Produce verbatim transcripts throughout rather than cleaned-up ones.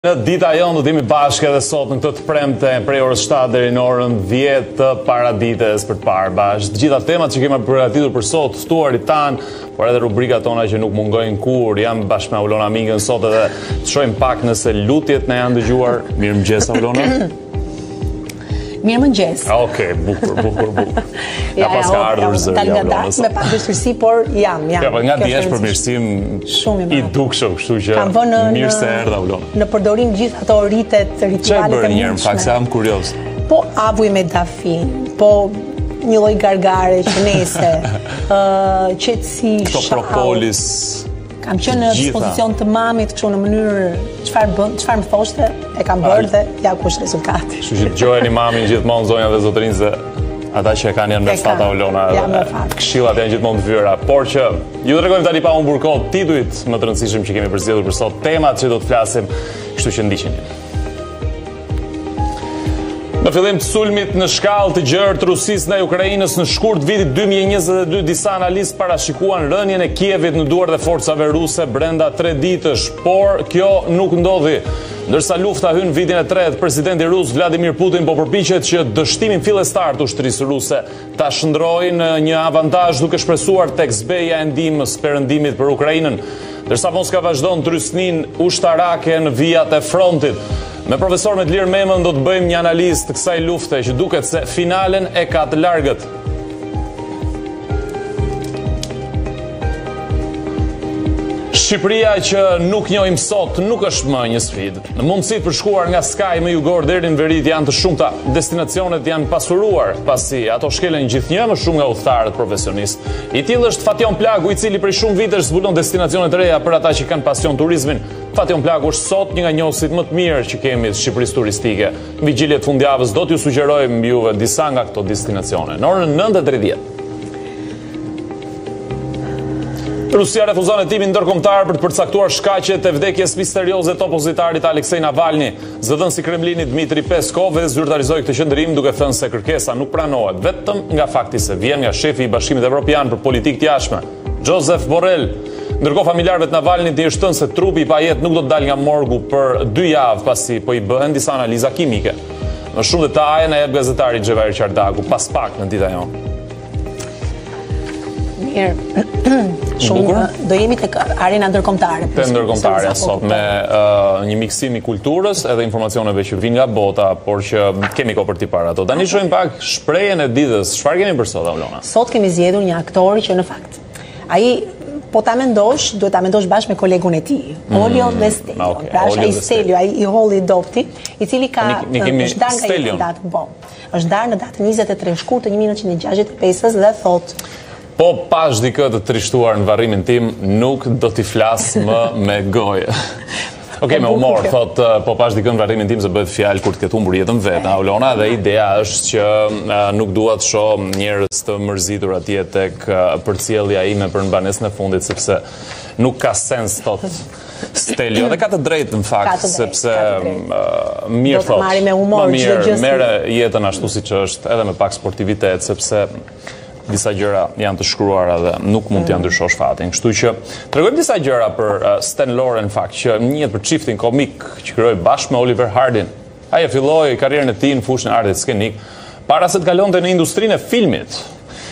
Në dita jonë do t'jemi bashkë edhe sot në këtë të premte prej orës shtatë deri në orën dhjetë të paradites për të parë bashkë. Të gjitha temat që kemi përgatitur për sot, ftuarit tanë, por edhe rubrikat tona që nuk mungojnë kur. Jam bashkë me Aulona Mingën sot edhe të shohim pak nëse lutjet na janë dëgjuar. Mirëmëngjes Aulona. Mirëmëngjes. Okej, bukur, bukur, bukur. Ja pas ka ardhur zëri Aulona. Me pak vështirësi, por jam, jam. Ja, nga djesh përmirësim i dukshëm, kështu që mirë se erdha Aulona. Në përdorim gjithë ato ritet, ritualet e mundshme. Çfarë bën njëherë, në fakt se jam kurioz. Po avuj me dafin, po një lloj gargare që nese, ë qetësi, këto propolis. Kam qenë në ekspozicion të mamit, kështu në mënyrë çfarë bën, çfarë më thoshte, e kam bërë dhe ja ku është rezultati. Kështu që dëgjojeni mamin gjithmonë zonja dhe zotërinë se ata që e kanë janë me fat Aulona. Këshillat janë gjithmonë të vyera, por që ju tregojmë tani pa humbur kohë titujt më të rëndësishëm që kemi përzgjedhur për sot, temat që do të flasim, kështu që ndiqeni. Në fillim të sulmit në shkallë të gjerë të Rusisë ndaj Ukrainës në shkurt vitit dy mijë e njëzet e dy, disa analistë parashikuan rënien e Kievit në duart e forcave ruse brenda tre ditësh, por kjo nuk ndodhi. Ndërsa lufta hyn vitin e tretë, presidenti rus Vladimir Putin po përpiqet që dështimin fillestar të ushtrisë ruse ta shndrojë në një avantazh duke shpresuar tek zbeja e ndihmës perëndimit për Ukrainën, ndërsa Moska vazhdon trysninë ushtarake në vijat e frontit. Me profesor Medlir Memën do të bëjmë një analizë të kësaj lufte që duket se finalen e ka të largët. Shqipëria që nuk njohim sot nuk është më një sfidë. Në mundësitë për shkuar nga skaj më jugor deri në veri janë të shumta. Destinacionet janë pasuruar, pasi ato shkelen gjithnjë më shumë nga udhëtarët profesionistë. I tillë është Fation Plagu, i cili prej shumë vitesh zbulon destinacione të reja për ata që kanë pasion turizmin. Fation Plagu është sot një nga njohësit më të mirë që kemi të Shqipërisë turistike. Vigjiljet fundjavës do t'ju sugjerojmë juve disa nga këto destinacione. Në orën nëntë e tridhjetë. Rusia refuzon hetimin ndërkombëtar për të përcaktuar shkaqjet e vdekjes misterioze të opozitarit Aleksej Navalny. Zëdhënësi i Kremlinit Dmitri Peskov zyrtarizoi këtë qendrim duke thënë se kërkesa nuk pranohet vetëm nga fakti se vjen nga shefi i Bashkimit Evropian për politikë të jashtme, Josep Borrell. Ndërkohë familjarëve të Navalnit i është thënë se trupi i pajet nuk do të dalë nga morgu për dy javë pasi po i bëhen disa analiza kimike. Më shumë detaje na jep gazetari Xhevair Qardaku pas pak në ditën jonë. Mirë. Shumë do jemi tek arena ndërkombëtare. Te ndërkombëtare sot me uh, një miksim i kulturës edhe informacioneve që vijnë nga bota, por që kemi kohë për t'i parë ato. Tani shohim pak shprehjen e ditës. Çfarë kemi për sot Aulona? Sot kemi zgjedhur një aktor që në fakt ai po ta mendosh, duhet ta mendosh bashkë me kolegun e tij, Olio dhe Stelio. Pra është ai Stelio, ai i holli dopti, i cili ka është darë nga datë bom. Është darë në datën njëzet e tre shkurt të një mijë nëntëqind e gjashtëdhjetë e pesë dhe thotë: po pash dikë të trishtuar në varrimin tim, nuk do t'i flas më me gojë. Okej, me humor, thot, po pash dikë në varrimin tim se bëhet fjalë kur të ketë humbur jetën vet, Aulona, dhe ideja është që nuk dua të shoh njerëz të mërzitur atje tek përcjellja ime për mbanesën e fundit, sepse nuk ka sens, thot Stelio, dhe ka të drejtë në fakt, sepse mirë thot, më mirë merre jetën ashtu siç është, edhe me pak sportivitet, sepse disa gjëra janë të shkruara dhe nuk mund t'ja ndryshosh fatin. Kështu që tregojmë disa gjëra për Stan Laurel në fakt, që njihet për çiftin komik që krijoi bashkë me Oliver Hardin. Ai e filloi karrierën e tij në fushën e artit skenik para se të kalonte në industrinë e filmit.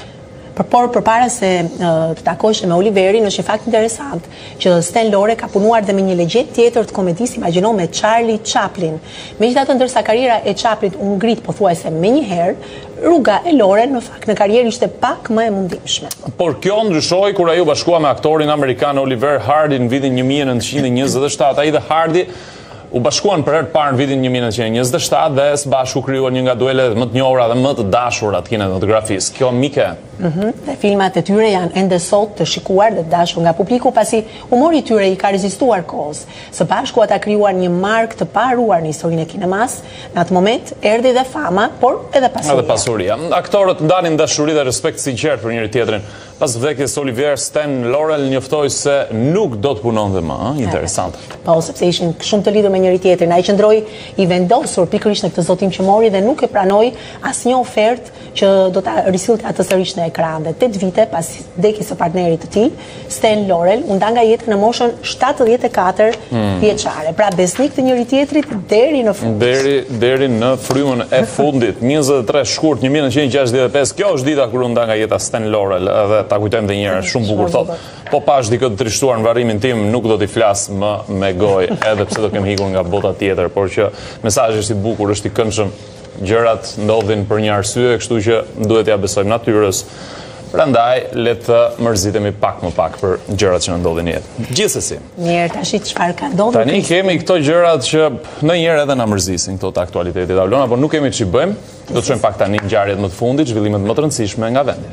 Por përpara se uh, të takosh me Oliverin, është një fakt interesant që Stan Laurel ka punuar dhe me një legjend tjetër të komedisë, imagjino, me Charlie Chaplin. Megjithatë, ndërsa karriera e Chaplinit u ngrit pothuajse menjëherë, rruga e Laurel në fakt në karrierë ishte pak më e mundimshme. Por kjo ndryshoi kur ai u bashkua me aktorin amerikan Oliver Hardy në vitin një mijë e nëntëqind e njëzet e shtatë. Ai dhe Hardy u bashkuan për herë të parë në vitin një mijë e nëntëqind e njëzet e shtatë dhe së bashku krijuan një nga duelet më të njohura dhe më të dashura të kinematografisë. Kjo Mike. Mm-hmm. Dhe filmat e tyre janë ende sot të shikuar dhe të dashur nga publiku, pasi humori i tyre i ka rezistuar kohës. Së bashku ata krijuan një markë të paruar në historinë e kinemas. Në atë moment erdhi dhe fama, por edhe pasuria. Edhe pasuria. Aktorët ndanin dashuri dhe respekt sinqert për njëri tjetrin. Pas vdekjes së Oliver, Stan Laurel njoftoi se nuk do të punonte më, ëh, interesante. Po, sepse ishin shumë të lidhur me njëri tjetrin. Ai qëndroi i vendosur pikërisht në këtë zotim që mori dhe nuk e pranoi asnjë ofertë që do ta risillte atë sërish në ekran dhe tetë vite pas vdekjes së partnerit të tij, Sten Laurel, u nda nga jeta në moshën shtatëdhjetë e katër vjeçare. Pra besnik të njëri tjetrit deri në fund. Deri deri në frymën e fundit, njëzet e tre shkurt një mijë nëntëqind e gjashtëdhjetë e pesë. Kjo është dita kur u nda nga jeta Sten Laurel, edhe ta kujtojmë edhe një herë, shumë bukur thot. Po pash dikë të trishtuar në varrimin tim, nuk do t'i flas më me gojë, edhe pse do kem hikur nga bota tjetër, por që mesazhi është i bukur, është i këndshëm. Gjërat ndodhin për një arsye, kështu që duhet ja besojmë natyrës. Prandaj le të mërzitemi pak më pak për gjërat që na ndodhin në jetë. Gjithsesi. Mirë, tash çfarë ka ndodhur? Tani kemi këto gjërat që ndonjëherë edhe na mërzisin, këto të aktualitetit Alona, por nuk kemi ç'i bëjmë. Do të shohim pak tani ngjarjet më të fundit, zhvillimet më të rëndësishme nga vendi.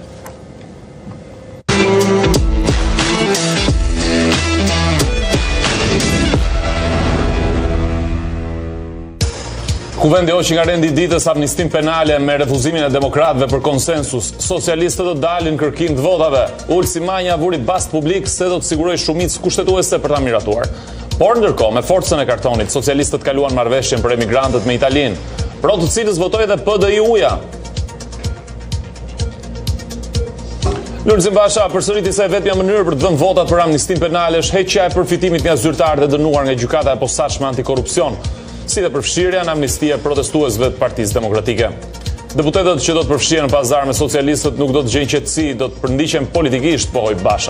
Kuvendi hoqi nga rendi ditës amnistin penale me refuzimin e demokratëve për konsensus. Socialistët do dalin kërkim të votave. Ulsi Manja vuri bast publik se do të sigurojë shumicë kushtetuese për ta miratuar. Por ndërkohë, me forcën e kartonit, socialistët kaluan marrëveshjen për emigrantët me Italinë, pro të cilës votoi edhe P D I U-ja. Lulzim Basha përsëriti se vetmja mënyrë për të dhënë votat për amnistin penale është heqja e përfitimit nga zyrtarët e dënuar nga gjykata e posaçme antikorrupsion, si dhe përfshirja në amnistia e protestuesve të Partisë Demokratike. Deputetët që do të përfshihen në pazar me socialistët nuk do të gjejnë qetësi, do të përndiqen politikisht, pohoi Basha.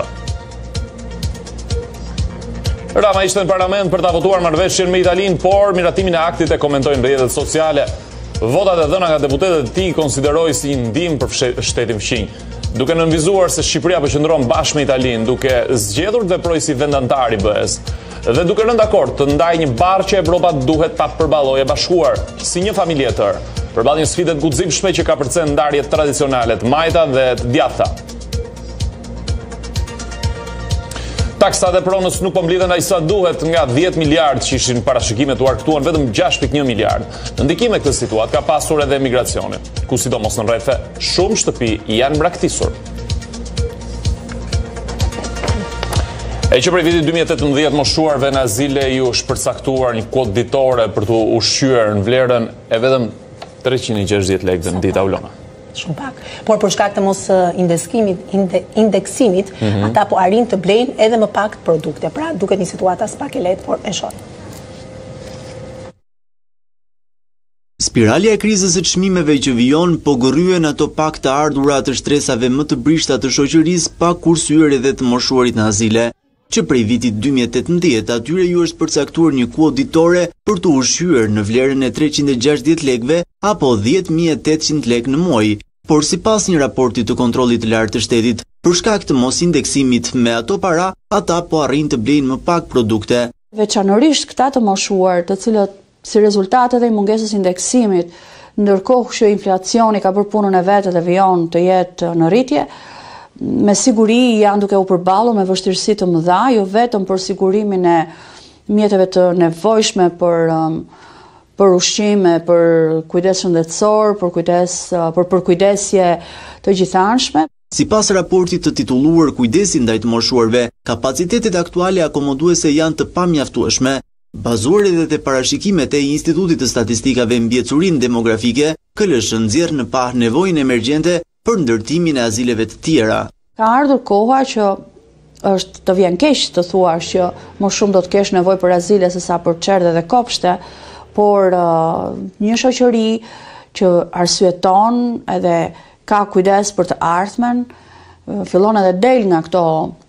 Rama ishte në parlament për ta votuar marrëveshjen me Italinë, por miratimin e aktit e komentojnë rrjetet sociale. Votat e dhëna nga deputetët e tij konsideroi si një ndihmë për shtetin fqinj, duke nënvizuar se Shqipëria po qëndron bashkë me Italinë, duke zgjedhur të veprojë si vendantar i B E-s. Dhe duke rënë dakord të ndajë një barë që Evropa duhet ta përballojë e bashkuar, si një familje e tërë, përballë një sfide të guximshme që ka përcjell ndarjet tradicionale të majta dhe të djathta. Taksat e pronës nuk po mblidhen ai sa duhet, nga dhjetë miliardë që ishin parashikimet u arktuan vetëm gjashtë pikë një miliardë. Në ndikim me këtë situatë ka pasur edhe emigracioni, ku sidomos në rrethe shumë shtëpi janë mbraktisur. E që prej vitit dy mijë e tetëmbëdhjetë moshuarve në azile ju shpërcaktuar një kuotë ditore për të ushqyer në vlerën e vetëm treqind e gjashtëdhjetë lekë në ditë Aulona. Shumë pak. Por për shkak të mos indeksimit, inde, indeksimit mm -hmm. ata po arrin të blejnë edhe më pak produkte. Pra duket një situatë as pak e lehtë, por e shoh. Spiralja e krizës së çmimeve që vijon po gërryen ato pak të ardhura të shtresave më të brishta të shoqërisë pa kursyer edhe të moshuarit në azile, që prej vitit dy mijë e tetëmbëdhjetë atyre ju është përcaktuar një kuotë ditore për të ushqyer në vlerën e treqind e gjashtëdhjetë lekëve apo dhjetë mijë e tetëqind lekë në muaj, por sipas një raporti të kontrollit të lartë të shtetit, për shkak të mos indeksimit me ato para, ata po arrin të blejnë më pak produkte. Veçanërisht këta të moshuar, të cilët si rezultate dhe i mungesës indeksimit, ndërkohë që inflacioni ka bërë punën e vetë dhe vijon të jetë në rritje, me siguri janë duke u përballur me vështirësi të mëdha, jo vetëm për sigurimin e mjeteve të nevojshme për um, për ushqime, për kujdes shëndetësor, për kujdes për përkujdesje të gjithanshme. Sipas raportit të titulluar Kujdesi ndaj të moshuarve, kapacitetet aktuale akomoduese janë të pamjaftueshme, bazuar edhe te parashikimet e Institutit të Statistikave Mbjetësurinë Demografike, K L S H nxjerr në pa nevojën emergjente për ndërtimin e azileve të tjera. Ka ardhur koha që është të vjen keq të thuash që më shumë do të kesh nevojë për azile se sa për çerdhe dhe kopshte, por uh, një shoqëri që arsyeton edhe ka kujdes për të ardhmen, uh, fillon edhe del nga këto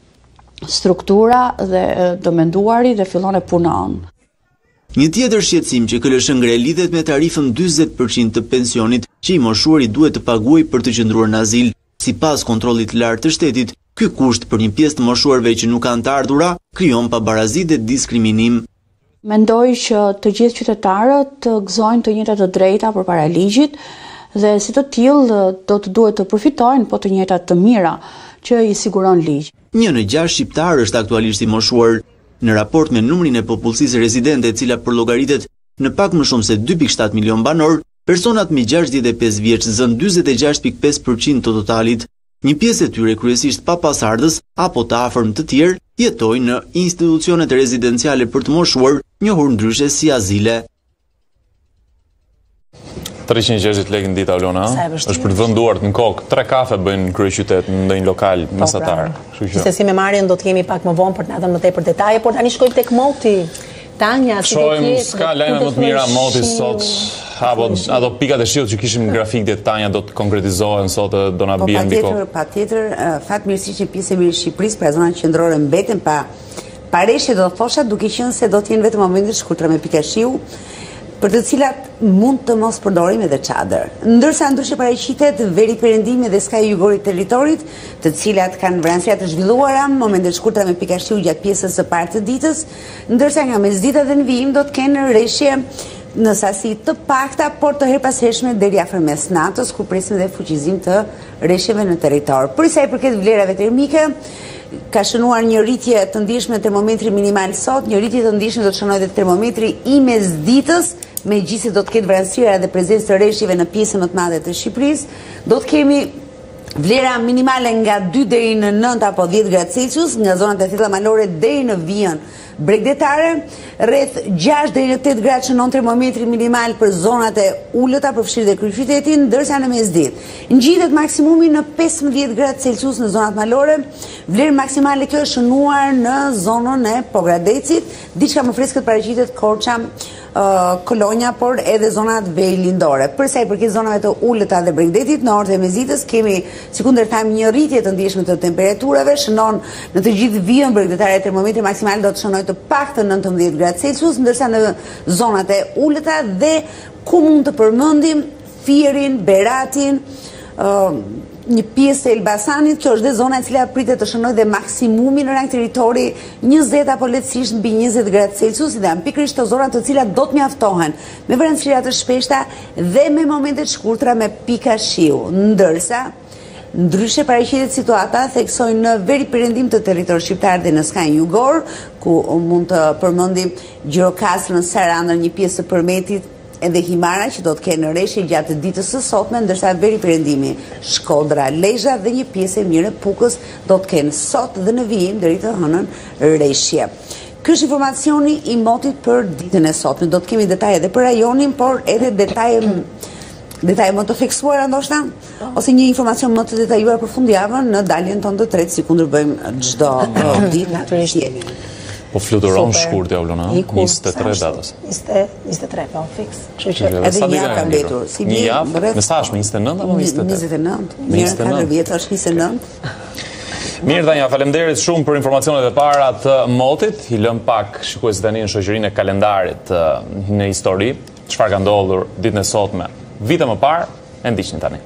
struktura dhe uh, të menduari dhe fillon e punon. Një tjetër shqetësim që K L S H ngre lidhet me tarifën njëzet përqind të pensionit që i moshuari duhet të paguajë për të qëndruar në azil. Sipas kontrollit të lartë të shtetit, ky kusht për një pjesë të moshuarve që nuk kanë të ardhura krijon pabarazi dhe diskriminim. Mendoj që të gjithë qytetarët të gëzojnë të njëjtat të drejta përpara ligjit dhe si të tillë do të duhet të përfitojnë po të njëjtat të mira që i siguron ligj. Një në gjashtë shqiptar është aktualisht i moshuar. Në raport me numrin e popullsisë rezidente e cila përllogaritet në pak më shumë se dy pikë shtatë milion banor, personat me gjashtëdhjetë e pesë vjeç zën njëzet e gjashtë pikë pesë përqind të totalit. Një pjesë e tyre kryesisht pa pasardhës apo të afërm të tjerë jetojnë në institucionet rezidenciale për të moshuar, njohur ndryshe si azile. treqind e gjashtëdhjetë lekë në ditë, Alona. Është për të vënduar në kokë. Tre kafe bëjnë në kryeqytet në ndonjë lokal mesatar. Se si me Marjen do të kemi pak më vonë për të na dhënë më tepër detaje, por tani shkojmë tek Moti. Tanja, si do të jetë? S'ka lajme më të mira Moti sot. Apo ato pikat e shiut që kishim në grafik dhe Tanja do të konkretizohen sot, do na bien mbi kokë. Po patjetër, fatmirësisht në pjesë e mirë Shqipërisë, pra zonat qendrore mbeten pa pa reshje, do të thosha, duke qenë se do të jenë vetëm momente të shkurtra me pika shiu, për të cilat mund të mos përdorim edhe çadër. Ndërsa ndryshe paraqitet veri perëndimi dhe skaji jugori të territorit, të cilat kanë vranësia të zhvilluara, momente të shkurtra me pika shiu gjatë pjesës së parë të ditës, ndërsa nga mesdita dhe në vijim do të kenë reshje në sasi të pakta, por të herpashershme deri afër mes natës, ku presim dhe fuqizim të reshjeve në territor. Për sa i përket vlerave termike, ka shënuar një rritje të ndjeshme termometri minimal sot, një rritje të ndjeshme do të shënojë dhe termometri i mesditës, megjithëse do të ketë vranësira dhe prezencë të reshjeve në pjesën më të madhe të Shqipërisë. Do të kemi vlera minimale nga dy deri në nëntë apo dhjetë gradë Celsius, nga zonat e thella malore deri në vijën bregdetare, rreth gjashtë deri në tetë gradë shënon termometri minimal për zonat e ulëta, përfshirë dhe kryeqytetin, ndërsa në mesditë ngjitet maksimumi në pesëmbëdhjetë gradë Celsius në zonat malore, vlerë maksimale kjo është shënuar në zonën e Pogradecit, diçka më freskët paraqitet Korça, Kolonja, por edhe zonat verilandore. Për sa i përket zonave të ulëta dhe bregdetit, në orët e mesditës kemi, sikundër tham, një rritje të ndjeshme të temperaturave, shënon në të gjithë vijën bregdetare termometri maksimal do të shënojë të paktën nëntëmbëdhjetë gradë Celsius, ndërsa në zonat e ulëta dhe ku mund të përmendim Firin, Beratin, një pjesë e Elbasanit, kjo është dhe zona e cila pritet të shënojë dhe maksimumi në rang territori njëzet apo lehtësisht mbi njëzet gradë Celsius, dhe janë pikërisht të zona të cilat do të mjaftohen me vranësira të shpeshta dhe me momente të shkurtra me pika shiu, ndërsa ndryshe paraqitet situata theksoj në veri perëndim të territorit shqiptar dhe në skajin jugor, ku mund të përmendim Gjirokastrën, Sarandën, një pjesë të Përmetit, edhe Himara që do të kenë reshje gjatë ditës së sotme, ndërsa veri perëndimi Shkodra, Lezhë dhe një pjesë e mirë Pukës do të kenë sot dhe në vijim deri të hënën reshje. Ky është informacioni i Motit për ditën e sotme. Do të kemi detaje edhe për rajonin, por edhe detaje detaje më të theksuara ndoshta, ose një informacion më të detajuar për fundjavën në daljen tonë të tretë, si kundër bëjmë çdo ditë natyrisht. Po fluturon shkurt ja Ulona, njëzet e tre datës. njëzet e tre, po, fiks. Kështu që edhe një javë ka mbetur. Si një javë, me sa është njëzet e nëntë apo njëzet e tetë? njëzet e nëntë. Mirë, katër vjet është njëzet e nëntë. Mirë, Tanja, faleminderit shumë për informacionet e para të Motit. I lëm pak shikues tani në shoqërinë e kalendarit në histori, çfarë ka ndodhur ditën e sotme, vite më parë, e ndiqni tani.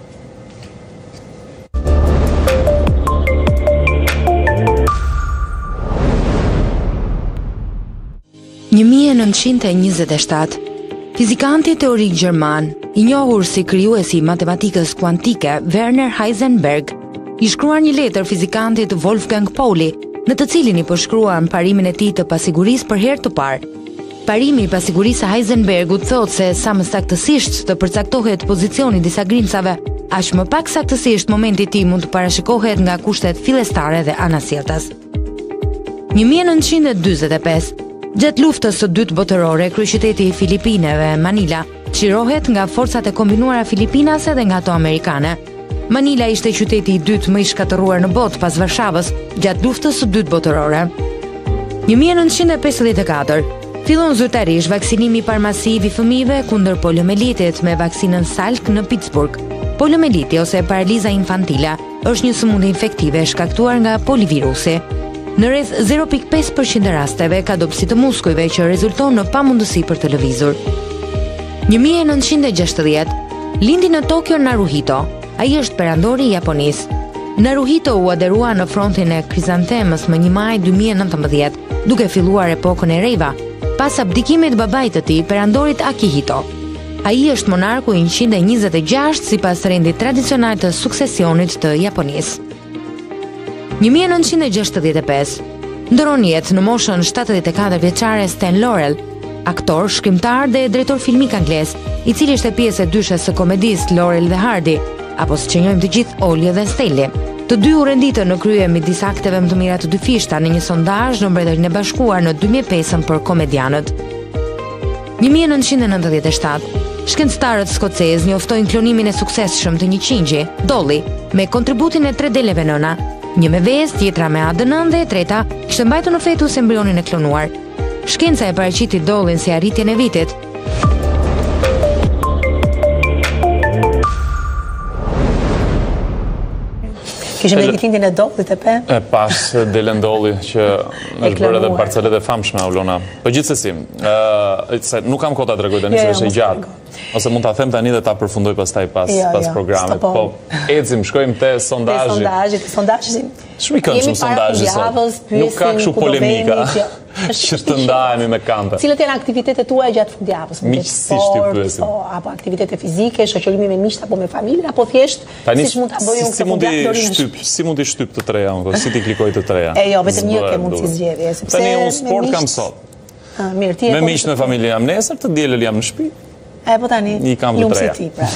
një mijë e nëntëqind e njëzet e shtatë, fizikanti teorik gjerman, i njohur si krijuesi i matematikës kuantike Werner Heisenberg, i shkruar një letër fizikantit Wolfgang Pauli, në të cilin i përshkruan parimin e tij të pasigurisë për herë të parë. Parimi i pasigurisë së Heisenbergut thotë se sa më saktësisht të përcaktohet pozicioni i disa grimcave, aq më pak saktësisht momenti i tij mund të parashikohet nga kushtet fillestare dhe anasjelltas. një mijë e nëntëqind e dyzet e pesë, gjatë luftës së dytë botërore, kryeqyteti i Filipineve, Manila, çirohet nga forcat e kombinuara filipinase dhe nga ato amerikane. Manila ishte qyteti i dytë më i shkatërruar në botë pas Varshavës gjatë luftës së dytë botërore. një mijë e nëntëqind e pesëdhjetë e katër, fillon zyrtarisht vaksinimi i parë masiv i fëmijëve kundër poliomelitit me vaksinën Salk në Pittsburgh. Poliomeliti ose paraliza infantile është një sëmundje infektive shkaktuar nga polivirusi. Në rreth zero pikë pesë përqind e rasteve ka dobësi të muskujve që rezulton në pamundësi për të lëvizur. një mijë e nëntëqind e gjashtëdhjetë, lindi në Tokyo Naruhito. Ai është perandori i Japonisë. Naruhito u aderua në frontin e Krizanthemës më një maj dy mijë e nëntëmbëdhjetë, duke filluar epokën e Reiva, pas abdikimit të babait të tij, perandorit Akihito. Ai është monarku i njëqind e njëzet e gjashtë sipas rendit tradicional të suksesionit të Japonisë. një mijë e nëntëqind e gjashtëdhjetë e pesë, ndron jetë në moshën shtatëdhjetë e katër vjeçare Stan Laurel, aktor, shkrimtar dhe drejtor filmik anglez, i cili ishte pjesë e dyshës së komedisë Laurel dhe Hardy, apo siç e njohim të gjithë Olje dhe Steli. Të dy u renditën në krye midis akteve më të mira të dy fishta në një sondazh në Mbretërinë e Bashkuar në dy mijë e pesë për komedianët. një mijë e nëntëqind e nëntëdhjetë e shtatë, Shkencëtarët skocez njoftojnë klonimin e suksesshëm të një qingji, Dolly, me kontributin e tre deleve nëna. Një me vezë, tjetra me A D N dhe e treta kishte mbajtur në fetus embrionin e klonuar. Shkenca e paraqiti Dollyn si arritjen e vitit. Kishim dhe ditindin e Dollyt e pe? E pas Dylan Dolly që është bërë edhe parcelet e famshme, Aulona. Po gjithsesi, nuk kam kohë ta tregoj tani se është e gjatë. Ose mund ta them tani dhe ta përfundoj pastaj pas pas programit. Po ecim, shkojmë te sondazhi. Te sondazhi, te sondazhi. Shumë i këndshëm sondazhi sot. Nuk ka kështu polemika. Që të ndahemi me kampe. Cilët janë aktivitetet tuaja gjatë fundjavës? Miqësisht i pyesim. Apo aktivitete fizike, shoqërimi me miqt apo me familjen, apo thjesht siç mund ta bëjë unë këtë fundjavë? Si mund i shtyp të treja unë, si ti klikoj të treja? E jo, vetëm një ke mundësi zgjedhje, sepse tani unë sport kam sot. Mirë, ti me miqt, me familjen jam nesër, të dielën jam në shtëpi. E, po tani, lumë si ti, pra.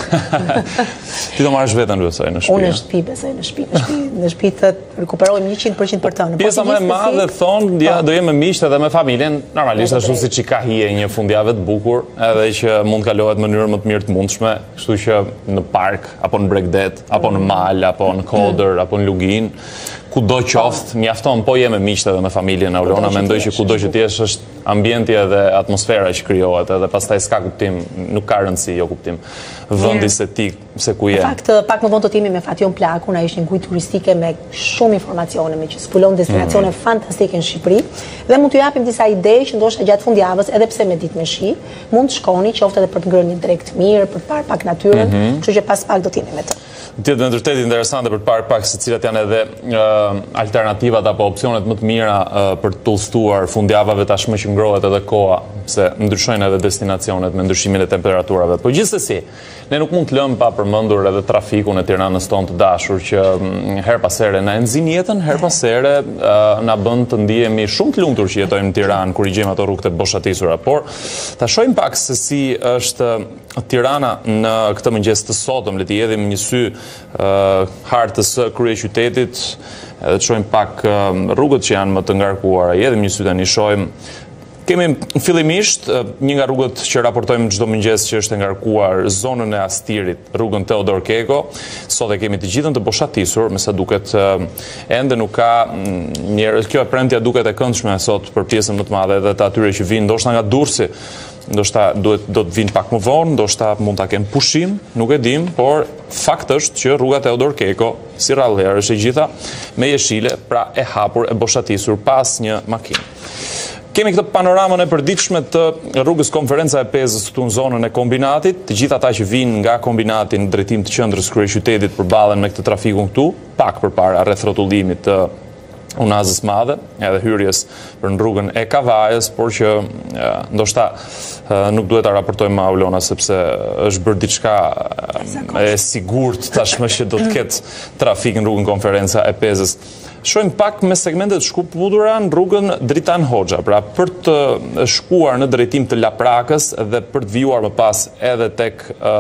Ti do marrësh vetën besoj në shtëpi. Unë në shtëpi besoj në shtëpi, në shtëpi, në shtëpi të rekuperojmë njëqind përqind për të. Pjesa më e madhe thonë, ja, do jem me miqt edhe me familjen, normalisht ashtu siç i ka hije një fundjavë të bukur, edhe që mund kalohet në mënyrë më të mirë të mundshme, kështu që në park, apo në Bregdet, apo në mal, apo në Kodër, apo në Lugin, kudo qoftë, mjafton, po je me miqt edhe me familjen, Aulona, mendoj që kudo që t'jesh është ambienti edhe atmosfera që krijohet, edhe pastaj s'ka kuptim, nuk ka rëndësi, jo kuptim, vendi se ti, se ku je. Në fakt, pak më vonë do t'jemi me Fation Plakun, ai ishte një gujë turistike me shumë informacione, me që zbulon destinacione fantastike në Shqipëri, dhe mund t'ju japim disa ide që ndoshta gjatë fundjavës, edhe pse me ditë me shi, mund të shkoni, qoftë edhe për të ngrënë një drekë të mirë, për të parë pak natyrën, kështu që pas pak do t'jemi me të. Tjetë në ndërtet interesante për të parë pak se cilat janë edhe alternativat apo opsionet më të mira për të udhëtuar fundjavave tashmë që ngrohet edhe koha, se ndryshojnë edhe destinacionet me ndryshimin e temperaturave. Po gjithsesi, ne nuk mund të lëmë pa përmendur edhe trafikun e Tiranës tonë të dashur që her pas here na nxin jetën, her pas here na bën të ndihemi shumë të lumtur që jetojmë në Tiranë kur i gjejmë ato rrugët e boshatisura. Por ta shohim pak se si është Tirana në këtë mëngjes të sotëm, le t'i hedhim një sy hartës së kryeqytetit, edhe të shohim pak rrugët që janë më të ngarkuara. Hedhim një sy tani, shohim. Kemi fillimisht një nga rrugët që raportojmë çdo mëngjes që është e ngarkuar, zonën e Astirit, rrugën Teodor Keko. Sot e kemi të gjithën të boshatisur, me sa duket ende nuk ka njerëz. Kjo e premtja duket e këndshme sot për pjesën më të madhe edhe të atyre që vinë ndoshta nga Durrësi. Ndoshta duhet do të vinë pak më vonë, ndoshta mund ta kenë pushim, nuk e dim, por fakt është që rruga Teodor Keko, si rallëherë është e gjitha, me jeshile, pra e hapur, e boshatisur pas një makinë. Kemi këtë panoramën e përditshme të rrugës Konferenca e Pezës këtu në zonën e kombinatit. Të gjithë ata që vinë nga kombinati në drejtim të qendrës kryeqytetit përballen me këtë trafikun këtu, pak përpara rreth rrotullimit të Unazës Madhe, edhe hyrjes për në rrugën e Kavajës, por që ndoshta nuk duhet ta raportojmë me Aulona sepse është bërë diçka e sigurt tashmë që do të ketë trafik në rrugën Konferenca e Pezës. Shohim pak me segmentet shkëputura në rrugën Dritan Hoxha, pra për të shkuar në drejtim të Laprakës dhe për të vijuar më pas edhe tek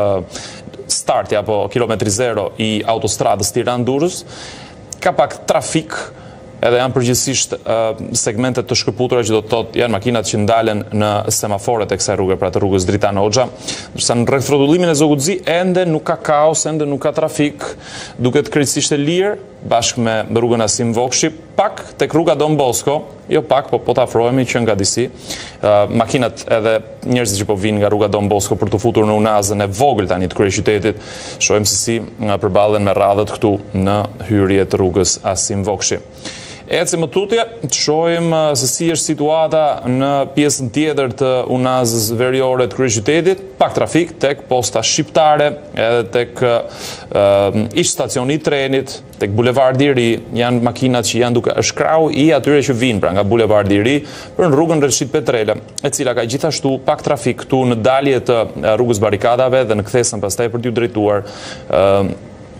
starti apo kilometri zero i autostradës Tiranë-Durrës, ka pak trafik, edhe janë përgjithsisht segmentet të shkëputura që do të thotë janë makinat që ndalen në semaforet e kësaj rruge, pra të rrugës Dritan Hoxha, ndërsa në rreth rrotullimin e Zoguzi ende nuk ka kaos, ende nuk ka trafik, duket krejtësisht e lirë, bashkë me rrugën Asim Vokshi, pak tek rruga Don Bosco, jo pak, po po të afrohemi që nga disi, makinat edhe njerëzit që po vinë nga rruga Don Bosco për të futur në Unazën e vogël tani të kryeqytetit, shohim se si përballen me radhët këtu në hyrje të rrugës Asim Vokshi. Ecim më tutje, të shohim se si është situata në pjesën tjetër të Unazës veriore të kryeqytetit, pak trafik tek posta shqiptare, edhe tek uh, ish stacioni i trenit, tek bulevardi i ri, janë makinat që janë duke shkrau i atyre që vinë pra nga bulevardi i ri për në rrugën Reshid Petrele, e cila ka gjithashtu pak trafik këtu në dalje të rrugës Barikadave dhe në kthesën pastaj për t'ju drejtuar uh,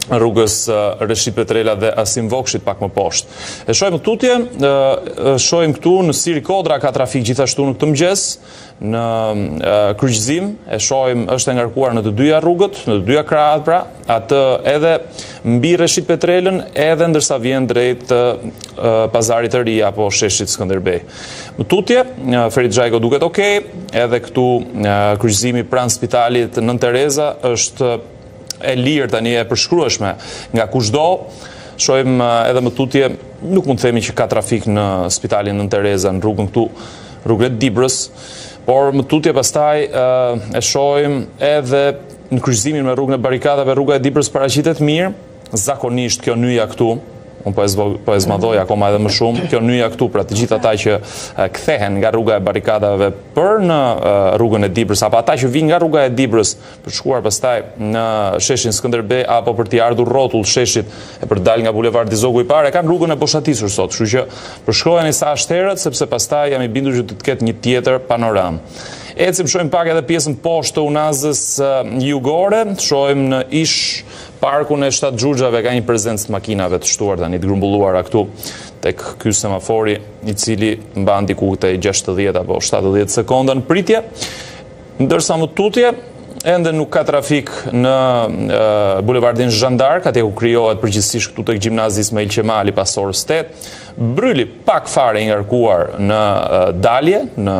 rrugës Reshit Petrela dhe Asim Vokshit pak më poshtë. E shohim tutje, shohim këtu në Siri Kodra ka trafik gjithashtu në këtë mëngjes, në kryqëzim, e shohim është e ngarkuar në të dyja rrugët, në të dyja krahat pra, atë edhe mbi Reshit Petrelën, edhe ndërsa vjen drejt Pazarit të Ri apo Sheshit Skënderbej. Më tutje, Ferit Xhajko duket okej, edhe këtu kryqëzimi pranë spitalit Nën Tereza është e lirë tani e përshkrueshme nga kushdo. Shohim edhe më tutje, nuk mund të themi që ka trafik në spitalin Nën Tereza në rrugën këtu, rrugën e Dibrës, por më tutje pastaj e shohim edhe në kryqëzimin me rrugën e barikadave, rruga e Dibrës paraqitet mirë, zakonisht kjo nyja këtu, unë po e zmadhoj akoma edhe më shumë, kjo nyja këtu pra të gjithë ata që kthehen nga rruga e barikadave për në rrugën e Dibrës, apo ata që vinë nga rruga e Dibrës për shkuar pastaj në Sheshin Skënderbej apo për t'i ardhur rrotull Sheshit e për dal nga bulevardi Zogu i Parë, kanë rrugën e boshatisur sot, kështu që përshkruajeni sa është herët, sepse pastaj jam i bindur që të ketë një tjetër panoram. Ecim, shohim pak edhe pjesën poshtë të Unazës jugore, shohim në ish parkun e shtatë xhuxhave ka një prezencë të makinave të shtuar tani të grumbulluara këtu tek ky semafori, i cili mban diku te gjashtëdhjetë apo shtatëdhjetë sekonda në pritje, ndërsa më tutje ende nuk ka trafik në uh, bulevardin Jeanne d'Arc, atje ku krijohet përgjithsisht këtu tek gjimnazi Ismail Qemali pas orës tetë. Bryli pak fare i ngarkuar në uh, dalje, në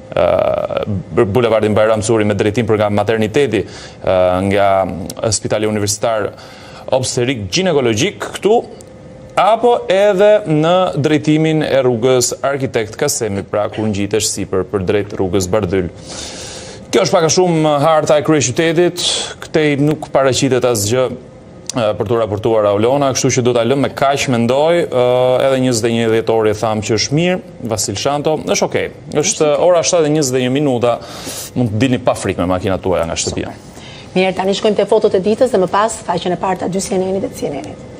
Uh, bulevardin Bajram Suri me drejtim për nga materniteti uh, nga Spitali Universitar Obstetrik Ginekologjik këtu, apo edhe në drejtimin e rrugës Arkitekt Kasemi, pra kur ngjitesh sipër për drejt rrugës Bardyl. Kjo është pak a shumë harta e kryeqytetit, këtej nuk paraqitet asgjë për të raportuar Aulona, kështu që do ta lëm me kaq mendoj, edhe njëzet e një dhjetori thamë që është mirë, Vasil Shanto, është okej. Është ora shtatë e njëzet e një minuta, mund të dilni pa frikë me makinat tuaja nga shtëpia. Mirë, tani shkojmë te fotot e ditës dhe më pas faqen e parë të dy C N N-it dhe C N N-it.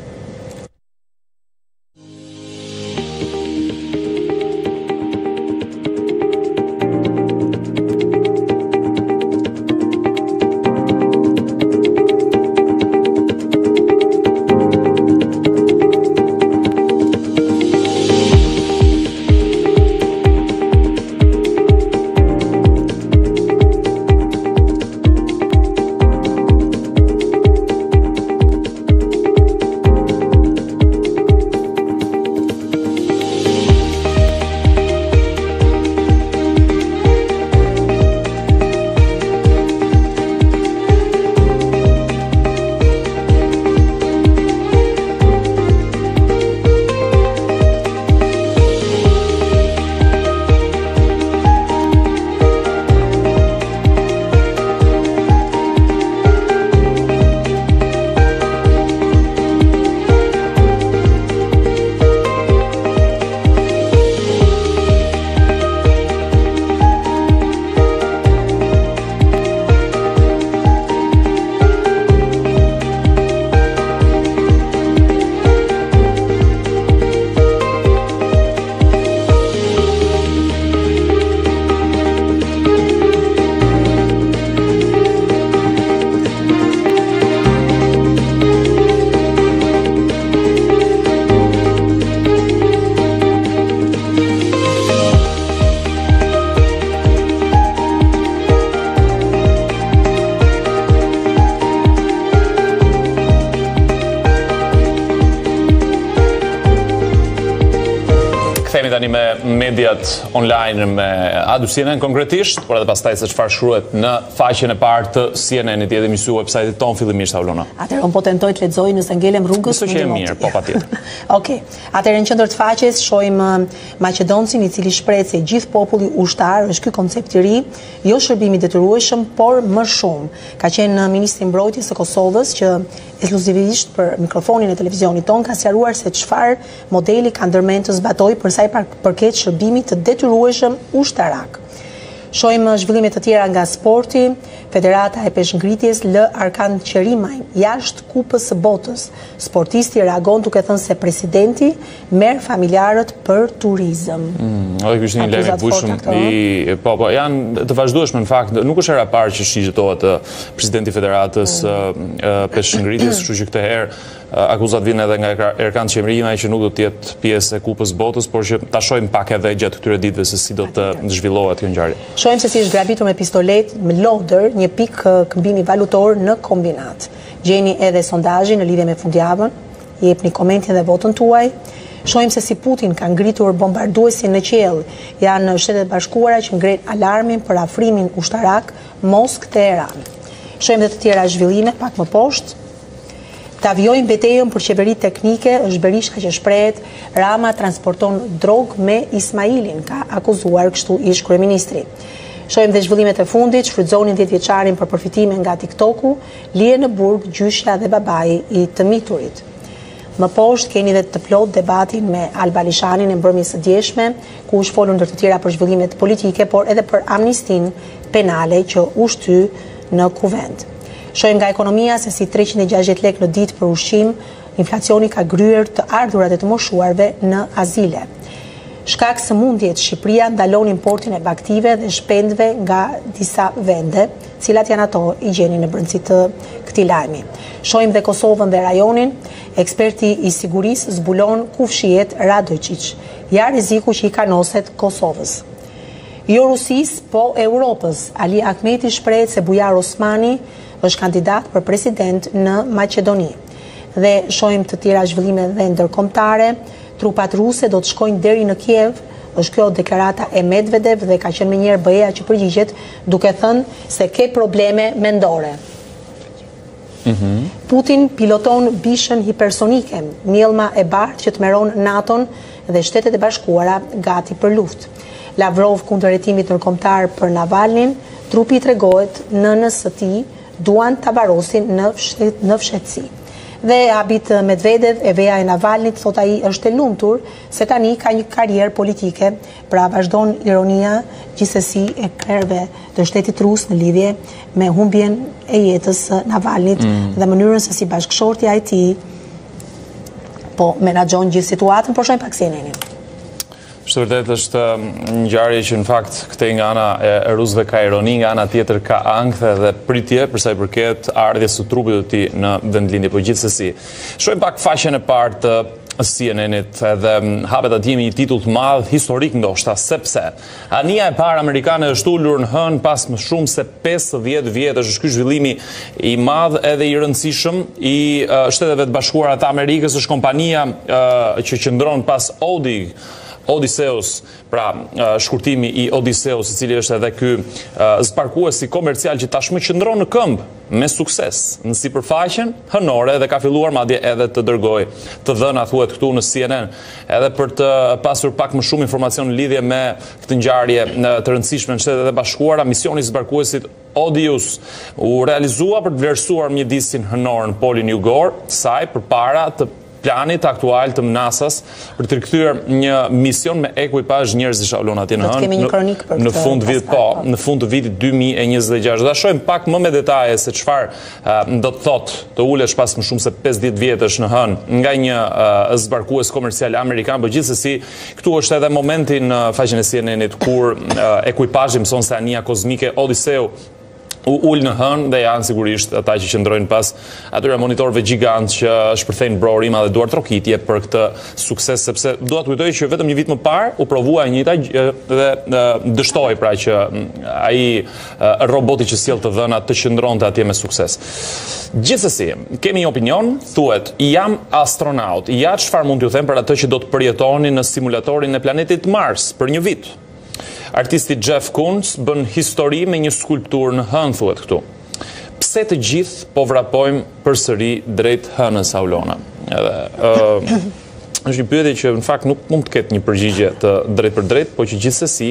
Tani me mediat online me A dy C N N konkretisht, por edhe pastaj se çfarë shkruhet në faqen e parë të C N N-it dhe emisiu website-it ton fillimisht Aulona. Atëherë un po tentoj të lexoj nëse ngelem rrugës. Nëse që e mirë, po patjetër. Okej. Atëherë në qendër të faqes shohim Maqedoncin i cili shpreh se gjithë populli ushtar është ky koncept i ri, jo shërbimi detyrueshëm, por më shumë. Ka qenë ministri i mbrojtjes së Kosovës që ekskluzivisht për mikrofonin e televizionit ton ka sqaruar se çfarë modeli ka ndërmend të zbatojë për sa i përket shërbimit të detyrueshëm ushtarak. Shohim zhvillime të tjera nga sporti, Federata e Peshngritjes lë Arkan Qerimaj jashtë Kupës së Botës. Sportisti reagon duke thënë se presidenti merr familjarët për turizëm. Edhe ky është një lajm i bushëm i po po janë të vazhdueshme në fakt, nuk është era e parë që shqyrtohet presidenti i Federatës Peshngritjes, kështu që këtë herë akuzat vijnë edhe nga Erkan Qerimaj që nuk do të jetë pjesë e Kupës Botës, por që ta shohim pak edhe gjatë këtyre ditëve se si do të zhvillohet kjo ngjarje. Shohim se si është grabitur me pistolet me lodër një pikë këmbimi valutor në kombinat. Gjeni edhe sondazhin në lidhje me fundjavën, jepni komentin dhe votën tuaj. Shohim se si Putin ka ngritur bombarduesin në qiell. Janë Shtetet Bashkuara që ngren alarmin për afrimin ushtarak Moskë-Teheran. Shohim edhe të tjera zhvillime pak më poshtë. Të avjojnë betejën për qeveri teknike, është Berisha që shprehet Rama transporton drog me Ismailin, ka akuzuar kështu ish kryeministri. Shohim dhe zhvillimet e fundit, shfrytëzonin dhjetë vjeçarin për përfitime nga TikToku, lihe në burg gjyshja dhe babai i të miturit. Më poshtë keni dhe të plot debatin me Alba Lishanin e mbrëmjes së djeshme, ku është folur ndër të tjera për zhvillimet politike, por edhe për amnistin penale që u shty në kuvent. Shohim nga ekonomia se si treqind e gjashtëdhjetë lekë në ditë për ushqim, inflacioni ka gryer të ardhurat e të moshuarve në azile. Shkak sëmundjet, Shqipëria ndalon importin e baktive dhe shpendëve nga disa vende, cilat janë ato i gjeni në brendësi të këtij lajmi. Shohim dhe Kosovën dhe rajonin, eksperti i sigurisë zbulon ku fshihet Radojčić, ja rreziku që i kanoset Kosovës. Jo Rusis, po Europës. Ali Ahmeti shprehet se Bujar Osmani është kandidat për president në Maqedoni. Dhe shohim të tjera zhvillime dhe ndërkombëtare, trupat ruse do të shkojnë deri në Kiev, është kjo deklarata e Medvedev dhe ka qenë menjëherë B E A që përgjigjet duke thënë se ke probleme mendore. Mm-hmm. Putin piloton bishën hipersonike, mjellma e bardhë që të meron NATO-n dhe Shtetet e Bashkuara gati për luftë. Lavrov kundër hetimit ndërkombëtar për Navalnin, trupi tregohet nënës së tij duan ta varosin në, fshet, në fshetësi. Dhe habit Medvedev e veja e Navalnit, thot ai, është e lumtur se tani ka një karrierë politike, pra vazhdon ironia gjithsesi e krerëve të shtetit rus në lidhje me humbjen e jetës së Navalnit mm. dhe mënyrën se si bashkëshortja e tij po menaxhon gjithë situatën, por shohim pak si nenin. Është vërtet është një ngjarje që në fakt këtej nga ana e rusëve ka ironi, nga ana tjetër ka ankth dhe pritje për sa i përket ardhjes së trupit të tij në vendlindje, por gjithsesi. Shohim pak faqen e parë të C N N-it edhe hapet atje me një titull të madh historik ndoshta, sepse ania e parë amerikane është ulur në hën pas më shumë se pesëdhjetë vjetësh. Është ky zhvillimi i madh edhe i rëndësishëm i uh, Shteteve të Bashkuara të Amerikës, është kompania uh, që qëndron pas Audi Odysseus, pra uh, shkurtimi i Odysseus, i cili është edhe ky uh, zbarkuesi komercial që tashmë qëndron në këmbë me sukses në sipërfaqen hënore dhe ka filluar madje edhe të dërgoj të dhëna, thuhet këtu në C N N, edhe për të pasur pak më shumë informacion në lidhje me këtë ngjarje të rëndësishme në Shtetet e Bashkuara. Misioni i zbarkuesit Odysseus u realizua për të vlerësuar mjedisin hënor në polin jugor, saj përpara të planit aktual të NASA-s për të rikthyer një mision me ekuipazh njerëzish ulon atje në hënë në, në fund vit po, në fund të vitit dy mijë e njëzet e gjashtë. Do ta shohim pak më me detaje se çfarë uh, do të thotë të ulesh pas më shumë se pesëdhjetë vjetësh në hënë nga një uh, zbarkues komercial amerikan, por gjithsesi këtu është edhe momenti në faqen e C N N-it kur uh, ekuipazhi mëson se ania kozmike Odysseus u ul në hënë dhe janë sigurisht ata që qëndrojnë pas atyre monitorëve gjigant që shpërthejnë brorima dhe duar trokitje për këtë sukses, sepse dua të kujtoj që vetëm një vit më parë u provua e njëjta dhe dështoi pra që ai roboti që sjell të dhënat të qëndronte atje me sukses. Gjithsesi, kemi një opinion, thuhet, jam astronaut, ja çfarë mund t'ju them për atë që do të përjetoni në simulatorin e planetit Mars për një vit. Artisti Jeff Koons bën histori me një skulptur në hënë, thuhet këtu. Pse të gjithë po vrapojmë përsëri drejt hënës, Aulona? Edhe uh, është një pyetje që në fakt nuk mund të ketë një përgjigje të drejt për drejt, por që gjithsesi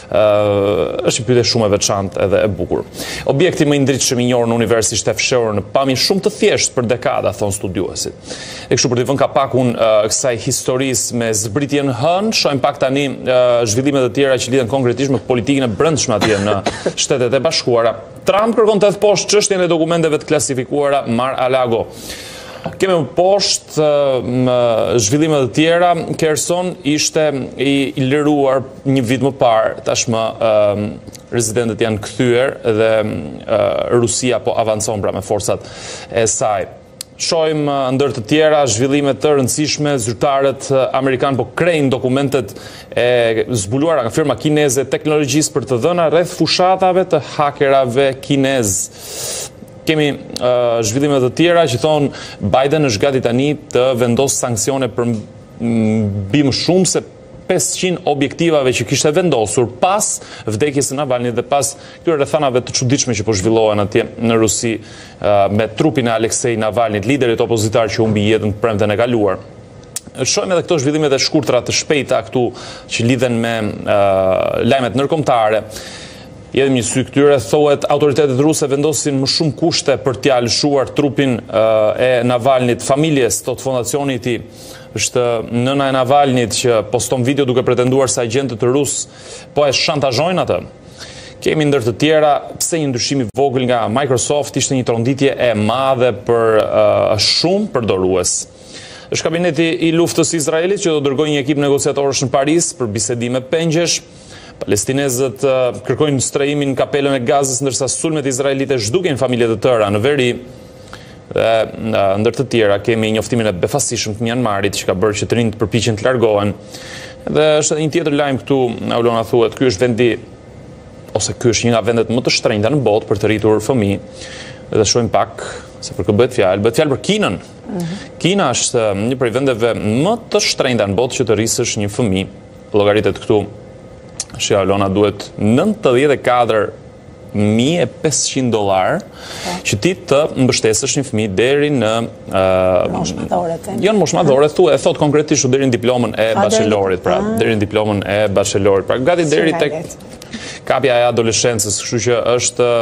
uh, është një pyetje shumë e veçantë edhe e bukur. Objekti më i ndritshëm i njohur në univers ishte fshehur në pamje shumë të thjeshtë për dekada, thon studiuesit. E kështu për të vënë kapakun uh, kësaj historisë me zbritjen në hënë, shohim pak tani uh, zhvillimet e tjera që lidhen konkretisht me politikën e brendshme atje në Shtetet e Bashkuara Trump kërkon të poshtë çështjen e dokumenteve të klasifikuara Mar-a-Lago. Kemi më poshtë zhvillime të tjera. Kherson ishte i, i liruar një vit më parë, tashmë uh, rezidentët janë kthyer dhe uh, Rusia po avancon pra me forcat e saj. Shohim uh, ndër të tjera zhvillime të rëndësishme, zyrtarët uh, amerikanë po krejnë dokumentet e zbuluara nga firma kineze teknologjisë për të dhëna rreth fushatave të hakerave kinezë. Kemi uh, zhvillime të tjera që thonë Biden është gati tani të vendosë sanksione për mbi më shumë se pesëqind objektivave që kishte vendosur pas vdekjes së Navalnit dhe pas këtyre rrethanave të çuditshme që po zhvillohen atje në Rusi uh, me trupin e Aleksej Navalnit, liderit opozitar që humbi jetën premten e kaluar. Shohim edhe këto zhvillimet e shkurtra të shpejta këtu që lidhen me uh, lajmet ndërkombëtare. Jedhëm një sy këtyre, thohet autoritetet ruse vendosin më shumë kushte për t'ia lëshuar trupin uh, e Navalnit familjes, thot fondacioni i tij. Është nëna e Navalnit që poston video duke pretenduar se agentët rus po e shantazhojnë atë. Kemi ndër të tjera pse një ndryshim i vogël nga Microsoft ishte një tronditje e madhe për uh, shumë përdorues. Është kabineti i luftës i Izraelit që do dërgojë një ekip negociatorësh në Paris për bisedime pengjesh. Palestinezët uh, kërkojnë strehimin kapelën e Gazës, ndërsa sulmet izraelite zhdukejnë familje të tëra në veri. Dhe uh, ndër të tjera kemi njoftimin e befasishëm të Myanmarit që ka bërë që të rinjt përpiqen të largohen. Dhe është edhe një tjetër lajm këtu, Aulona thuhet, ky është vendi ose ky është një nga vendet më të shtrenjta në botë për të rritur fëmijë. Dhe shohim pak se për kë bëhet fjalë, bëhet fjalë për Kinën. Mm-hmm. Kina është një prej vendeve më të shtrenjta në botë që të rrisësh një fëmijë. Llogaritet këtu Shë Alona duhet nëntëdhjetë e katër mijë e pesëqind dollar që ti të mbështesësh një fëmijë deri në uh, moshë madhore. Jo në moshë madhore, thu e thot konkretisht deri në diplomën e bachelorit, pra deri në diplomën e bachelorit, pra gati deri tek kapja e adoleshencës, kështu që është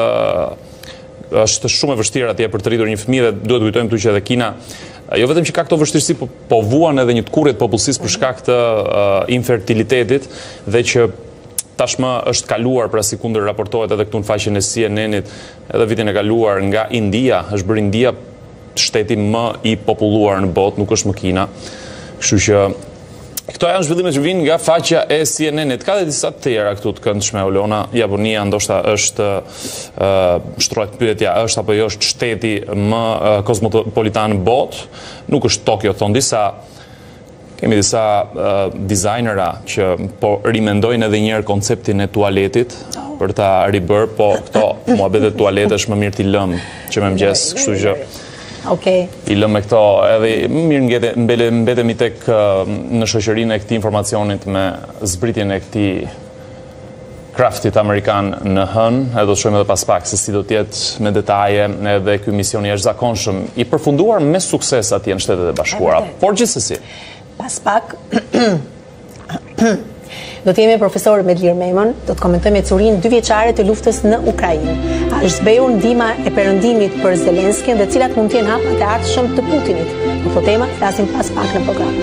është shumë e vështirë atje për të rritur një fëmijë dhe duhet kujtojmë këtu që edhe Kina jo vetëm që ka këto vështirësi, po, po vuan edhe një të kurrë të popullsisë për shkak të uh, infertilitetit dhe që tashmë është kaluar, pra si kundër raportohet edhe këtu në faqen e C N N-it, edhe vitin e kaluar nga India, është bërë India shteti më i populluar në botë, nuk është më Kina. Kështu që këto janë zhvillime që vinë nga faqja e C N N-it. Ka dhe disa të tjera këtu të këndshme, Olona. Japonia ndoshta është uh, shtrohet pyetja, është apo jo është shteti më uh, kozmopolitan në botë? Nuk është Tokyo, thon disa. Kemi disa uh, dizajnera që po rimendojnë edhe njërë konceptin e tualetit për ta ribër, po këto muhabete tualet është më mirë t'i lëmë që me mëgjes, kështu që okay. I lëmë me këto edhe mirë mbetemi tek uh, në shoqërinë e këtij informacionit me zbritjen e këtij kraftit amerikan në hën, edhe do të shohim edhe pas pak se si do të jetë me detaje edhe ky mision i jashtëzakonshëm i përfunduar me sukses atje në Shtetet e Bashkuara. Por gjithsesi pas pak do të jemi profesor Medlir Memon, do të komentojmë ecurinë dy vjeçare të luftës në Ukrainë. A është zbehur ndihma e perëndimit për Zelenskin dhe cilat mund të jenë hapat e ardhshëm të Putinit? Në këtë temë flasim pas pak në program.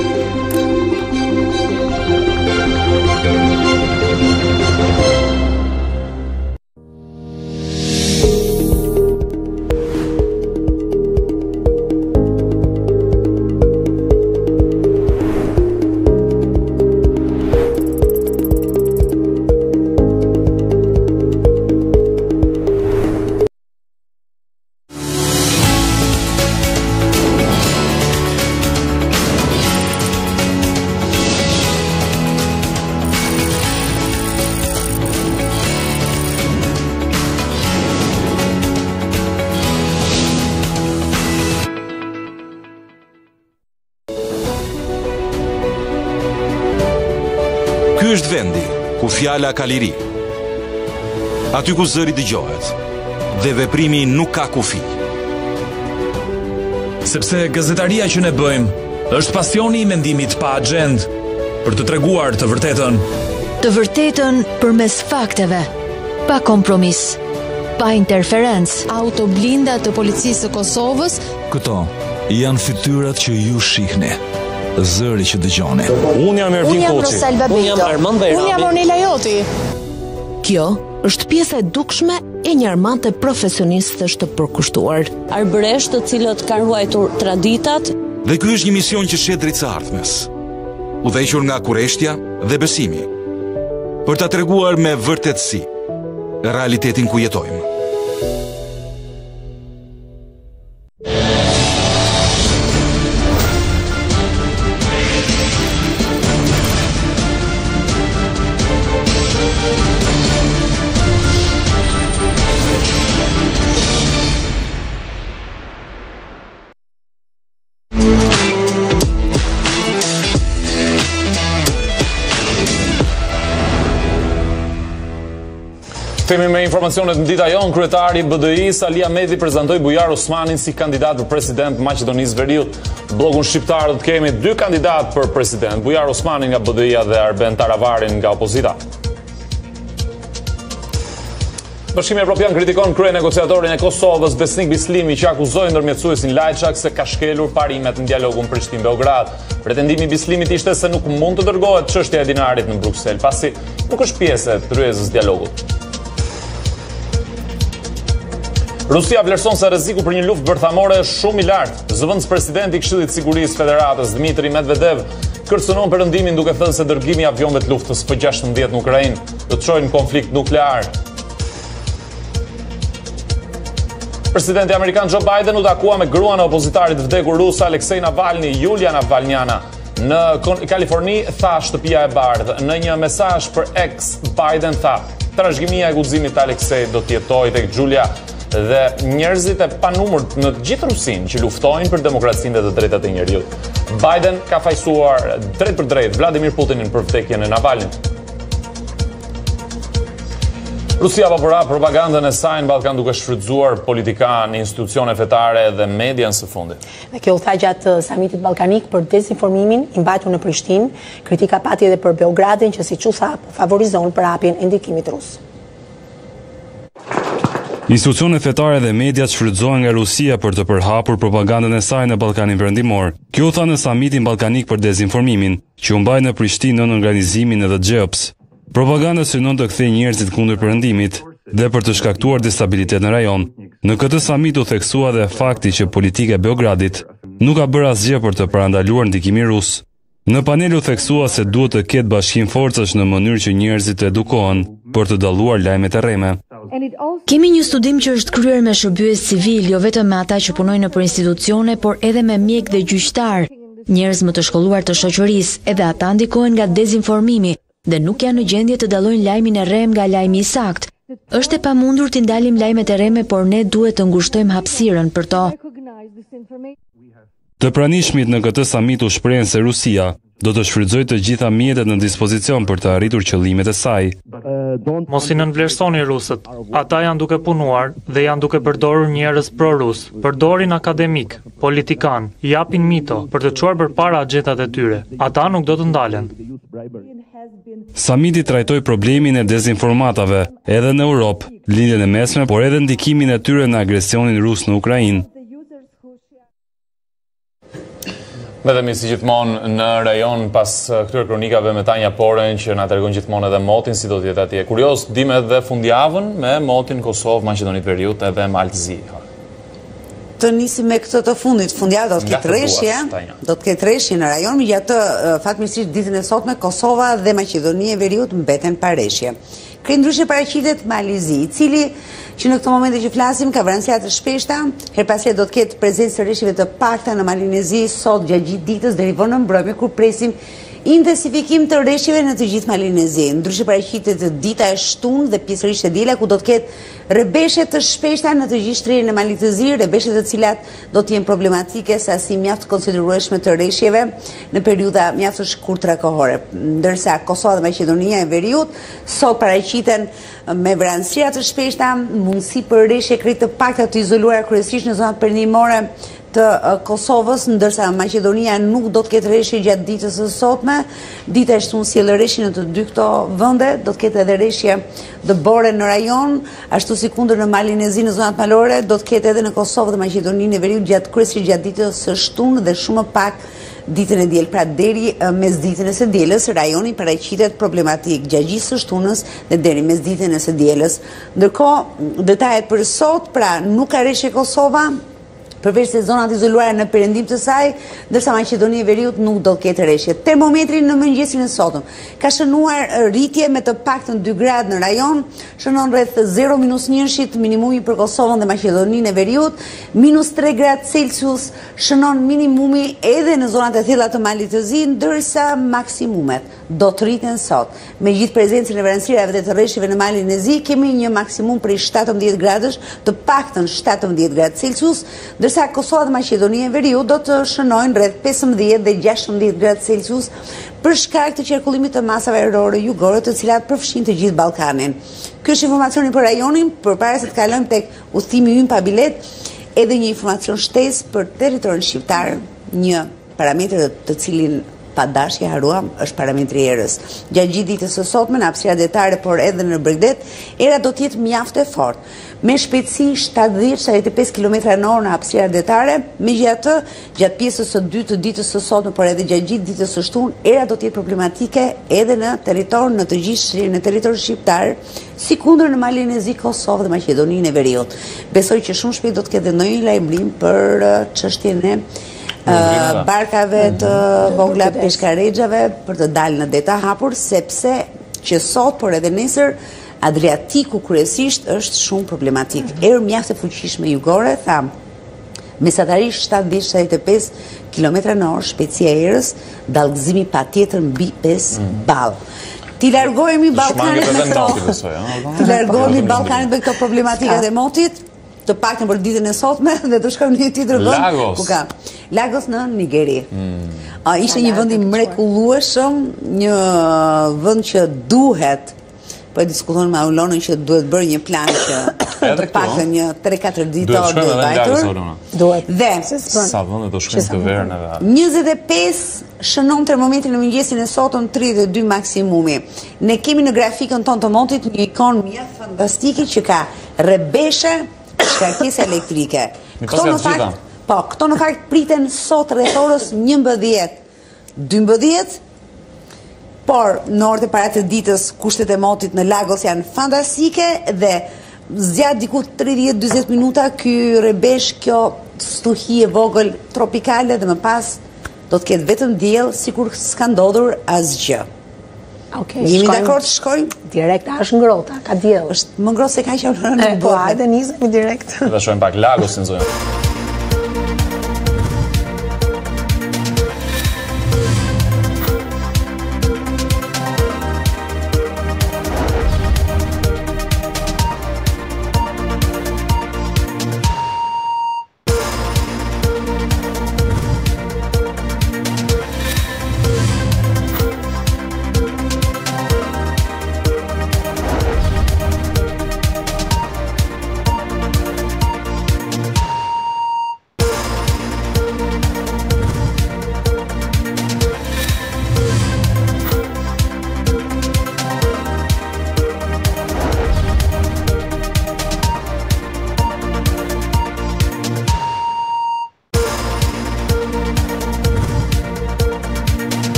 Ky është vendi ku fjala ka liri. Aty ku zëri dëgjohet dhe veprimi nuk ka kufi. Sepse gazetaria që ne bëjmë është pasioni I mendimit pa agjend për të treguar të vërtetën. Të vërtetën përmes fakteve, pa kompromis, pa interferencë. Autoblinda të policisë së Kosovës. Këto janë fytyrat që ju shihni. Zëri që dëgjoni. Unë jam Ervin Koçi. Unë jam Armand Bajrami. Unë jam Ornela Joti. Kjo është pjesa e dukshme e një armate profesionistësh të përkushtuar. Arbëresh të cilët kanë ruajtur traditat. Dhe ky është një mision që shet drejt së ardhmes, udhëhequr nga kurreshtja dhe besimi, për ta treguar me vërtetësi realitetin ku jetojmë. Themi me informacionet në dita jonë, kryetari B D I Sali Ahmeti prezantoi Bujar Osmanin si kandidat për president Maqedonisë Veriut. Blogun shqiptar do të kemi dy kandidat për president, Bujar Osmanin nga B D I-a dhe Arben Taravarin nga opozita. Bashkimi Evropian kritikon krye negociatorin e Kosovës Besnik Bislimi që akuzoi ndërmjetësuesin Lajçak se ka shkelur parimet në dialogun Prishtinë-Beograd. Pretendimi i Bislimit ishte se nuk mund të dërgohet çështja e dinarit në Bruksel, pasi nuk është pjesë e tryezës dialogut. Rusia vlerëson se rreziku për një luftë bërthamore është shumë i lartë. Zëvendës presidenti i Këshillit të Sigurisë Federatës Dmitri Medvedev kërcënon perëndimin duke thënë se dërgimi i avionëve të luftës F gjashtëmbëdhjetë në Ukrainë do të çojë në konflikt nuklear. Presidenti amerikan Joe Biden u takua me gruan e opozitarit vdekur rus Aleksej Navalny, Julia Navalnyana, në Kaliforni, tha Shtëpia e Bardhë. Në një mesazh për X, Biden tha: "Trashëgimia e guximit të Aleksejt do të jetojë tek Julia dhe njerëzit e panumërt në gjithë Rusinë që luftojnë për demokracinë dhe të drejtat e njerëzit." Biden ka fajsuar drejt për drejt Vladimir Putinin për vdekjen e Navalnit. Rusia po bëra propagandën e saj në Ballkan duke shfrytzuar politikanë, institucione fetare dhe media në së fundit. Dhe kjo u tha gjatë samitit ballkanik për dezinformimin i mbajtur në Prishtinë. Kritika pati edhe për Beogradin që siç u tha favorizon përhapjen e ndikimit rus. Institucionet fetare dhe mediat shfrytëzohen nga Rusia për të përhapur propagandën e saj në Ballkanin Perëndimor. Kjo u tha në samitin ballkanik për dezinformimin, që u mbaj në Prishtinë në organizimin e The Geops. Propaganda synon të kthejë njerëzit kundër perëndimit dhe për të shkaktuar destabilitet në rajon. Në këtë samit u theksua dhe fakti që politika e Beogradit nuk ka bërë asgjë për të parandaluar ndikimin rus. Në panel u theksua se duhet të ketë bashkim forcash në mënyrë që njerëzit të edukohen për të dalluar lajmet e rreme. Kemi një studim që është kryer me shërbyes civil, jo vetëm me ata që punojnë nëpër institucione, por edhe me mjek dhe gjyqtar. Njerëz më të shkolluar të shoqërisë, edhe ata ndikohen nga dezinformimi dhe nuk janë në gjendje të dallojnë lajmin e rrem nga lajmi i saktë. Është e pamundur të ndalim lajmet e rreme, por ne duhet të ngushtojmë hapësirën për to. Të pranishmit në këtë samit u shprehen se Rusia do të shfrytëzojë të gjitha mjetet në dispozicion për të arritur qëllimet e saj. Mos i nënvlerësoni rusët. Ata janë duke punuar dhe janë duke përdorur njerëz pro-rus. Përdorin akademik, politikan, japin mito për të çuar përpara agjendat e tyre. Ata nuk do të ndalen. Samiti trajtoi problemin e dezinformatave edhe në Europë, lindjen e mesme, por edhe ndikimin e tyre në agresionin rus në Ukrainë. Vedemi si gjithmonë në rajon pas këtyre kronikave me Tanja Poren që na tregon gjithmonë edhe motin si do të jetë atje. Kurios, dim edhe fundjavën me motin Kosovë, Maqedonitë Veriut edhe Maltëzi. Të nisim me këtë të fundit, fundjavë do të ketë rreshje, do të ketë rreshje në rajon, megjithatë fatmirësisht ditën e sotme Kosova dhe Maqedonia e Veriut mbeten pa rreshje. Krye paraqitet Malizi, i cili që në këtë moment që flasim ka vranësia të shpeshta, her pas herë do të ketë prezencë të rreshjeve të pakta në Malinezi sot gjatë gjithë ditës deri vonë në mbrëmje kur presim intensifikim të rreshjeve në të gjithë Malinezin. Ndryshe paraqitet dita e shtunë dhe pjesërisht e diela ku do të ketë rrebeshje të shpeshta në të gjithë shtrirën e Malitëzi, rrebeshje të cilat do të jenë problematike sasi mjaft konsiderueshme të rreshjeve në periudha mjaft të shkurtra kohore. Ndërsa Kosova dhe Maqedonia e Veriut sot paraqiten me vranësira të shpeshta, mundësi për rreshje krejt të pakta të izoluara kryesisht në zonat perëndimore të Kosovës, ndërsa Maqedonia nuk do të ketë reshje gjatë ditës së sotme. Dita e shtunë sjell reshje në të dy këto vende, do të ketë edhe reshje dëbore në rajon, ashtu si kundër në Malinezi në zonat malore, do të ketë edhe në Kosovë dhe Maqedoninë e Veriut gjatë kryesisht gjatë ditës së shtunë dhe shumë më pak ditën e diel, pra deri mes ditën e së dielës, rajoni paraqitet problematik gjatë gjithë së shtunës dhe deri mes ditën e së dielës. Ndërkohë, detajet për sot, pra nuk ka reshje Kosova, përveç se zonat izoluara në perëndim të saj, ndërsa Maqedonia e Veriut nuk do të ketë reshje. Termometri në mëngjesin e sotëm ka shënuar rritje me të paktën dy gradë në rajon, shënon rreth zero minus njëshit minimumi për Kosovën dhe Maqedoninë e Veriut, minus tre gradë Celsius shënon minimumi edhe në zonat e thella të Malit të Zi, ndërsa maksimumet do të rriten sot. Me gjithë prezencën e vranësirave dhe të rreshjeve në Malin e Zi, kemi një maksimum prej shtatëmbëdhjetë gradësh, të paktën shtatëmbëdhjetë gradë Celsius, ndërsa Kosova dhe Maqedonia e Veriut do të shënojnë rreth pesëmbëdhjetë dhe gjashtëmbëdhjetë gradë Celsius për shkak të qarkullimit të masave ajrore jugore, të cilat përfshin të gjithë Ballkanin. Ky është informacioni për rajonin, përpara se të kalojmë tek udhëtimi ynë pa bilet, edhe një informacion shtesë për territorin shqiptar, një parametër të cilin pa dashje haruam është parametri erës. Gjatë gjithë ditës së sotme në hapësira detare, por edhe në Bregdet, era do të jetë mjaft e fortë, me shpejtësi shtatëdhjetë deri te pesë kilometra në orë në hapësira detare. Megjithatë, gjatë pjesës së dytë të ditës së sotme, por edhe gjatë gjithë ditës së shtunë, era do të jetë problematike edhe në territor, në të gjithë në territorin shqiptar, si kundër në Malin e Zi, Kosovë dhe Maqedoninë e Veriut. Besoj që shumë shpejt do të ketë ndonjë lajmërim për çështjen e Uh, barkave të vogla peshkarexhave për të dalë në det të hapur, sepse që sot, por edhe nesër, Adriatiku kryesisht është shumë problematik. Erë mjaft e fuqishme jugore, tham, mesatarisht shtatëdhjetë deri te pesë kilometra në orë shpejtësia e erës, dallgëzimi patjetër mbi pesë ballë. Ti largohemi Ballkanit me këto. Ti largohemi Ballkanit me këto problematikat e motit, të paktën për ditën e sotme dhe të shkojmë në një tjetër vend. Lagos. Ku ka? Lagos në Nigeri. Mm. A, ishte një vend i mrekullueshëm, një vend që duhet, po e diskuton me Aulonën që duhet bërë një plan që të paktën një tre katër ditor duhet vajtur. Duhet. Dhe sa vende do shkojmë të verën edhe. njëzet e pesë shënon termometrin në mëngjesin e sotëm, tridhjetë e dy maksimumi. Ne kemi në grafikën tonë të motit një ikon mjaft fantastike që ka rrebeshe shkarkesa elektrike. Këto në fakt, po, këto në fakt priten sot rreth orës njëmbëdhjetë, dymbëdhjetë, por në orët e para të ditës kushtet e motit në Lagos janë fantastike dhe zgjat diku tridhjetë dyzet minuta ky rrebesh, kjo stuhi e vogël tropikale dhe më pas do të ketë vetëm diell, sikur s'ka ndodhur asgjë. Okay, jemi dakord të shkojmë? Direkt, është ngrota, ka diell. Është më ngrohtë se ka që në Po, hajde nisemi direkt. Dhe shojmë pak Lagosin zonja.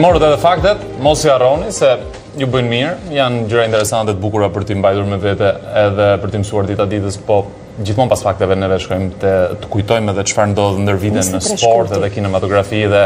morët edhe faktet, mos i harroni se ju bëjnë mirë, janë gjëra interesante të bukura për t'i mbajtur me vete edhe për t'i mësuar dita ditës, po gjithmonë pas fakteve neve shkojmë të, të kujtojmë edhe çfarë ndodh ndër vite në sport edhe kinematografi dhe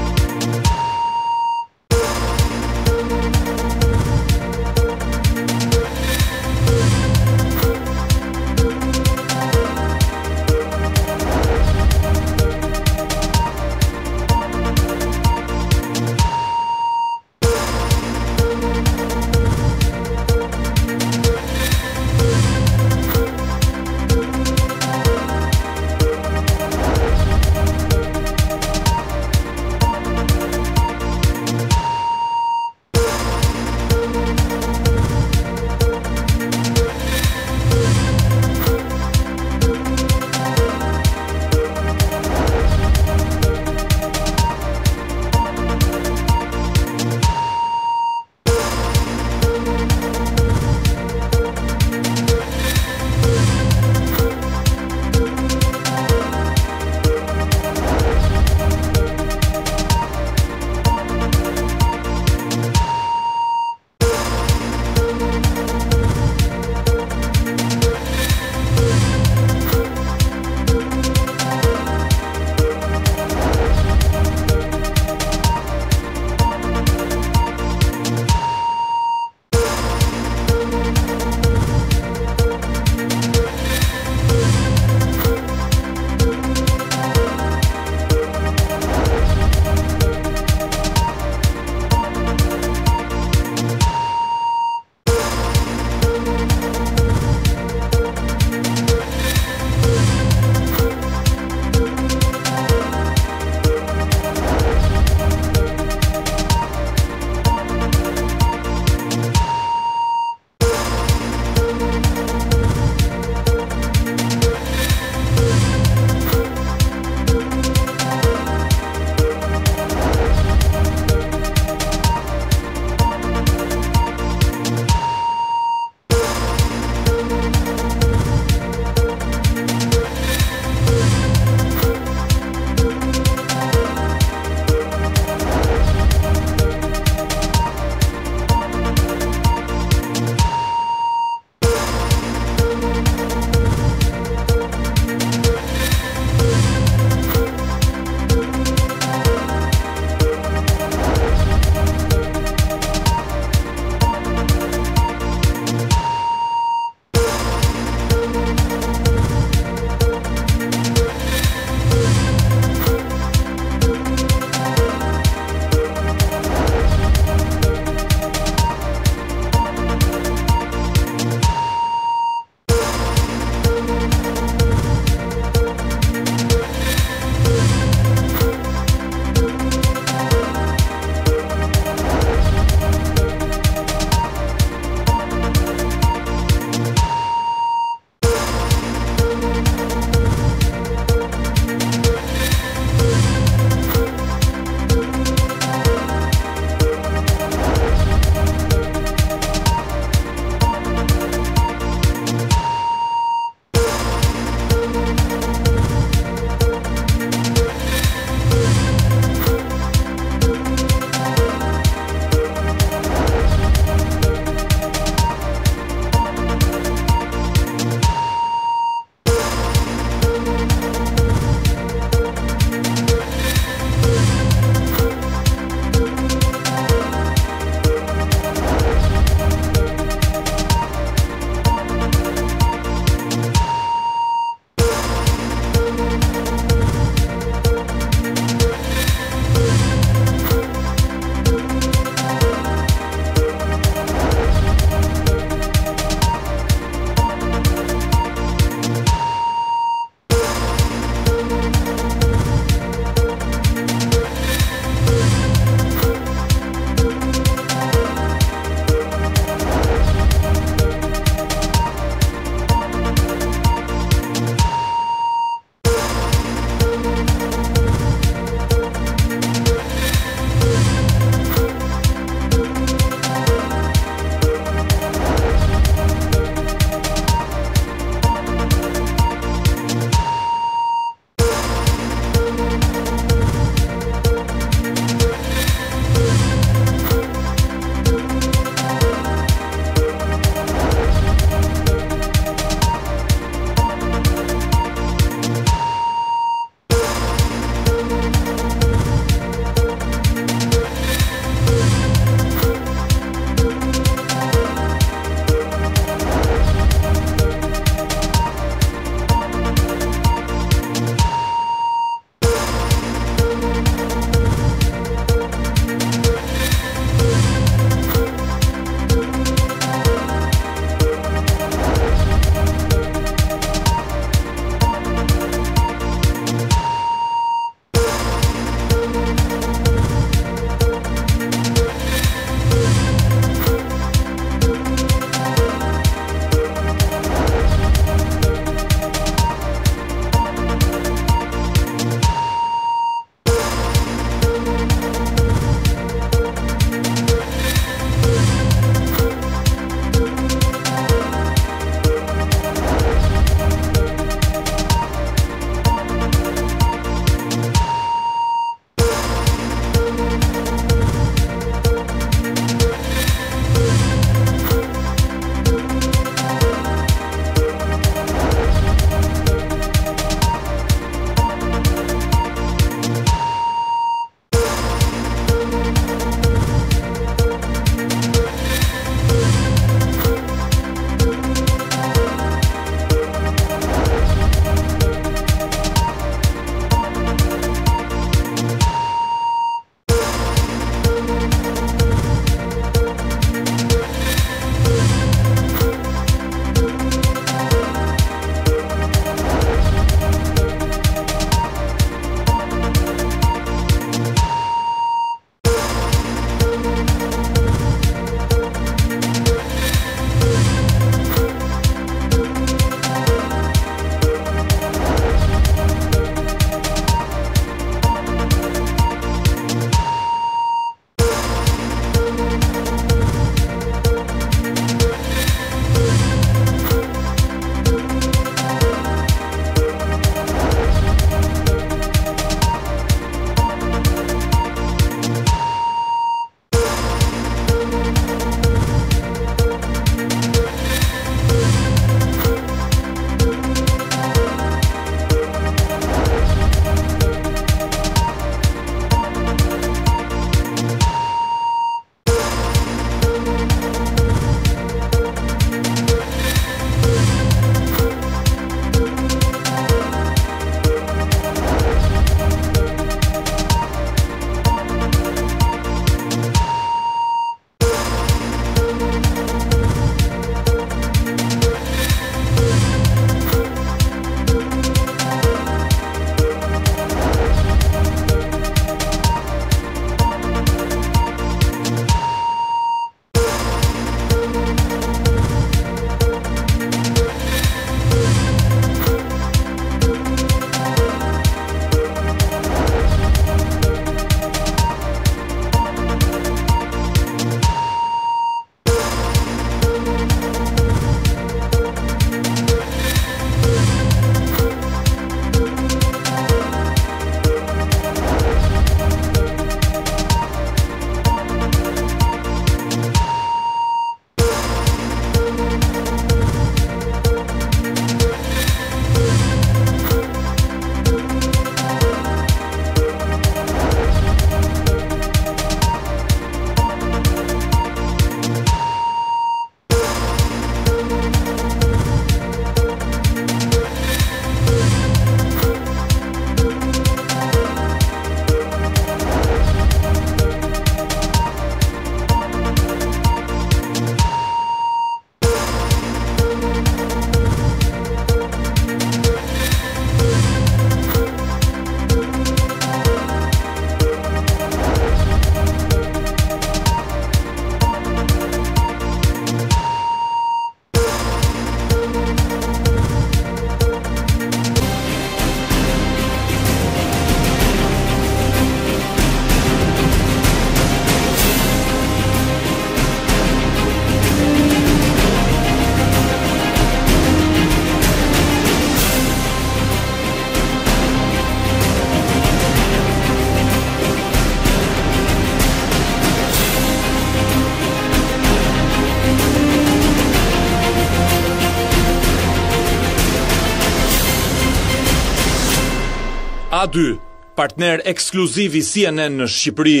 A dy, partner ekskluziv i C N N në Shqipëri.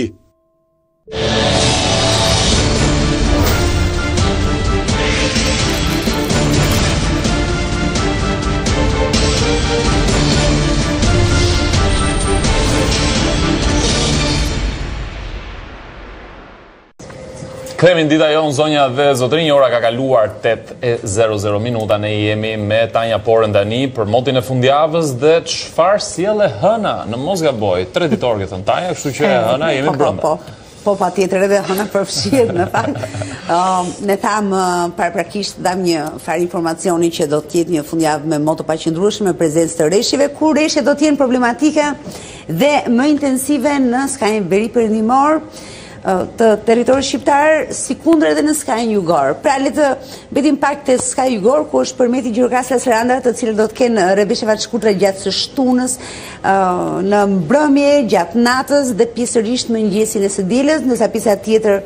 Kthehemi në dita jonë, zonja dhe zotrinj, ora ka kaluar tetë e zero zero minuta, ne jemi me Tanja Porën tani për motin e fundjavës dhe çfarë sjellë Hëna në mos gaboj, tre ditor që thon Tanja, kështu që Hëna jemi brenda. Po, po, po patjetër edhe Hëna përfshihet në fakt. Uh, ne tham uh, paraprakisht dam një far informacioni që do të jetë një fundjavë me moto paqëndrueshme me prezencë të reshjeve, ku reshjet do të jenë problematike dhe më intensive në skajin veri perëndimor të territorit shqiptar, si kundër edhe në skajin jugor. Pra le të betim pak te skaji jugor, ku është përmeti Gjirokastra Saranda, të cilët do të kenë rrebeshjeva të shkurtra gjatë së shtunës, në mbrëmje, gjatë natës dhe pjesërisht mëngjesin e së dielës, ndërsa pjesa tjetër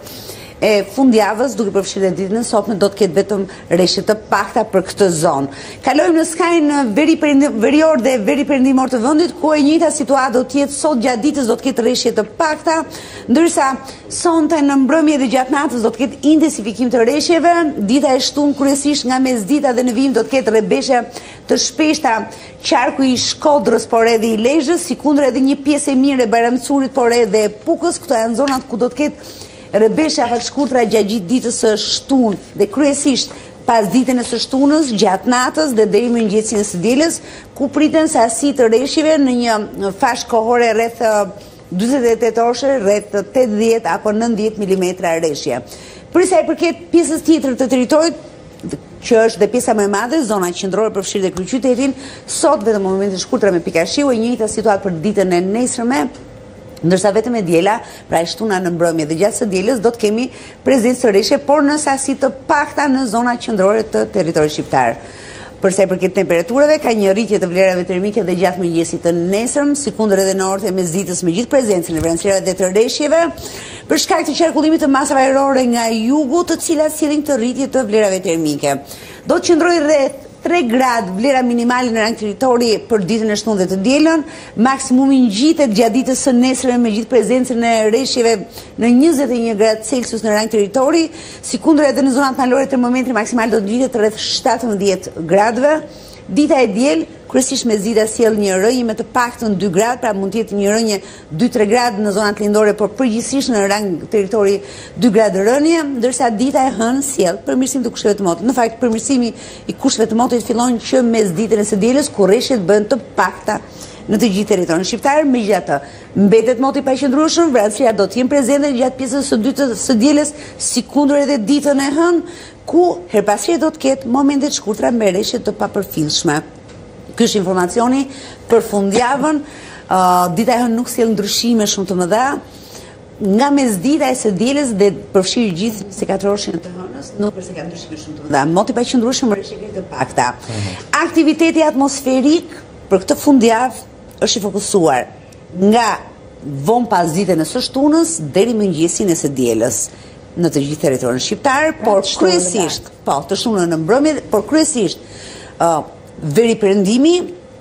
e fundjavës, duke përfshirë ditën e sotme, do të ketë vetëm reshje të pakta për këtë zonë. Kalojmë në skajin veri verior dhe veri perëndimor të vendit, ku e njëjta situatë do të jetë sot gjatë ditës, do të ketë reshje të pakta, ndërsa sonte në mbrëmje dhe gjatë natës do të ketë intensifikim të reshjeve. Dita e shtunë kryesisht nga mesdita dhe në vim do të ketë rrebeshje të shpeshta qarku i Shkodrës, por edhe i Lezhës, sikundër edhe një pjesë e mirë e Bajramcurit, por edhe e Pukës. Këto janë zonat ku do të ketë rrebeshja pak shkurtra gjatë ditës së shtunë dhe kryesisht pas ditën e së shtunës, gjatë natës dhe deri në mëngjesin e së dielës, ku priten sasi të reshjeve në një fash kohore rreth dyzet e tetë orëshe, rreth tetëdhjetë apo nëntëdhjetë milimetra reshje. Për sa i përket pjesës tjetër të territorit, që është dhe pjesa më e madhe, zona qendrore përfshirë dhe kryeqytetin, sot vetëm momente të shkurtra me pika shiu, e njëjta situatë për ditën e nesërme, ndërsa vetëm e diela, pra e shtuna në mbrëmje dhe gjatë së dielës, do të kemi prezencë të reshje, por në sasi të pakta në zona qendrore të territorit shqiptar. Përsa i përket temperaturave, ka një rritje të vlerave termike dhe gjatë mëngjesit të nesërm, sikundër edhe në orët e mesditës me gjithë prezencën e vranësirave dhe të reshjeve, për shkak të qarkullimit të masave ajrore nga jugu, të cilat sillin të rritje të vlerave termike. Do të qëndrojë rreth tre gradë vlera minimale në rang territori për ditën e shtunë dhe të dielën, maksimumi ngjitet gjatë ditës së nesërme me gjithë prezencën e reshjeve në njëzet e një gradë Celsius në rang territori, sikundër edhe në zonat malore termometri maksimal do të ngjitet rreth shtatëmbëdhjetë gradëve. Dita e diel, kryesisht mesdita sjell një rënje me të paktën dy gradë, pra mund të jetë një rënje dy tre gradë në zonat lindore, por përgjithsisht në rang territori dy gradë rënje, ndërsa dita e hënë sjell përmirësim të kushteve të motit. Në fakt, përmirësimi i kushteve të motit fillon që mes ditën e së dielës, ku reshjet bëhen të pakta në të gjithë territorin shqiptar. Megjithatë, mbetet moti paqëndrueshëm, vranësirat do të jenë prezente gjatë pjesës së dytë së dielës, sikundër edhe ditën e hënë, ku her pas here do të ketë momente të shkurtra me reshje të papërfillshme. Ky është informacioni për fundjavën. Uh, dita e hënë nuk sjell ndryshime shumë të mëdha. Nga mesdita e së dielës dhe përfshirë gjithë njëzet e katër orëshin të hënës, nuk përse ka ndryshime shumë të mëdha. Moti paqëndrueshëm, reshje të pakta. Aktiviteti atmosferik për këtë fundjavë është i fokusuar nga vonë pas ditën e së shtunës deri mëngjesin e së dielës në të gjithë territorin shqiptar, por kryesisht, po, të shtunën në mbrëmje, por kryesisht uh, veri perëndimi,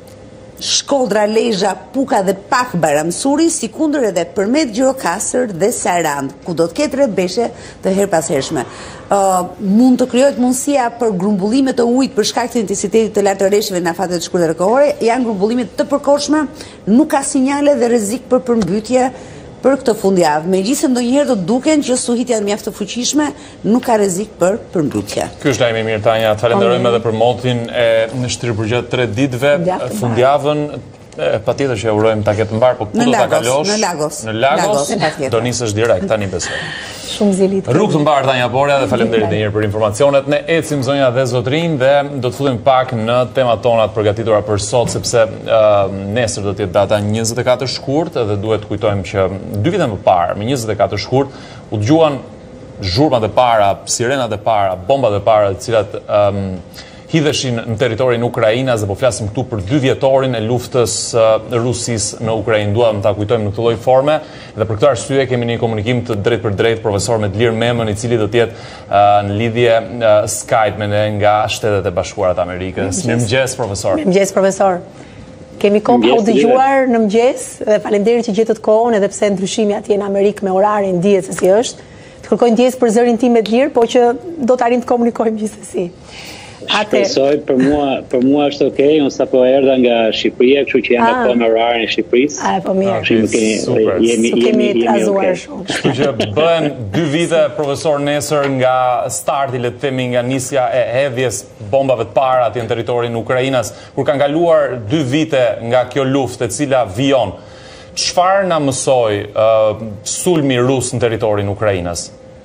Shkodra, Lezhë, Puka dhe pak Bajramsuri, sikundër edhe përmet Gjirokastër dhe Sarandë, ku do të ketë rrebeshje të herpashershme. Uh, mund të krijohet mundësia për grumbullime të ujit për shkak të intensitetit të lartë të reshjeve në afatet e shkurtra kohore, janë grumbullime të përkohshme, nuk ka sinjale dhe rrezik për përmbytje për këtë fundjavë. Megjithëse ndonjëherë do duken që suhit janë mjaft të fuqishme, nuk ka rrezik për përmbytje. Ky është lajmi i mirë, Tanja. Falenderojmë edhe për motin e në shtrirë për gjatë tre ditëve. Fundjavën patjetër që urojmë ta ketë mbar, po ku do ta kalosh? Në Lagos. Në Lagos. Do nisësh direkt tani besoj. Shumë zilit. Rrugë të mbar Tanja Porja dhe faleminderit edhe një herë për informacionet. Ne ecim zonja dhe zotrinj dhe do të futem pak në temat tona të përgatitura për sot, sepse uh, nesër do të jetë data njëzet e katër shkurt dhe duhet të kujtojmë që dy vite më parë, me njëzet e katër shkurt, u dëgjuan zhurmat e para, sirenat e para, bombat e para, të cilat um, hidheshin në territorin Ukrainas dhe po flasim këtu për dy vjetorin e luftës uh, Rusisë në Ukrainë. Duam ta kujtojmë në këtë lloj forme dhe për këtë arsye kemi një komunikim të drejtë për drejtë profesor Medlir Memën, i cili do të jetë uh, në lidhje uh, Skype me ne nga Shtetet e Bashkuara të Amerikës. Mirëmëngjes profesor. Mirëmëngjes profesor. Kemi kohë pa u dëgjuar në mëngjes dhe faleminderit që gjetët kohën edhe pse ndryshimi atje në Amerikë me orarin dihet se si është. Të kërkoj ndjesë për zërin tim me të lirë, po që do të arrim të komunikojmë gjithsesi. Shpresoj, për mua, për mua është okej, unë sapo erdha nga Shqipëria, kështu që jam akoma me orarin e Shqipërisë. A, po mirë. Super. Jemi jemi jemi okej. Kështu që bëhen dy vite profesor nesër nga starti, le të themi, nga nisja e hedhjes bombave të para atje në territorin e Ukrainës, kur kanë kaluar dy vite nga kjo luftë e cila vijon. Çfarë na mësoi uh, sulmi rus në territorin e Ukrainës?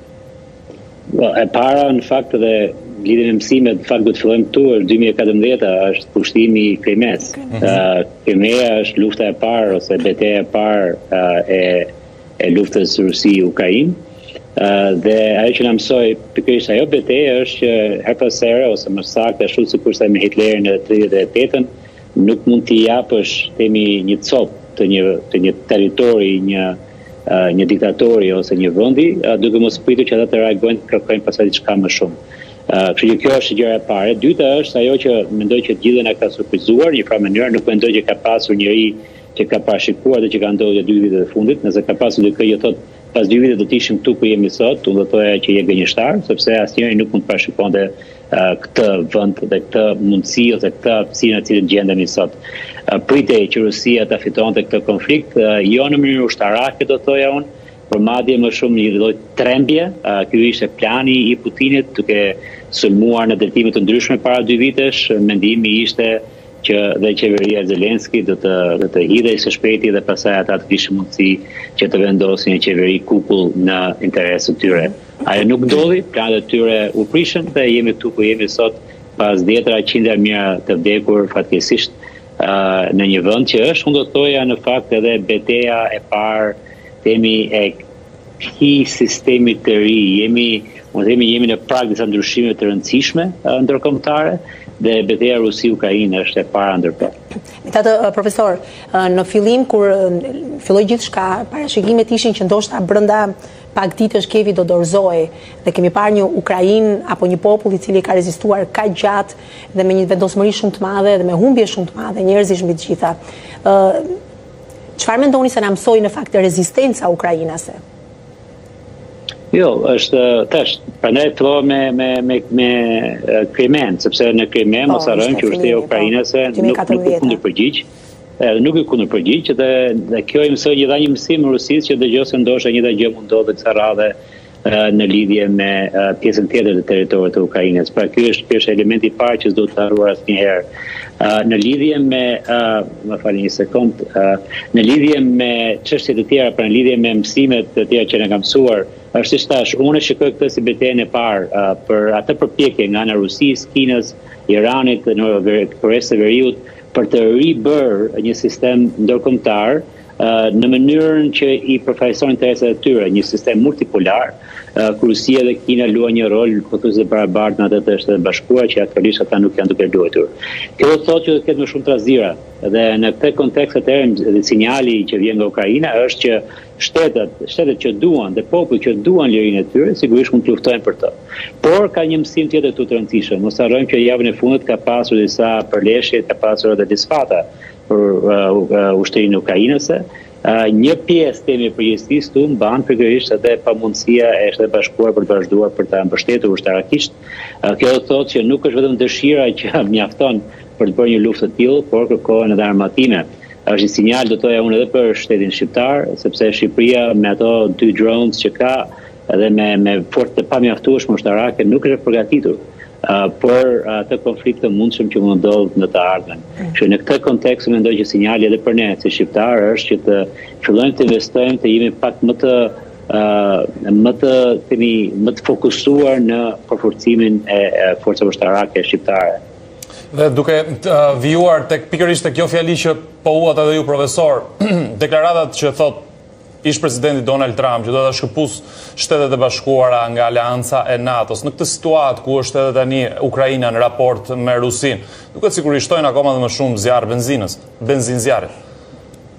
E para, në fakt, dhe lidhje me mësimet, në fakt do të fillojmë këtu, është dy mijë e katërmbëdhjetë, është pushtimi i Krimes. Uh, Krimea është lufta e parë ose betejë e parë uh, e, e luftës Rusi-Ukrainë. Uh, dhe ajo që na mësoi pikërisht ajo betejë është që her pas here, ose më saktë ashtu sikur sa me Hitlerin në tridhjetë e tetën, nuk mund t'i japësh themi një copë të një të një territori, një Uh, një diktatori ose një vendi, uh, duke mos pritur që ata të reagojnë të kërkojnë pastaj diçka më shumë. Uh, Kështu që kjo është gjëja e parë. E dyta është ajo që mendoj që të gjithë na ka surprizuar në një farë mënyrë, nuk mendoj që ka pasur njëri që ka parashikuar dhe që ka ndodhur dy vitet e fundit, nëse ka pasur dikë që thotë pas dy vite do të ishim këtu ku jemi sot, unë do të thoya që je gënjeshtar, sepse asnjëri nuk mund të parashikonte uh, këtë vend dhe këtë mundësi ose këtë hapësi në cilën gjendemi sot. Uh, pritej që Rusia ta fitonte këtë konflikt, uh, jo në mënyrë ushtarake do të thoya unë, por madje më shumë një lloj trembje. Uh, ky ishte plani i Putinit duke sulmuar në drejtime të ndryshme para dy vitesh. Mendimi ishte që dhe qeveria Zelenski do të do të hidhej së shpejti dhe pastaj ata të kishin mundësi që të vendosin një qeveri kukull në interesat e tyre. Ajo nuk ndodhi, planet e tyre u prishën dhe jemi këtu ku jemi sot pas dhjetëra qindra mijëra të vdekur fatkeqësisht uh, në një vend që është, unë do të thoja në fakt edhe beteja e parë themi e këtij sistemi të ri. Jemi, unë themi jemi në prag disa ndryshime të rëndësishme uh, ndërkombëtare. Dhe betejë Rusi-Ukrainë është e para ndërkohë. Megjithatë, profesor, në fillim kur filloi gjithçka, parashikimet ishin që ndoshta brenda pak ditësh Kievi do dorëzohej dhe kemi parë një Ukrainë apo një popull i cili ka rezistuar kaq gjatë dhe me një vendosmëri shumë të madhe dhe me humbje shumë të madhe njerëzish mbi të gjitha. Çfarë mendoni se na mësoi në fakt rezistenca ukrainase? Jo, është tash, prandaj fillova me me me me Krimen, sepse në Krimen mos harrojmë që ushtria ukrainase nuk nuk u kundërpërgjigj. Edhe nuk u kundërpërgjigj dhe dhe kjo i mësoi një dha një mësim Rusisë që dëgjose ndoshta një gjë mund ndodhte kësaj radhe në lidhje me pjesën tjetër të territorit të Ukrainës. Pra ky është pjesë elementi i parë që s'do të harruar asnjëherë. Në lidhje me, më falni një sekond, në lidhje me çështjet e tjera, pra në lidhje me mësimet të tjera që na kanë mësuar, është si thash, unë shikoj këtë si betejën e parë uh, për atë përpjekje nga ana e Rusisë, Kinës, Iranit, Koresë së Veriut për të ribërë një sistem ndërkombëtar uh, në mënyrën që i përfaqëson interesat e tyre, një sistem multipolar, uh, ku Rusia dhe Kina luajnë një rol pothuajse barabartë në atë të Shtetit Bashkuar që aktualisht ata nuk janë duke luajtur. Kjo do të thotë që do të ketë më shumë trazira dhe në këtë kontekst atëherë sinjali që vjen nga Ukraina është që shtetet, shtetet që duan dhe popujt që duan lirinë e tyre sigurisht mund të luftojnë për të. Por ka një mësim tjetër të rëndësishëm. Mos harrojmë që javën e fundit ka pasur disa përleshje, ka pasur edhe disfata për uh, uh, ushtrinë ukrainase. Uh, një pjesë temi për përgjegjësisë këtu mban pikërisht edhe pamundësia e Shtetit Bashkuar për të vazhduar për ta mbështetur ushtarakisht. Uh, kjo do të thotë që nuk është vetëm dëshira që mjafton për të bërë një luftë të tillë, por kërkohen edhe armatime. Është një sinjal do thoya unë edhe për shtetin shqiptar, sepse Shqipëria me ato dy drones që ka edhe me me fortë të pamjaftueshme ushtarake nuk është përgatitur uh, për atë konflikt të mundshëm që mund të ndodhë në të ardhmen. Kështu në këtë kontekst mendoj që sinjali edhe për ne si shqiptar është që të fillojmë të investojmë, të jemi pak më të uh, më të themi më të fokusuar në përforcimin e, e forcave ushtarake shqiptare. Dhe duke uh, vijuar tek pikërisht tek kjo fjali që po uat edhe ju profesor, deklaratat që thot ish presidenti Donald Trump që do ta shkëpus Shtetet e Bashkuara nga Aleanca e NATO-s në këtë situatë ku është edhe tani Ukraina në raport me Rusinë, duket sikur i shtojnë akoma dhe më shumë zjarr benzinës, benzinë zjarri.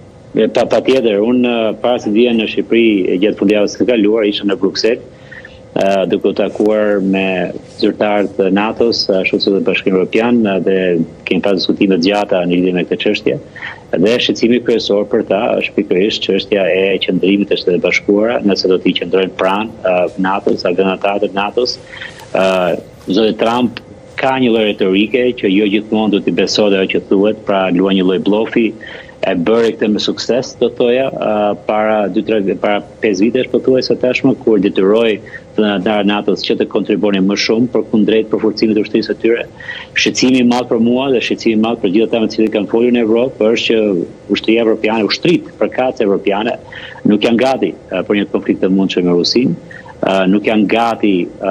Pa patjetër, unë para se dija në Shqipëri gjatë fundjavës së kaluar isha në Bruksel. duke u takuar me zyrtarët e NATO-s, ashtu si dhe Bashkimi Evropian, dhe kemi pas diskutime të gjata në lidhje me këtë çështje. Dhe shqetësimi kryesor për ta është pikërisht çështja e qëndrimit të Shtetit Bashkuara, nëse do t'i qëndrojnë pranë NATO-s, anëtarët e NATO-s. Zoti Trump ka një lloj retorike që jo gjithmonë do t'i besojë ajo që thuhet, pra luan një lloj blofi. E bëri këtë me sukses, do thoja, para dy tre para pesë vitesh pothuajse tashmë, kur detyroi të anëtarët e NATO-s që të kontribuonin më shumë për kundrejt përforcimit të ushtrisë së tyre. Shqetësimi i madh për mua dhe shqetësimi i madh për gjithë ata me të cilët kanë folur në Evropë është që ushtria evropiane, ushtrit përkatëse evropiane nuk janë gati për një konflikt të mundshëm me Rusinë, nuk janë gati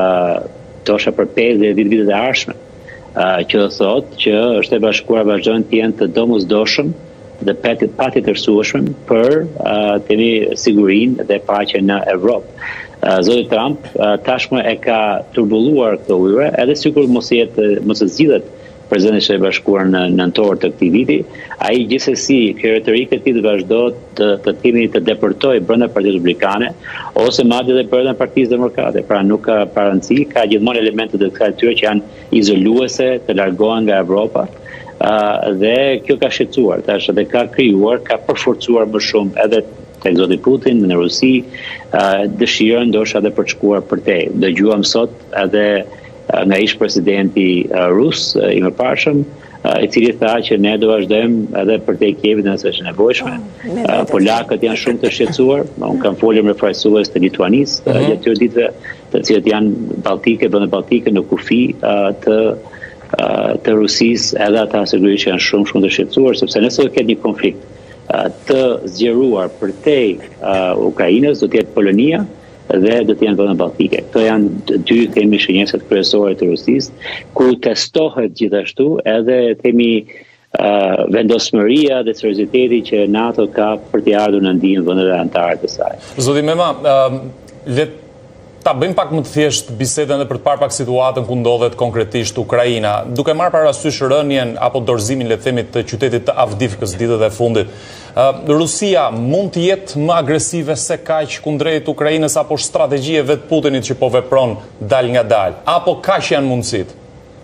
tosha për pesë deri në vitet e ardhshme, që do thotë që Shtetet Bashkuara vazhdojnë të jenë të domosdoshëm dhe pati të rësueshëm për uh, temi sigurinë dhe paqen në Evropë. Uh, Zoti Trump uh, tashmë e ka turbulluar këto ujëre, edhe sikur mos jetë mos e zgjidhet presidenti i Shtetit Bashkuar në nëntor të këtij viti, ai gjithsesi kjo retorikë e tij të vazhdo të të timi të depërtoj brenda Partisë Republikane ose madje edhe brenda Partisë Demokrate. Pra nuk ka parancë, ka gjithmonë elemente të kësaj tyre që janë izoluese, të largohen nga Evropa. Uh, dhe kjo ka shqetësuar, tash dhe ka krijuar, ka përforcuar më shumë edhe tek zoti Putin në Rusi, uh, dëshirën ndoshta edhe për të shkuar përtej. Dëgjuam sot edhe uh, nga ish presidenti uh, rus uh, i mëparshëm, uh, i cili tha që ne do vazhdojmë edhe përtej Kievit nëse është nevojshme. Uh, Polakët janë shumë të shqetësuar, unë kam folur me faqësues të Lituanisë uh, gjatë këtyre ditëve, të cilët janë Balltike, brenda Balltike në kufi uh, të të Rusisë, edhe ata sigurisht janë shumë shumë të shqetësuar, sepse nëse do ketë një konflikt të zgjeruar përtej Ukrainës, do të jetë Polonia dhe do të jenë vendet balltike. Këto janë dy themi shenjëset kryesore të Rusisë, ku testohet gjithashtu edhe themi vendosmëria dhe serioziteti që NATO ka për të ardhur në ndihmë vendet anëtare të saj. Zoti Mema, le ta bëjmë pak më të thjesht bisedën dhe për të parë pak situatën ku ndodhet konkretisht Ukraina, duke marrë parasysh rënien apo dorëzimin le të themi të qytetit të Avdivkës ditët e fundit. Uh, Rusia mund të jetë më agresive se kaq kundrejt Ukrainës apo strategjia e vet Putinit që po vepron dal nga dal, apo kaq janë mundësitë?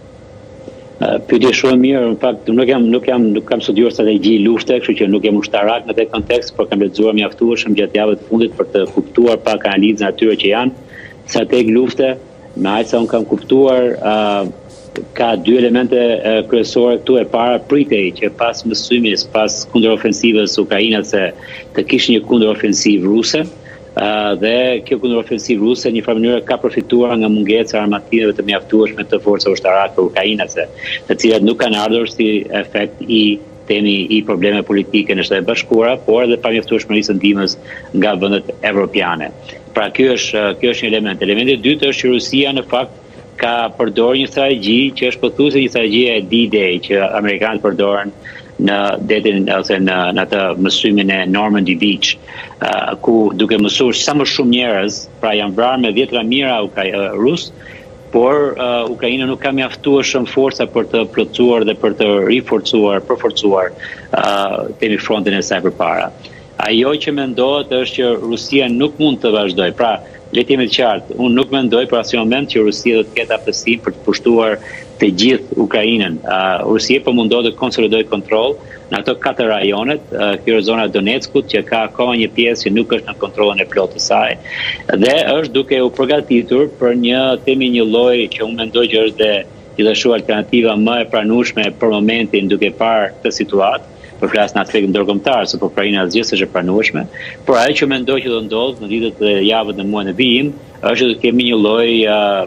Uh, Pyetje shumë mirë, në fakt nuk jam nuk jam nuk kam studiuar strategji lufte, kështu që nuk jam ushtarak në këtë kontekst, por kam lexuar mjaftueshëm gjatë javës së fundit për të kuptuar pak analizën atyre që janë strateg lufte, me aq sa unë kam kuptuar, uh, ka dy elemente uh, kryesore këtu. E para pritej që pas mësimit, pas kundërofensivës ukrainase të kishte një kundërofensivë ruse, uh, dhe kjo kundërofensivë ruse në një farë mënyrë ka përfituar nga mungesa e armatimeve të mjaftueshme të forcave ushtarake ukrainase, të cilat nuk kanë ardhur si efekt i temi i probleme politike në Shtetet Bashkuara, por edhe pa mjaftueshmërisë ndihmës nga vendet evropiane. Pra kjo është kjo është një element. Elementi i dytë është që Rusia në fakt ka përdorur një strategji që është pothuajse një strategji e D-Day që amerikanët përdoren në detin ose në në atë mësimin e Normandy Beach, uh, ku duke mësuar sa më shumë njerëz, pra janë vrarë me dhjetra mijëra rus, por uh, Ukraina nuk ka mjaftueshëm forca për të plotësuar dhe për të riforcuar, përforcuar uh, temi frontin e saj përpara. Ajo që mendohet është që Rusia nuk mund të vazhdojë. Pra, le të jemi të qartë, unë nuk mendoj për asnjë moment që Rusia do të ketë aftësi për të pushtuar të gjithë Ukrainën. Uh, Rusia po mundohet të konsolidojë kontroll në ato katër rajonet, uh, kjo është zona e Donetskut, që ka akoma një pjesë që nuk është në kontrollin e plotë të saj, dhe është duke u përgatitur për një temi një lloj që unë mendoj që është dhe gjithashtu alternativa më e pranueshme për momentin, duke parë këtë situatë. Për flas në aspektin ndërkombëtar, se për Ukrainën asgjë është e pranueshme, por ajo që mendoj që do ndodhë në ditët e javët në muajin e vijim është që kemi një lloj uh,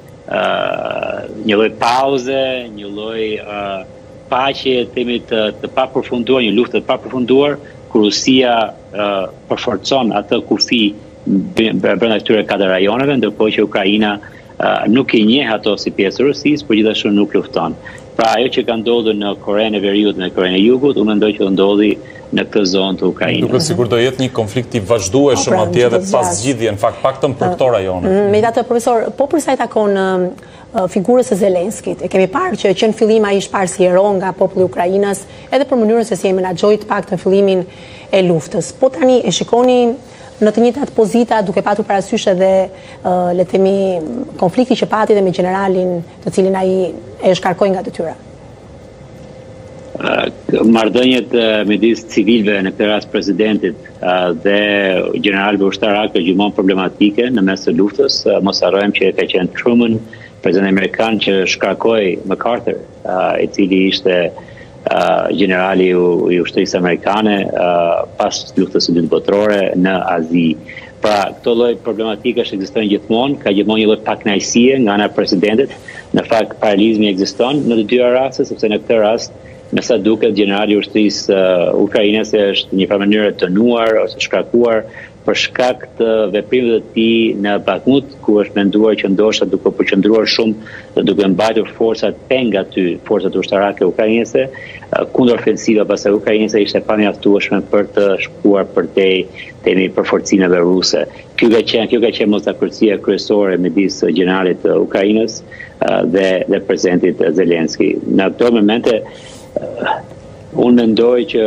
uh, një lloj pauze, një lloj uh, paqe, themi të, të papërfunduar, një luftë të papërfunduar, ku Rusia uh, përforcon atë kufi brenda këtyre katër rajoneve, ndërkohë që Ukraina uh, nuk i njeh ato si pjesë e Rusisë, por gjithashtu nuk lufton. Pra ajo që ka ndodhur në Korenë e Veriut, në Korenë e Jugut, unë mendoj që do ndodhi në këtë zonë të Ukrainës. Duket sikur do jetë një konflikt i vazhdueshëm atje edhe pas zgjidhje, në fakt paktën për këto rajone. Megjithatë, profesor, po për sa i takon figurës së Zelenskit, e kemi parë që që në fillim ai ishte parë si hero nga populli i Ukrainës, edhe për mënyrën se si e menaxhoi të paktën fillimin e luftës. Po tani e shikoni në të njëjtat pozita, duke patur parasysh edhe le të themi konflikti që pati dhe me generalin, të cilin ai e shkarkoi nga detyra. Marrëdhëniet midis civilëve në këtë rast presidentit dhe generalëve ushtarak është gjithmonë problematike në mes të luftës. Mos harrojmë që ka qenë Truman, presidenti amerikan, që shkarkoi MacArthur, i cili ishte generali i ushtrisë amerikane pas luftës së dytë botërore në Azi. Pra, këto lloj problematikash ekzistojnë gjithmonë, ka gjithmonë një lloj pakënaqësie nga ana e presidentit. Në fakt, paralizmi ekziston në të dyja rastet, sepse në këtë rast me sa duket generali i ushtrisë uh, ukrainase është një farë mënyrë të dënuar ose shkarkuar për shkak të veprimeve të tij në Bakhmut, ku është menduar që ndoshta duke përqendruar shumë dhe duke mbajtur forcat peng aty, forcat ushtarake ukrainase, uh, kundër ofensiva pasaj ukrainase ishte pamjaftueshme për të shkuar përtej temi përforcimeve ruse. Kjo ka qenë, kjo ka qenë mosdakordësia kryesore midis generalit të Ukrainës uh, dhe dhe presidentit Zelenski. Në këto momente Uh, unë mendoj që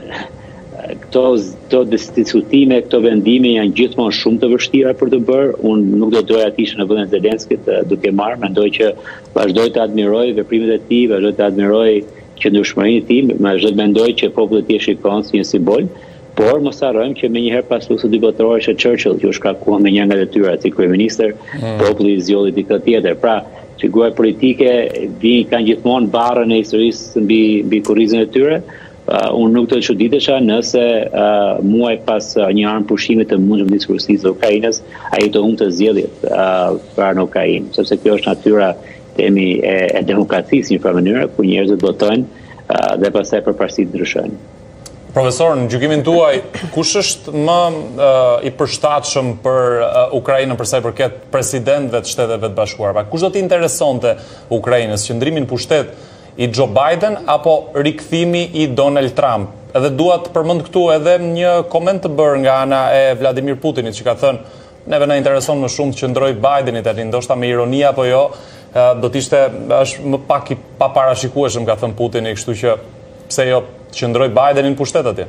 këto, këto diskutime, këto vendime janë gjithmonë shumë të vështira për të bërë. Unë nuk do doja të isha në vendin e Zelenskit uh, duke marrë, mendoj që vazhdoj të admiroj veprimet e tij, vazhdoj të admiroj qëndrueshmërinë e tij, vazhdoj të mendoj që populli i tij shikon si një simbol, por mos harrojmë që menjëherë pas luftës së dytë botërore ishte Churchill që u shkarkua me një nga detyrat si kryeministër, mm. populli i zgjodhi dikë tjetër. Pra, figurat politike vijnë kanë gjithmonë barrën e historisë mbi mbi kurrizën e tyre. Uh, unë nuk të çuditesha nëse uh, muaj pas uh, një armë pushimit të mundshëm midis Rusisë dhe Ukrainës, ai të humbte zgjedhjet uh, për në Ukrainë, sepse kjo është natyra themi e, e demokracisë në një farë mënyrë, ku njerëzit votojnë uh, dhe pastaj përparësitë ndryshojnë. Profesor, në gjykimin tuaj, kush është më uh, i përshtatshëm për uh, Ukrainën për sa i përket presidentëve të Shteteve të Bashkuara? Kush do t'i interesonte Ukrainës, qëndrimin pushtet i Joe Biden apo rikthimi i Donald Trump? Edhe dua të përmend këtu edhe një koment të bërë nga ana e Vladimir Putinit, që ka thënë, neve na intereson më shumë të qëndroj Bideni tani, ndoshta me ironi apo jo, uh, do të ishte është më pak i paparashikueshëm, ka thënë Putini, kështu që pse jo qëndroj Bidenin pushtet atje?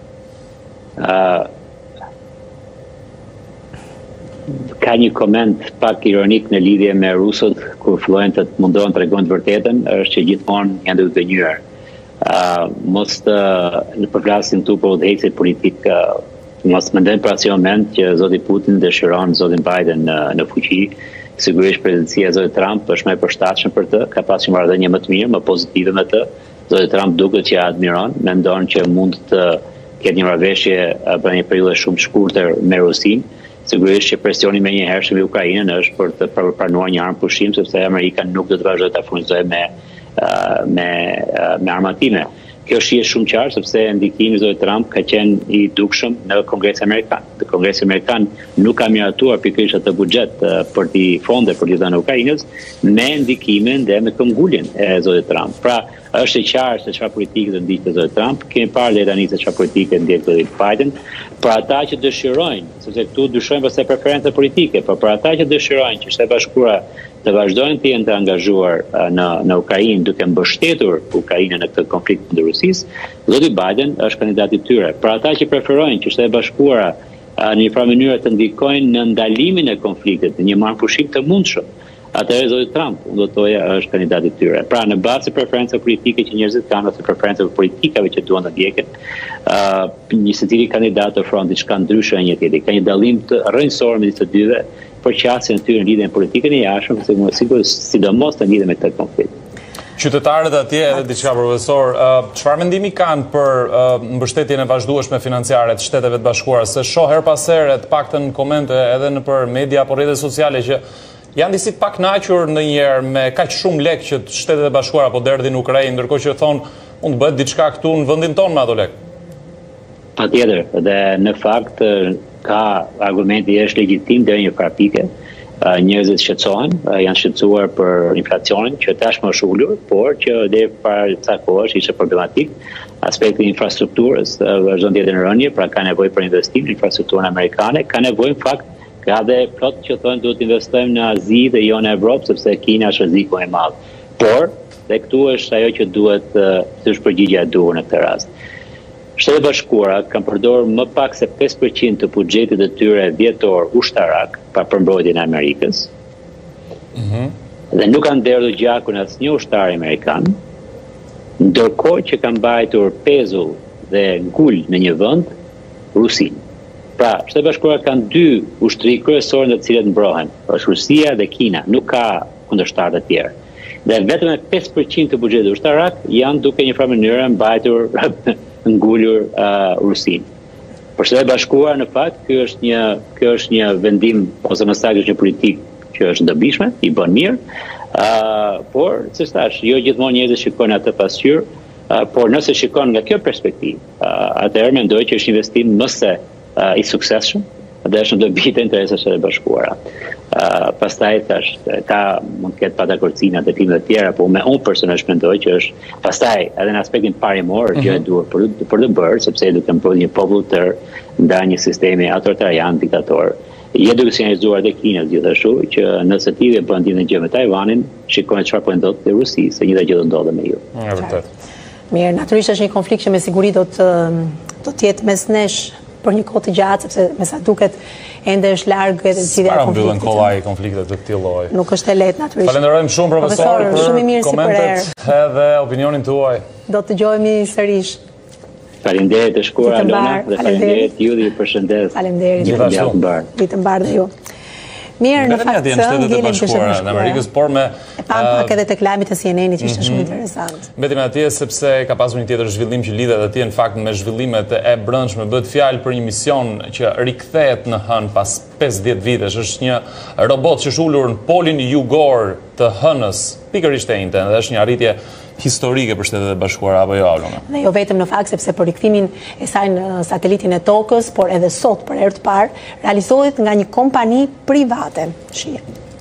Uh, ka një koment pak ironik në lidhje me rusët, kur fillojnë të mundohen të tregojnë të vërtetën, është që gjithmonë janë të gënjur. Uh, mos të në përflasim këtu për udhëheqësit politik, uh, mos mendojmë për asnjë moment që zoti Putin dëshiron zotin Biden në, në fuqi. Sigurisht prezidencia e zotit Trump është më e përshtatshme për të, ka pasur marrëdhënie më të mirë, më pozitive me të. Zoti Trump duket që admiron, mendon që mund të ketë një marrëveshje për një periudhë shumë të shkurtër me Rusinë. Sigurisht që presioni menjëhershëm mbi Ukrainën është për të pranuar një armë pushim, sepse Amerika nuk do të vazhdojë ta furnizojë me me me armatime. Kjo shihet shumë qartë sepse ndikimi i zotit Trump ka qenë i dukshëm në Kongresin Amerikan. Kongresi Amerikan nuk ka miratuar pikërisht atë buxhet për të fonde për të dhënë Ukrainës me ndikimin dhe me këmbguljen e zotit Trump. Pra, është e qartë se çfarë politike do ndiqte zoti Trump. Kemi parë deri tani se çfarë politike ndjek zoti Biden. Për ata që dëshirojnë, sepse këtu dyshojnë pastaj preferenca politike, por për ata që dëshirojnë që Shtetet Bashkuara të vazhdojnë të jenë të angazhuar në në Ukrainë duke mbështetur Ukrainën në këtë konflikt kundër Rusisë, zoti Biden është kandidati i tyre. Për ata që preferojnë që Shtetet Bashkuara në një farë mënyrë të ndikojnë në ndalimin e konfliktit, në një marrëpushim të mundshëm, atëherë zoti Trump, unë do të thoja, është kandidati i tyre. Pra, në bazë të preferencave politike që njerëzit kanë ose preferencave politikave që duan të ndjeken, uh, një secili kandidat ofron diçka ndryshe nga një tjetri. Ka një dallim të rrënjësor midis të dyve për qasjen e tyre në lidhje me politikën e jashtëm, sepse sigurisht sidomos të lidhje me këtë konflikt. Qytetarët atje edhe diçka, profesor, çfarë mendimi kanë për uh, mbështetjen e vazhdueshme financiare të Shteteve të Bashkuara? Se shoh her pas here të paktën komente edhe nëpër media apo rrjetet sociale që janë disi pak kënaqur ndonjëherë me kaq shumë lek që Shtetet e Bashkuara po derdhin në Ukrainë, ndërkohë që thonë mund të bëhet diçka këtu në vendin tonë me ato lek. Patjetër, dhe në fakt ka argumenti është legjitim deri në një farë pike. Njerëzit shqetësohen, janë shqetësuar për inflacionin që tashmë është ulur, por që deri para ca kohësh ishte problematik. Aspekti i infrastrukturës vazhdon të jetë në rënje, pra ka nevojë për investim në infrastrukturën amerikane, ka nevojë në fakt ka dhe plot që thonë duhet investojmë në Azi dhe jo në Evropë, sepse Kina është rreziku i madh. Por, dhe këtu është ajo që duhet të është përgjigjja e duhur në këtë rast. Shtetet e Bashkuara kanë përdorur më pak se pesë përqind të buxhetit të tyre vjetor ushtarak pa përmbrojtjen e Amerikës. Mhm. Dhe nuk kanë derdhur gjakun asnjë ushtar amerikan, ndërkohë që kanë mbajtur pezull dhe ngul në një vend Rusinë. Pra, Shtetet e Bashkuara kanë dy ushtri kryesorë në të cilët mbrohen, është Rusia dhe Kina, nuk ka kundërshtar të tjerë. Dhe vetëm e pesë përqind të buxhetit ushtarak janë duke një farë mënyrë mbajtur ngulur uh, Rusinë. Për Shtetet e Bashkuara në fakt ky është një ky është një vendim ose më saktë është një politikë që është dobishme, i bën mirë, uh, por si thash, jo gjithmonë njerëzit shikojnë atë pasqyrë, uh, por nëse shikon nga kjo perspektivë, uh, atëherë mendoj që është investim më se uh, i suksesshëm dhe është në dobi të interesave të Bashkuara. Uh, pastaj thash, ka mund të ketë patakërcina të time të tjera, por me unë personalisht mendoj që është pastaj edhe në aspektin parimor mm -hmm. gjë e duhur për, për të bërë, sepse duke mbrojtur një popull tërë ndaj një sistemi autoritarian diktator. Je duke sinjalizuar dhe Kinës gjithashtu që nëse ti dhe bën një gjë me Tajvanin, shikojnë çfarë po ndodh te Rusi, se njëjta gjë do ndodhe me ju. Është vërtet. Mirë, natyrisht është një konflikt që me siguri do të do të jetë mes nesh për një kohë të gjatë, sepse me sa duket ende është larg edhe cilë konflikti. Para mbyllën kollaj konfliktet të këtij lloji. Nuk është e lehtë natyrisht. Falenderojmë shumë profesor për komentet edhe opinionin tuaj. Do të dëgjojmë sërish. Faleminderit të shkuara Alona dhe faleminderit ju dhe ju përshëndes. Faleminderit. Gjithashtu. Ditë të mbarë dhe ju. Mirë, në fakt Shtetet e Bashkuara në Amerikës, por me pa pak edhe tek lajmi të C N N-it që ishte shumë interesant. Mbetemi atje sepse ka pasur një tjetër zhvillim që lidhet atje në fakt me zhvillimet e brendshme. Bëhet fjalë për një mision që rikthehet në hën pas pesëdhjetë vitesh. Është një robot që është ulur në polin jugor të hënës, pikërisht e njëjtën, dhe është një arritje historike për Shtetet e Bashkuara apo jo, Alona? Dhe jo vetëm në fakt sepse për rikthimin e saj në satelitin e tokës, por edhe sot për herë të parë realizohet nga një kompani private. Shije.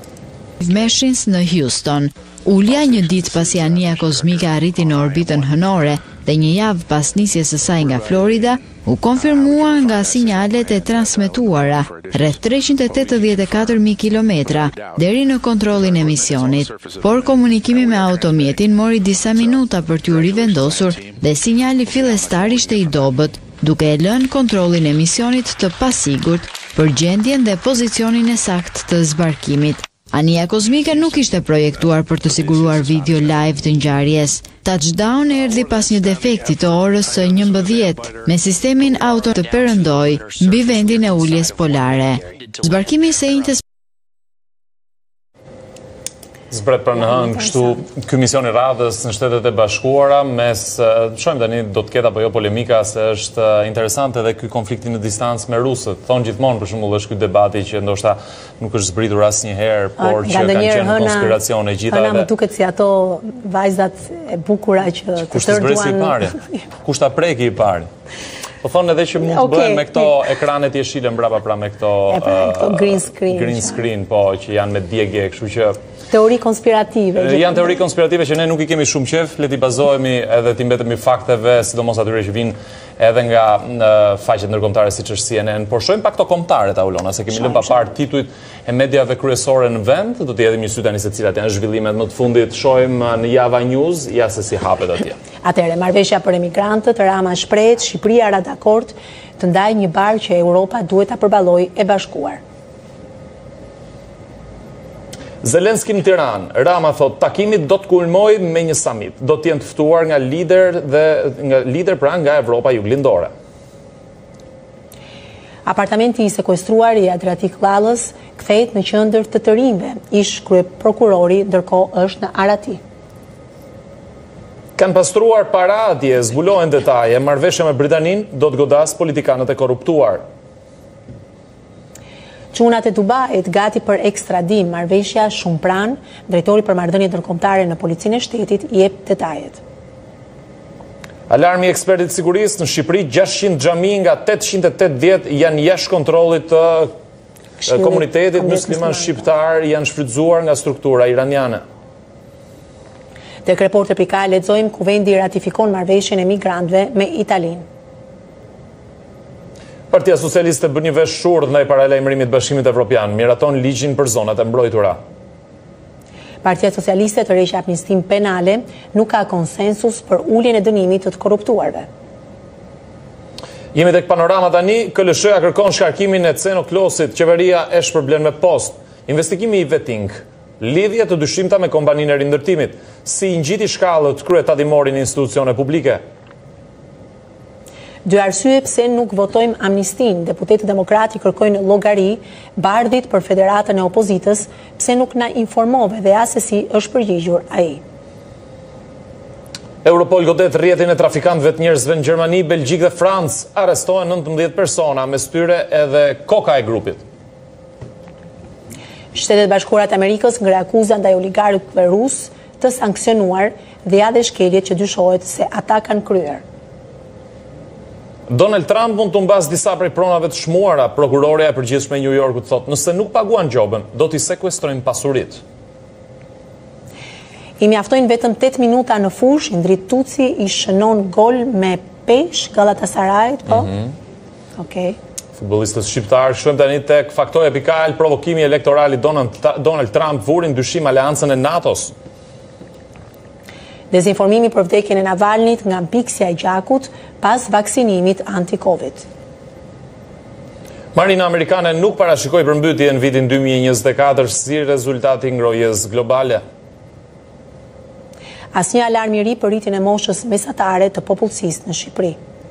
Meshins në Houston. Ulja një ditë pasi anija kozmike arriti në orbitën hënore dhe një javë pas nisjes së saj nga Florida, u konfirmua nga sinjalet e transmetuara rreth treqind e tetëdhjetë e katër mijë kilometra deri në kontrollin e misionit, por komunikimi me automjetin mori disa minuta për t'u rivendosur dhe sinjali fillestar ishte i dobët, duke e lënë kontrollin e misionit të pasigurt për gjendjen dhe pozicionin e saktë të zbarkimit. Anija kozmike nuk ishte projektuar për të siguruar video live të ngjarjes. Touchdown erdhi pas një defekti të orës së njëmbëdhjetë me sistemin auto të perëndoi mbi vendin e uljes polare. Zbarkimi i së njëjtës zbret për në hënë kështu ky mision i radhës në Shtetet e Bashkuara mes shohim tani do të ketë apo jo polemika, se është interesante edhe ky konflikti në distancë me rusët. Thonë gjithmonë për shembull është ky debati që ndoshta nuk është zbritur asnjëherë, por që kanë qenë konspiracione gjitha edhe. Ana më duket si ato vajzat e bukura që të tërduan. I pari? Kush ta preki i pari? Po thonë edhe që mund të bëhen me këto ekranet jeshile mbrapa, pra me këto green screen. Green screen, po, që janë me djegje, kështu që teori konspirative. Janë teori konspirative që ne nuk i kemi shumë qef, le t'i bazohemi edhe t'i mbetemi fakteve, sidomos atyre që vinë edhe nga faqet ndërkombëtare siç është C N N, por shohim pak këto kombëtaret, Aulona, se kemi lënë pa parë titujt e mediave kryesore në vend, do t'i hedhim një sy tani se cilat janë zhvillimet më të fundit. Shohim në Java News, ja se si hapet atje. Atëherë, marrëveshja për emigrantët, Rama shprehet, Shqipëria ra dakord të ndajë një barkë që Europa duhet ta përballojë e bashkuar. Zelenski në Tiranë, Rama thot, takimi do të kulmojë me një summit. Do të jenë të ftuar nga lider dhe nga lider pra nga Evropa juglindore. Apartamenti i sekuestruar i Adriatik Vallës kthehet në qendër të të rinjve. Ish kryeprokurori ndërkohë është në Arati. Kanë pastruar para atje, zbulohen detaje, marrëveshja me Britaninë do të godas politikanët e korruptuar. Çunat e Dubait gati për ekstradim, marrëveshja shumë pranë, drejtori për marrëdhënie ndërkombëtare në policinë e shtetit jep detajet. Alarmi i ekspertit sigurisë në Shqipëri, gjashtëqind xhami nga tetëqind e tetëdhjetë janë jashtë kontrollit të komunitetit musliman shqiptar, janë shfrytzuar nga struktura iraniane. Tek Reporter Prika lexojmë ku vendi ratifikon marrëveshjen e migrantëve me Italinë. Partia Socialiste bën një vesh shurdh ndaj paralajmërimit Bashkimit Evropian, miraton ligjin për zonat e mbrojtura. Partia Socialiste tërheq amnistim penale, nuk ka konsensus për uljen e dënimit të të korruptuarve. Jemi tek panorama tani, K L S-ja kërkon shkarkimin e Cenoklosit, qeveria e shpërblen me post. Investigimi i Veting, lidhje të dyshimta me kompaninë e rindërtimit, si i ngjiti shkallët kryetadimorin institucione publike. Dy arsye pse nuk votojmë amnistin, deputetët demokrati kërkojnë llogari Bardhit për Federatën e Opozitës, pse nuk na informove dhe as se si është përgjigjur ai. Europol godet rrjetin e trafikantëve të njerëzve në Gjermani, Belgjik dhe Francë, arrestohen nëntëmbëdhjetë persona, mes tyre edhe koka e grupit. Shtetet Bashkuara të Amerikës ngre akuza ndaj oligarkëve rus të sanksionuar dhe ja dhe shkeljet që dyshohet se ata kanë kryer. Donald Trump mund të mbas disa prej pronave të shmuara, prokuroria e përgjithshme e New Yorkut thotë, nëse nuk paguan gjobën, do t'i sekuestrojnë pasuritë. I mjaftojnë vetëm tetë minuta në fush, Indrit Tuci i shënon gol me pesh Galatasarayt, po? Mm-hmm. Okej. Okay. Futbollistët shqiptarë shkojmë tani tek faktoj epikal, provokimi elektoral i Donald, Donald Trump vurin dyshim aleancën e NATO-s. Dezinformimi për vdekjen e Navalnit nga mpiksja e gjakut pas vaksinimit anti-Covid. Marina amerikane nuk parashikoi përmbytje në vitin dy mijë e njëzet e katër si rezultati ngrohjes globale. Asnjë alarm i ri për rritjen e moshës mesatare të popullsisë në Shqipëri.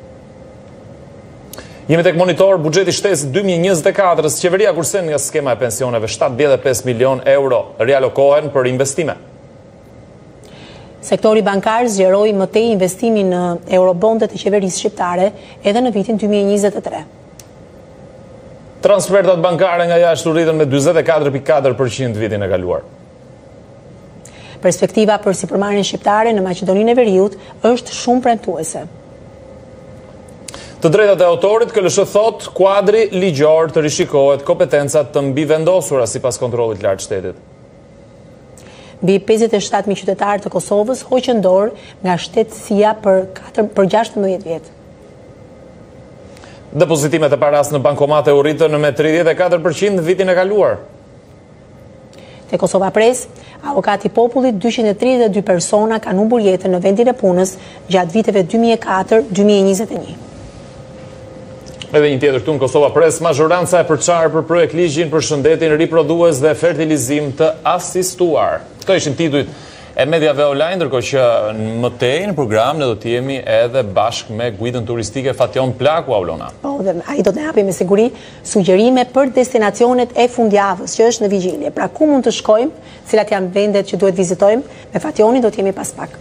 Jemi tek monitor buxheti shtetit dy mijë e njëzet e katër-s, qeveria kursen nga skema e pensioneve shtatëdhjetë e pesë milion euro rialokohen për investime. Sektori bankar zgjeroi më tej investimin në eurobondet e qeverisë shqiptare edhe në vitin dy mijë e njëzet e tre. Transfertat bankare nga jashtë u rritën me dyzet e katër pikë katër përqind vitin e kaluar. Perspektiva për sipërmarrjen shqiptare në Maqedoninë e Veriut është shumë premtuese. Të drejtat e autorit, K L S thot, kuadri ligjor të rishikohet, kompetencat të mbivendosura sipas kontrollit lartë shtetit. Mbi pesëdhjetë e shtatë mijë qytetarë të Kosovës hoqën dorë nga shtetësia për katër për gjashtëmbëdhjetë vjet. Depozitimet e paras në bankomate u rritën me tridhjetë e katër përqind në vitin e kaluar. Te Kosova Press, avokati i popullit dyqind e tridhjetë e dy persona kanë humbur jetën në vendin e punës gjatë viteve dy mijë e katër dy mijë e njëzet e një. Edhe një tjetër këtu në Kosova Press, mazhoranca e përçarë për projekt ligjin për shëndetin riprodhues dhe fertilizim të asistuar. Këto ishin titujt e mediave online, ndërkohë që më tej në program ne do të jemi edhe bashkë me guidën turistike Fation Plaku, Aulona. Po, dhe ai do të na japë me siguri sugjerime për destinacionet e fundjavës që është në vigjilje. Pra ku mund të shkojmë, cilat janë vendet që duhet vizitojmë, me Fationin do të jemi pas pak.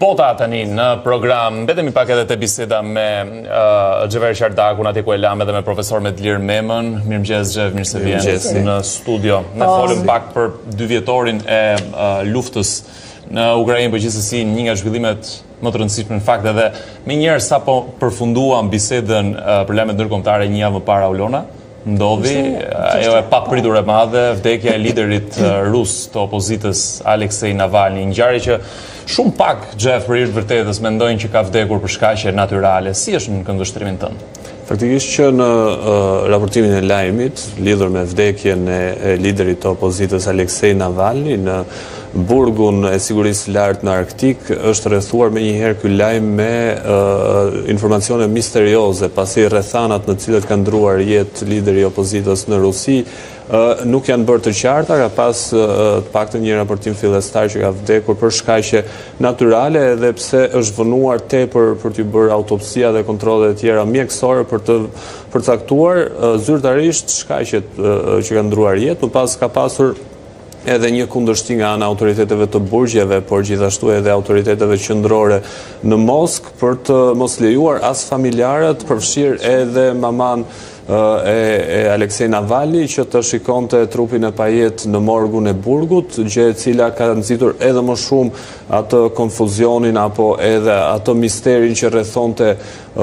Bota tani në program, mbetemi pak edhe të biseda me uh, Xhever Qardakun, atje ku e lam edhe me profesor Medlir Memën. Mirëmëngjes Xhev, mirë se vjen në studio. Ne folëm pak për dy vjetorin e uh, luftës në Ukrainë, por gjithsesi një nga zhvillimet më të rëndësishme në fakt edhe më njëherë sapo përfunduam bisedën uh, për lajmet ndërkombëtare një javë më para Ulona. Ndodhi, ajo e papritur e madhe, vdekja e liderit rus të opozitës Aleksej Navalny, një ngjarje që shumë pak Xhev për hir vërtetës mendojnë që ka vdekur për shkaqe natyrale. Si është në këndvështrimin tënd? Faktikisht që në uh, raportimin e lajmit lidhur me vdekjen e, e liderit të opozitës Aleksej Navalny në burgun e sigurisë lartë në Arktik, është rrethuar me njëherë ky lajm me uh, informacione misterioze, pasi rrethanat në cilët ka ndruar jetë lideri i opozitës në Rusi uh, nuk janë bërë të qarta, ka pas uh, të paktën një raportim fillestar që ka vdekur për shkaqe natyrale, edhe pse është vënuar tepër për të bërë autopsia dhe kontrole të tjera mjekësore për të përcaktuar uh, zyrtarisht shkaqet uh, që kanë ndruar jetë. Më pas ka pasur edhe një kundërshtim nga ana autoriteteve të burgjeve, por gjithashtu edhe autoriteteve qendrore në Moskë për të mos lejuar as familjarët, përfshirë edhe maman e, e Aleksej Navalny që të shikonte trupin e pajet në morgun e burgut, gjë e cila ka nxitur edhe më shumë atë konfuzionin apo edhe atë misterin që rrethonte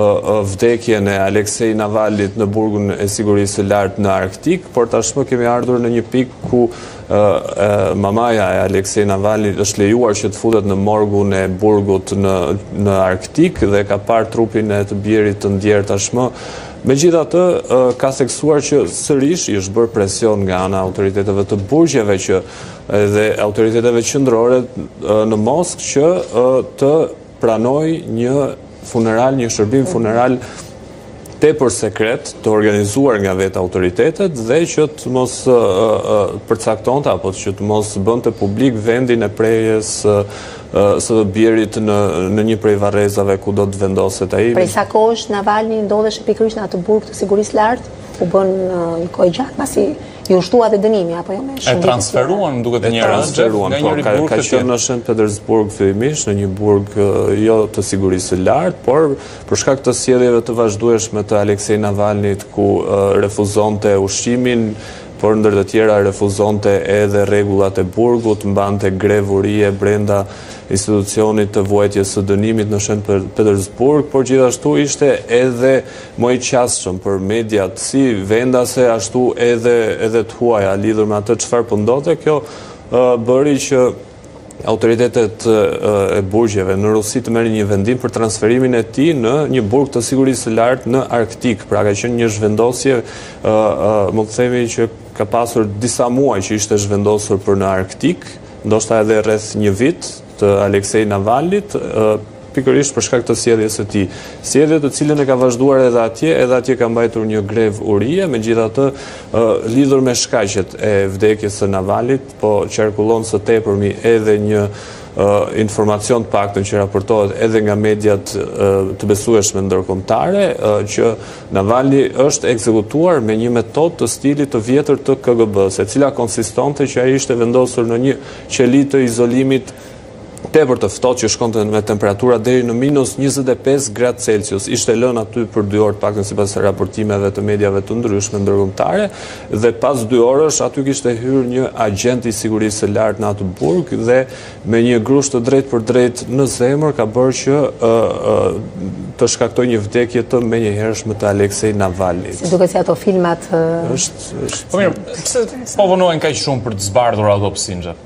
vdekjen e Aleksej Navalnyt në burgun e sigurisë lartë në Arktik, por tashmë kemi ardhur në një pikë ku uh, uh, mamaja e Aleksej Navalnyt është lejuar që të futet në morgun e burgut në, në Arktik dhe ka parë trupin e të bjerit të ndjerë tashmë. Megjithatë, uh, ka theksuar që sërish i është bërë presion nga ana autoriteteve të burgjeve që edhe autoriteteve qendrore uh, në Moskë që uh, të pranoj një funeral, një shërbim funeral tepër sekret të organizuar nga vetë autoritetet dhe që të mos uh, uh, përcaktonte apo që të mos bënte publik vendin e prerjes uh, uh, së bjerit në, në një prej varrezave ku do të vendoset ai. Prej sa kohësh Navalny ndodhej pikërisht në atë burg të sigurisë lartë, u bën uh, një kohë gjatë pasi i ushtua dhe dënimi apo jo me shumë. E transferuan duket një rast transferuan, po, ka, ka qenë në Shën Petersburg fillimisht, në një burg jo të sigurisë së lartë, por për shkak të sjelljeve të vazhdueshme të Aleksej Navalnyt ku uh, refuzonte ushqimin, por ndër të tjera refuzonte edhe rregullat e burgut, mbante grevurie brenda institucionit të vuajtjes së dënimit në Shën Petersburg, por gjithashtu ishte edhe më i qasshëm për mediat si vendase ashtu edhe edhe të huaja lidhur me atë çfarë po ndodhte. Kjo uh, bëri që autoritetet e burgjeve në Rusi të merrin një vendim për transferimin e tij në një burg të sigurisë së lartë në Arktik. Pra ka qenë një zhvendosje, uh, uh, më të themi që ka pasur disa muaj që ishte zhvendosur për në Arktik, ndoshta edhe rreth një vit të Aleksej Navalnyt, uh, pikërisht për shkak të sjelljes së tij. Sjellje të cilën e ka vazhduar edhe atje, edhe atje ka mbajtur një grev urie, megjithatë uh, lidhur me shkaqet e vdekjes së Navalnyt, po qarkullon së tepërmi edhe një uh, informacion të paktën që raportohet edhe nga mediat uh, të besueshme ndërkombëtare, uh, që Navalny është ekzekutuar me një metodë të stilit të vjetër të K G B-s, e cila konsistonte që ai ishte vendosur në një qeli të izolimit tepër të ftohtë që shkonte me temperatura deri në minus njëzet e pesë gradë Celsius. Ishte lënë aty për dy orë, paktën sipas raportimeve të mediave të ndryshme ndërkombëtare, dhe pas dy orësh aty kishte hyrë një agent i sigurisë së lartë në atë burg dhe me një grusht të drejtë për drejtë në zemër ka bërë që uh, uh, të shkaktojë një vdekje të menjëhershme të Aleksej Navalnyt. Si duket si ato filmat uh... është është. Po mirë, pse po vonohen kaq shumë për të zbardhur autopsinë?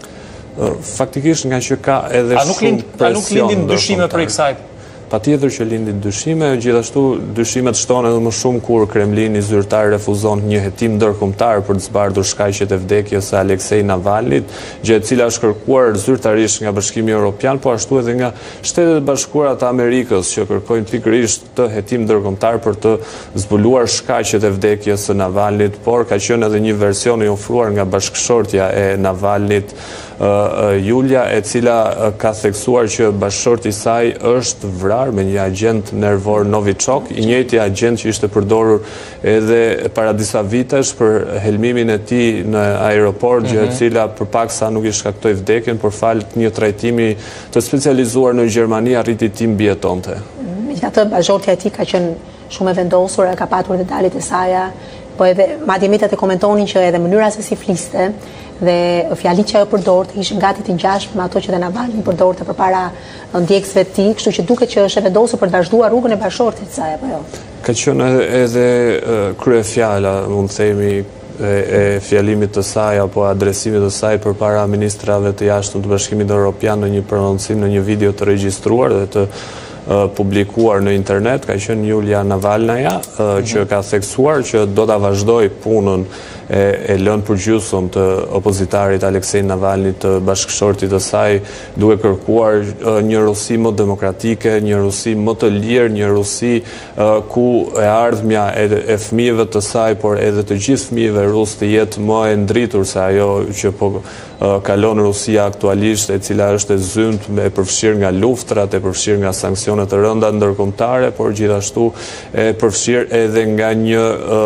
Faktikisht nga që ka edhe a nuk shumë presion. A nuk lindin dyshime për kësaj? Patjetër që lindin dyshime, gjithashtu dyshimet shtohen edhe më shumë kur Kremlini zyrtar refuzon një hetim ndërkombëtar për të zbardhur shkaqet e vdekjes së Aleksej Navalnyt, gjë e cila është kërkuar zyrtarisht nga Bashkimi Evropian, po ashtu edhe nga Shtetet e Bashkuara të Amerikës që kërkojnë pikërisht të hetim ndërkombëtar për të zbuluar shkaqet e vdekjes së Navalnyt, por ka qenë edhe një version i ofruar nga bashkëshortja e Navalnyt, uh, uh, Julia, e cila uh, ka theksuar që bashkëshorti i saj është vrarë kryetar me një agent nervor Novichok, i njëjti agent që ishte përdorur edhe para disa vitesh për helmimin e tij në aeroport, gjë e cila përpaksa nuk i shkaktoi vdekjen, por fal një trajtimi të specializuar në Gjermani arriti ti mbijetonte. Megjithatë, bashortja e tij ka qenë shumë e vendosur, ka patur detajet e saj, po edhe madje mediat e komentonin që edhe mënyra se si fliste dhe fjalit që ajo përdorte ishin gati të ngjashme me ato që dhe Navalny përdorte përpara ndjekësve të tij, kështu që duket që është e vendosur për të vazhduar rrugën e bashortit të saj, apo jo? Ka qenë edhe kryefjala, mund të themi, e fjalimit të saj apo adresimit të saj përpara ministrave të jashtëm të Bashkimit Evropian në një prononcim, në një video të regjistruar dhe të publikuar në internet, ka qenë Julia Navalnaja, që ka theksuar që do ta vazhdoj punën e lënë përgjysëm të opozitarit Aleksej Navalny, të bashkëshortit të saj, duke kërkuar një Rusi më demokratike, një Rusi më të lirë, një Rusi ku e ardhmja e fëmijëve të saj, por edhe të gjithë fëmijëve rus të jetë më e ndritur se ajo që po kalon Rusia aktualisht, e cila është e zymt, e përfshirë nga luftrat, e përfshirë nga sanksionet të rënda ndërkombëtare, por gjithashtu e përfshirë edhe nga një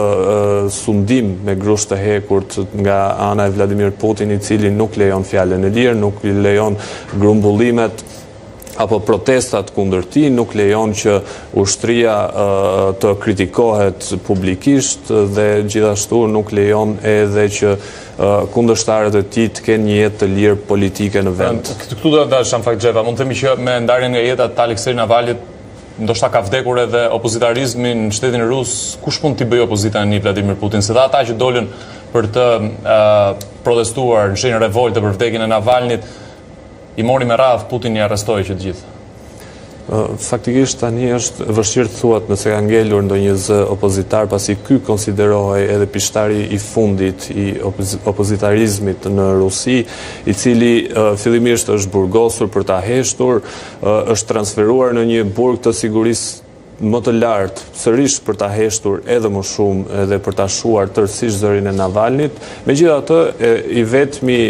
sundim me grusht të hekurt nga ana e Vladimir Putin, i cili nuk lejon fjalën e lirë, nuk lejon grumbullimet apo protestat kundër tij, nuk lejon që ushtria të kritikohet publikisht dhe gjithashtu nuk lejon edhe që kundërshtarët e tij të kenë një jetë të lirë politike në vend. Këtu do të dash në fakt Xheva, mund të themi që me ndarjen nga jeta të Aleksej Navalnyt ndoshta ka vdekur edhe opozitarizmi në shtetin rus. Kush mund t'i bëjë opozita në Vladimir Putin? Se dhe ata që dolën për të protestuar në shenjë revolte për vdekjen e Navalnyt, i mori me radhë, Putin i arrestoi që të gjithë. Faktikisht tani është vështirë të thuat nëse ka ngelur ndonjë zë opozitar, pasi ky konsiderohej edhe pishtari i fundit i opozitarizmit në Rusi, i cili fillimisht është burgosur për ta heshtur, është transferuar në një burg të sigurisë më të lartë, sërish për ta heshtur edhe më shumë edhe për ta shuar tërësisht zërin e Navalnyt. Megjithatë, i vetmi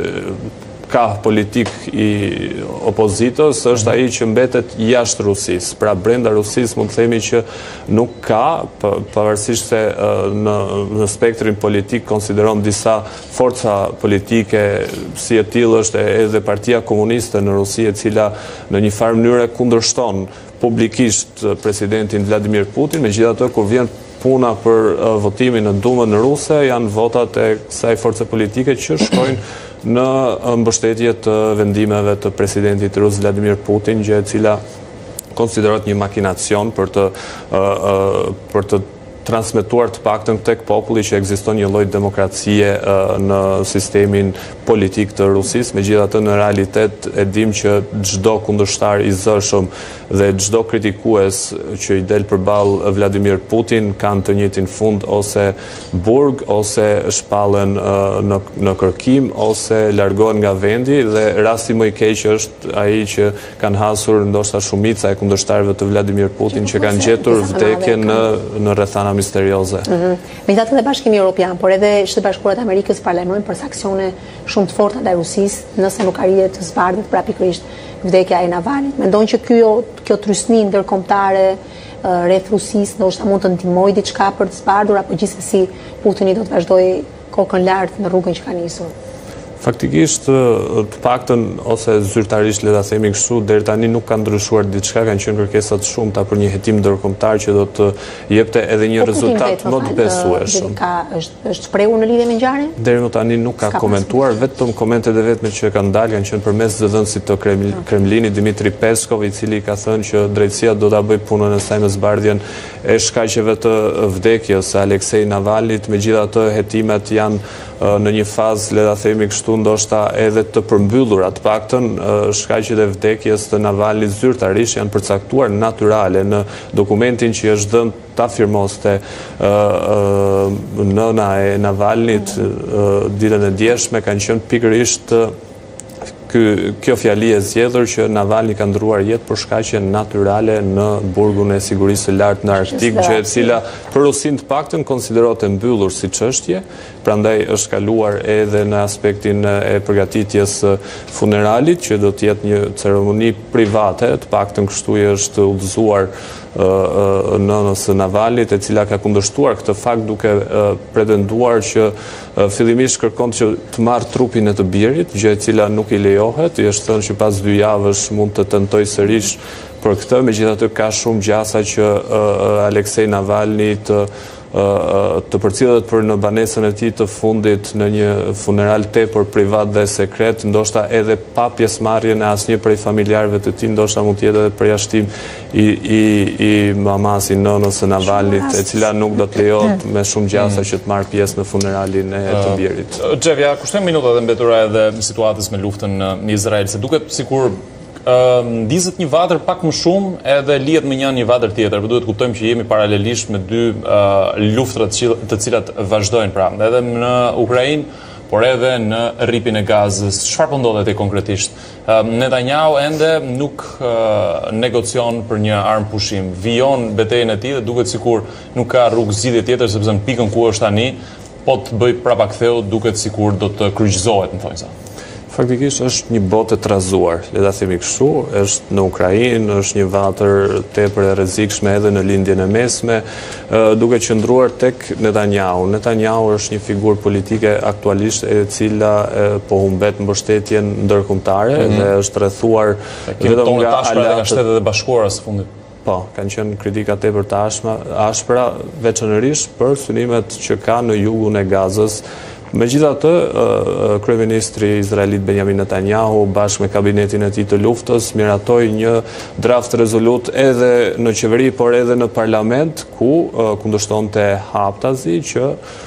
ka politik i opozitës është ai që mbetet jashtë Rusisë. Pra brenda Rusisë mund të themi që nuk ka, pavarësisht se në, në spektrin politik konsideron disa forca politike, si e tillë është edhe Partia Komuniste në Rusi, e cila në një farë mënyrë kundërshton publikisht presidentin Vladimir Putin, megjithatë kur vjen puna për votimin në Dumën ruse, janë votat e kësaj force politike që shkojnë në mbështetje të vendimeve të presidentit rus Vladimir Putin, gjë e cila konsiderohet një makinacion për të për të transmetuar të paktën tek populli që ekziston një lloj demokracie në sistemin politik të Rusisë. Megjithatë, në realitet e dim që çdo kundërshtar i zëshëm dhe çdo kritikues që i del përballë Vladimir Putin kanë të njëjtin fund, ose burg, ose shpallen në në kërkim, ose largohen nga vendi, dhe rasti më i keq është ai që kanë hasur ndoshta shumica e kundërshtarëve të Vladimir Putin që kanë gjetur vdekjen në në rrethana misterioze. Megjithatë, edhe Bashkimi Evropian, por edhe Shtetet Bashkuara të Amerikës parlemojnë për sanksione shumë të forta ndaj Rusisë, nëse nuk arritet të zbardhet pra pikërisht vdekja e Navalnyt. Mendojnë që kjo kjo trysni ndërkombëtare rreth Rusisë ndoshta mund të ndihmojë diçka për të zbardhur, apo gjithsesi Putini do të vazhdojë kokën lart në rrugën që ka nisur? Faktikisht, të paktën ose zyrtarisht le ta themi kështu, deri tani nuk ka ndryshuar diçka, kanë qenë kërkesa të shumta për një hetim ndërkombëtar që do të jepte edhe një rezultat më të besueshëm. Ka është është shprehur në lidhje me ngjarjen? Deri më tani nuk ka komentuar, vetëm komentet e vetme që kanë dalë kanë qenë përmes zëdhënësit të Kremlinit, Dmitri Peskov, i cili ka thënë që drejtësia do ta bëjë punën e saj me zbardhjen e shkaqeve të vdekjes së Aleksej Navalnyt. Megjithatë, hetimet janë në një fazë, le ta themi kështu, ndoshta edhe të përmbyllura, të paktën shkaqet e vdekjes të Navalnyt zyrtarisht janë përcaktuar natyrale në dokumentin që është dhënë ta firmoste nëna e Navalnyt ditën e djeshme, kanë qenë pikërisht kjo fjali e zgjedhur që Navalny ka ndruar jetë për shkaqe natyrale në burgun e sigurisë së lartë në Arktik, gjë e cila për Rusin të paktën konsiderohet e mbyllur si çështje, prandaj është kaluar edhe në aspektin e përgatitjes funeralit, që do të jetë një ceremoni private, të paktën kështu është udhëzuar nënës Navalnyt, e cila ka kundërshtuar këtë fakt duke pretenduar që fillimisht kërkon që të marrë trupin e të birit, gjë e cila nuk i lejohet, i është thënë që pas dy javësh mund të tentoj sërish për këtë, megjithatë ka shumë gjasa që Aleksej Navalny të të përcjellet për në banesën e tij të fundit në një funeral tepër privat dhe sekret, ndoshta edhe pa pjesëmarrjen e asnjë prej familjarëve të tij, ndoshta mund të jetë edhe përjashtim i i i mamasi nënës së Navalnyt, e cila nuk do të lejohet me shumë gjasa që të marrë pjesë në funeralin e të birit. Xhevja, kushtojmë minutat e mbetura edhe situatës me luftën në Izrael, se duket sikur ndizet një vatër pak më shumë edhe lihet me një një vatër tjetër, por duhet kuptojmë që jemi paralelisht me dy luftra të cilat vazhdojnë, pra edhe në Ukrainë, por edhe në rripin e Gazës. Çfarë po ndodhet e konkretisht? Netanyahu ende nuk negocion për një armë pushim, vijon betejën e tij dhe duket sikur nuk ka rrugë zgjidhje tjetër, sepse në pikën ku është tani, po të bëj prapaktheu, duket sikur do të kryqëzohet në thonjza. Faktikisht është një botë e trazuar, le ta themi kështu, është në Ukrainë, është një vatër tepër e rrezikshme edhe në lindjen e mesme, duke qëndruar tek Netanyahu. Netanyahu është një figurë politike aktualisht e cila po humbet mbështetjen ndërkombëtare dhe është rrethuar vetëm nga aleatët e Shtetet e Bashkuara së fundit. Po, kanë qenë kritika tepër të ashpra, veçanërisht për synimet që ka në jugun e Gazës. Megjithatë, kryeministri izraelit Benjamin Netanyahu bashkë me kabinetin e tij të luftës miratoi një draft rezolut edhe në qeveri, por edhe në parlament, ku kundërshtonte haptazi që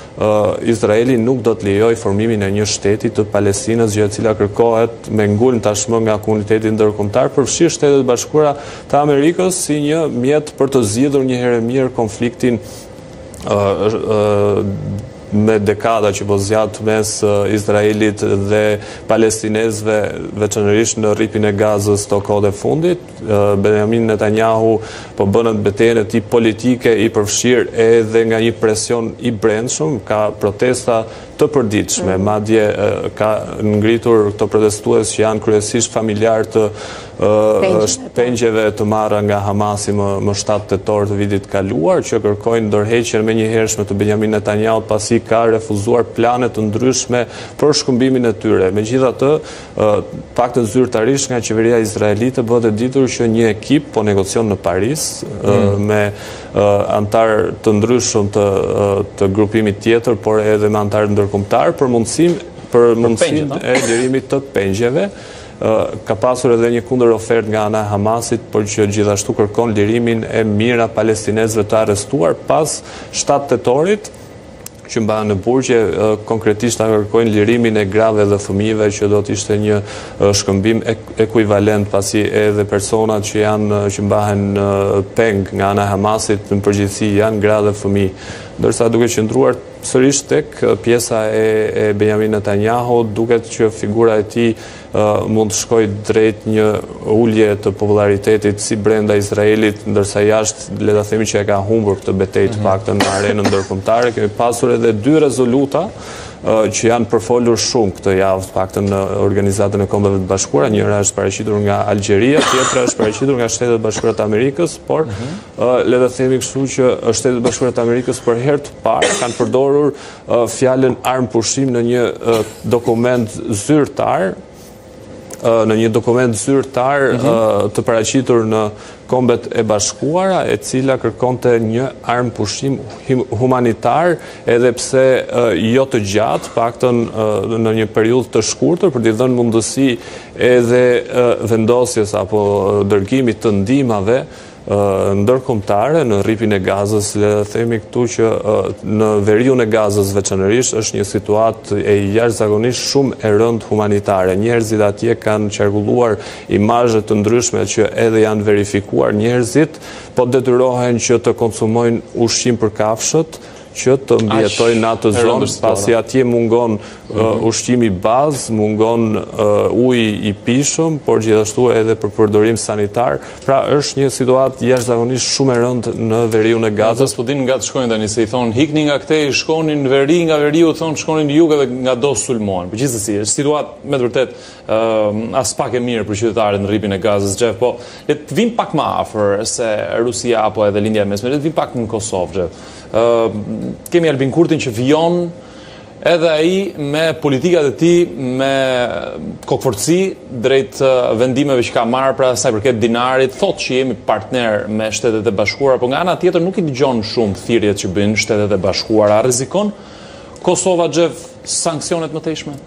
Izraeli nuk do të lejojë formimin e një shteti të Palestinës, gjë e cila kërkohet me ngulm tashmë nga komuniteti ndërkombëtar, përfshirë Shtetet e Bashkuara të Amerikës si një mjet për të zgjidhur një herë mirë konfliktin me dekada që po zgjat mes Izraelit dhe palestinezëve, veçanërisht në rripin e Gazës të kohëve fundit. Benjamin Netanyahu po bën betejën e tij politike i përfshirë edhe nga një presion i brendshëm, ka protesta të përditshme, madje ka ngritur këto protestues që janë kryesisht familjar të shpengjeve të marra nga Hamasi më shtatë tetor të vitit kaluar, që kërkojnë ndërheqjen menjëhershme të Benjamin Netanyahu pasi ka refuzuar plane të ndryshme për shkëmbimin e tyre. Megjithatë, paktën zyrtarisht nga qeveria izraelite bëhet e ditur që një ekip po negocion në Paris me antar të ndryshëm të, të grupimit tjetër, por edhe me antar ndërkombëtar për mundësim për mundësinë e lirimit të pengjeve. Ka pasur edhe një kundër ofert nga ana e Hamasit, por që gjithashtu kërkon lirimin e mira palestinezëve të arrestuar pas shtatë tetorit, që mbahen në burgje, konkretisht ta kërkojnë lirimin e grave dhe fëmijëve, që do të ishte një shkëmbim ekuivalent, pasi edhe personat që janë që mbahen peng nga ana e Hamasit në përgjithësi janë gra dhe fëmijë. Ndërsa duke qëndruar sërish tek pjesa e Benjamin Netanyahu, duket që figura e tij mund të shkojë drejt një ulje të popularitetit si brenda Izraelit, ndërsa jashtë le ta themi që e ka humbur këtë betejë të paktën në arenën ndërkombëtare. Kemi pasur edhe dy rezoluta që janë përfolur shumë këtë javë, të paktën në Organizatën e Kombeve të Bashkuara. Njëra është paraqitur nga Algjeria, tjetra është paraqitur nga Shtetet e Bashkuara të Amerikës, por le të themi kështu që Shtetet e Bashkuara të Amerikës për herë të parë kanë përdorur fjalën armë pushim në një dokument zyrtar, në një dokument zyrtar të paraqitur në Kombet e Bashkuara, e cila kërkonte një armë pushim humanitar, edhe pse jo të gjatë, paktën në një periudhë të shkurtër, për t'i dhënë mundësi edhe vendosjes apo dërgimit të ndihmave ndërkombëtare në rripin e Gazës. Le të themi këtu që në veriun e Gazës veçanërisht është një situatë e jashtëzakonisht shumë e rëndë humanitare. Njerëzit atje kanë qarkulluar imazhe të ndryshme që edhe janë verifikuar. Njerëzit po detyrohen që të konsumojnë ushqim për kafshët, që të mbijetojnë në atë zonë, pasi atje mungon ushqimi bazë, mungon uji i pishëm, por gjithashtu edhe për përdorim sanitar. Pra është një situatë jashtëzakonisht shumë e rëndë në veriun e Gazës. Po din nga të shkojnë tani se i thonë hikni nga këtej, shkonin në veri, nga veriu thonë shkonin në jug edhe nga do sulmohen. Por gjithsesi, është situatë me të vërtet as pak e mirë për qytetarët në rripin e Gazës, Xhef, po le të vim pak më afër se Rusia apo edhe lindja e mesme, le të vim pak në Kosovë, Xhef. Kemi Albin Kurtin që vijon edhe ai me politikat e tij, me kokfortësi drejt vendimeve që ka marrë pra sa i përket dinarit, thotë që jemi partner me Shtetet e Bashkuara, por nga ana tjetër nuk i dëgjon shumë thirrjet që bëjnë Shtetet e Bashkuara. Rrezikon Kosova, Xhef, sanksionet më tejshme?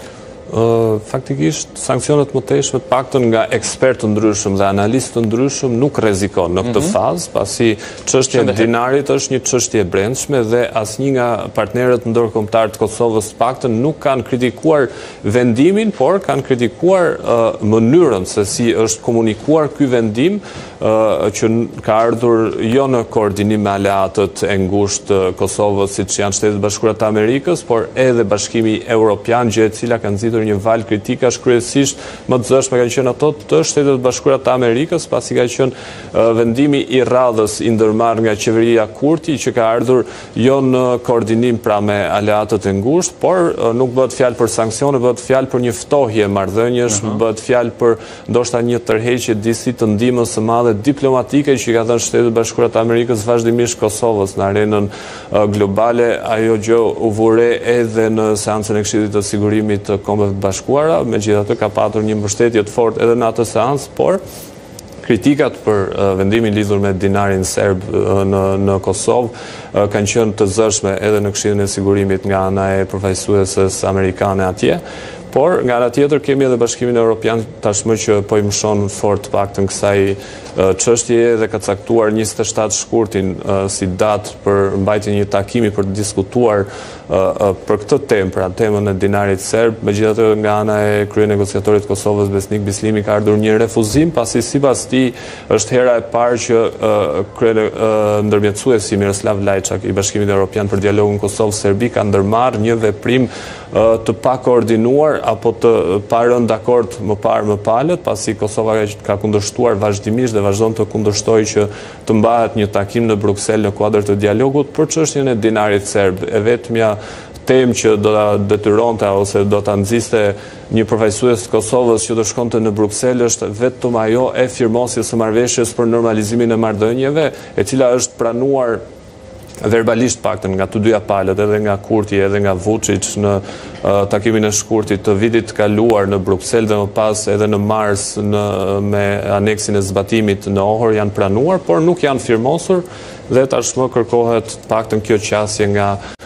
Uh, faktikisht, sankcionet më teshme të paktën nga ekspertë ndryshëm dhe analistë ndryshëm nuk rrezikon në këtë mm -hmm. fazë, pasi çështja e dinarit është një çështje e brendshme dhe asnjë nga partnerët ndërkombëtar të Kosovës të paktën nuk kanë kritikuar vendimin, por kanë kritikuar uh, mënyrën se si është komunikuar ky vendim, uh, që ka ardhur jo në koordinim me aleatët e ngushtë të Kosovës, siç janë Shtetet e Bashkuara të Amerikës, por edhe Bashkimi Evropian, gjë e cila kanë nxitur një val kritikash, kryesisht më të zëshme kanë qenë ato të Shtetet e Bashkuara të Amerikës, pasi ka qenë uh, vendimi i radhës i ndërmarrë nga qeveria Kurti, që ka ardhur jo në koordinim pra me aleatët e ngushtë, por uh, nuk bëhet fjalë për sanksione, bëhet fjalë për një ftohje marrëdhëniesh, uh -huh. bëhet fjalë për ndoshta një tërheqje disi të ndihmës së madhe diplomatike që ka dhënë Shtetet e Bashkuara të Amerikës vazhdimisht Kosovës në arenën uh, globale. Ajo gjë u vure edhe në seancën e Këshillit të Sigurimit të Kombeve Bashkuara, megjithatë ka patur një mbështetje të fortë edhe në atë seancë, por kritikat për uh, vendimin lidhur me dinarin serb uh, në, në Kosovë uh, kanë qenë të zëshme edhe në Këshillin e Sigurimit nga ana e përfaqësuesës amerikane atje. Por, nga ana tjetër, kemi edhe Bashkimin Evropian tashmë që po i mshon fort paktën kësaj çështjeje dhe ka caktuar njëzet e shtatë shkurtin uh, si datë për mbajtjen një takimi për të diskutuar uh, uh, për këtë temë, pra temën e dinarit serb. Megjithatë, nga ana e kryenegociatorit të Kosovës Besnik Bislimi ka ardhur një refuzim, pasi sipas tij është hera e parë që uh, krye uh, ndërmjetësuesi Miroslav Lajçak i Bashkimit Evropian për dialogun Kosovë-Serbi ka ndërmarrë një veprim uh, të pakoordinuar apo të pa rënë dakord më parë më palët, pasi Kosova ka kundërshtuar vazhdimisht dhe vazhdon të kundërshtojë që të mbahet një takim në Bruksel në kuadër të dialogut për çështjen e dinarit serb. E vetmja temë që do ta detyronte ose do ta nxiste një përfaqësues të Kosovës që do shkonte në Bruksel është vetëm ajo e firmosjes së marrëveshjes për normalizimin e marrëdhënieve, e cila është pranuar verbalisht paktën nga të dyja palët, edhe nga Kurti edhe nga Vučić në uh, takimin e shkurtit të vitit të kaluar në Bruksel dhe më pas edhe në mars në, me aneksin e zbatimit në Ohër janë pranuar, por nuk janë firmosur dhe tashmë kërkohet paktën kjo qasje nga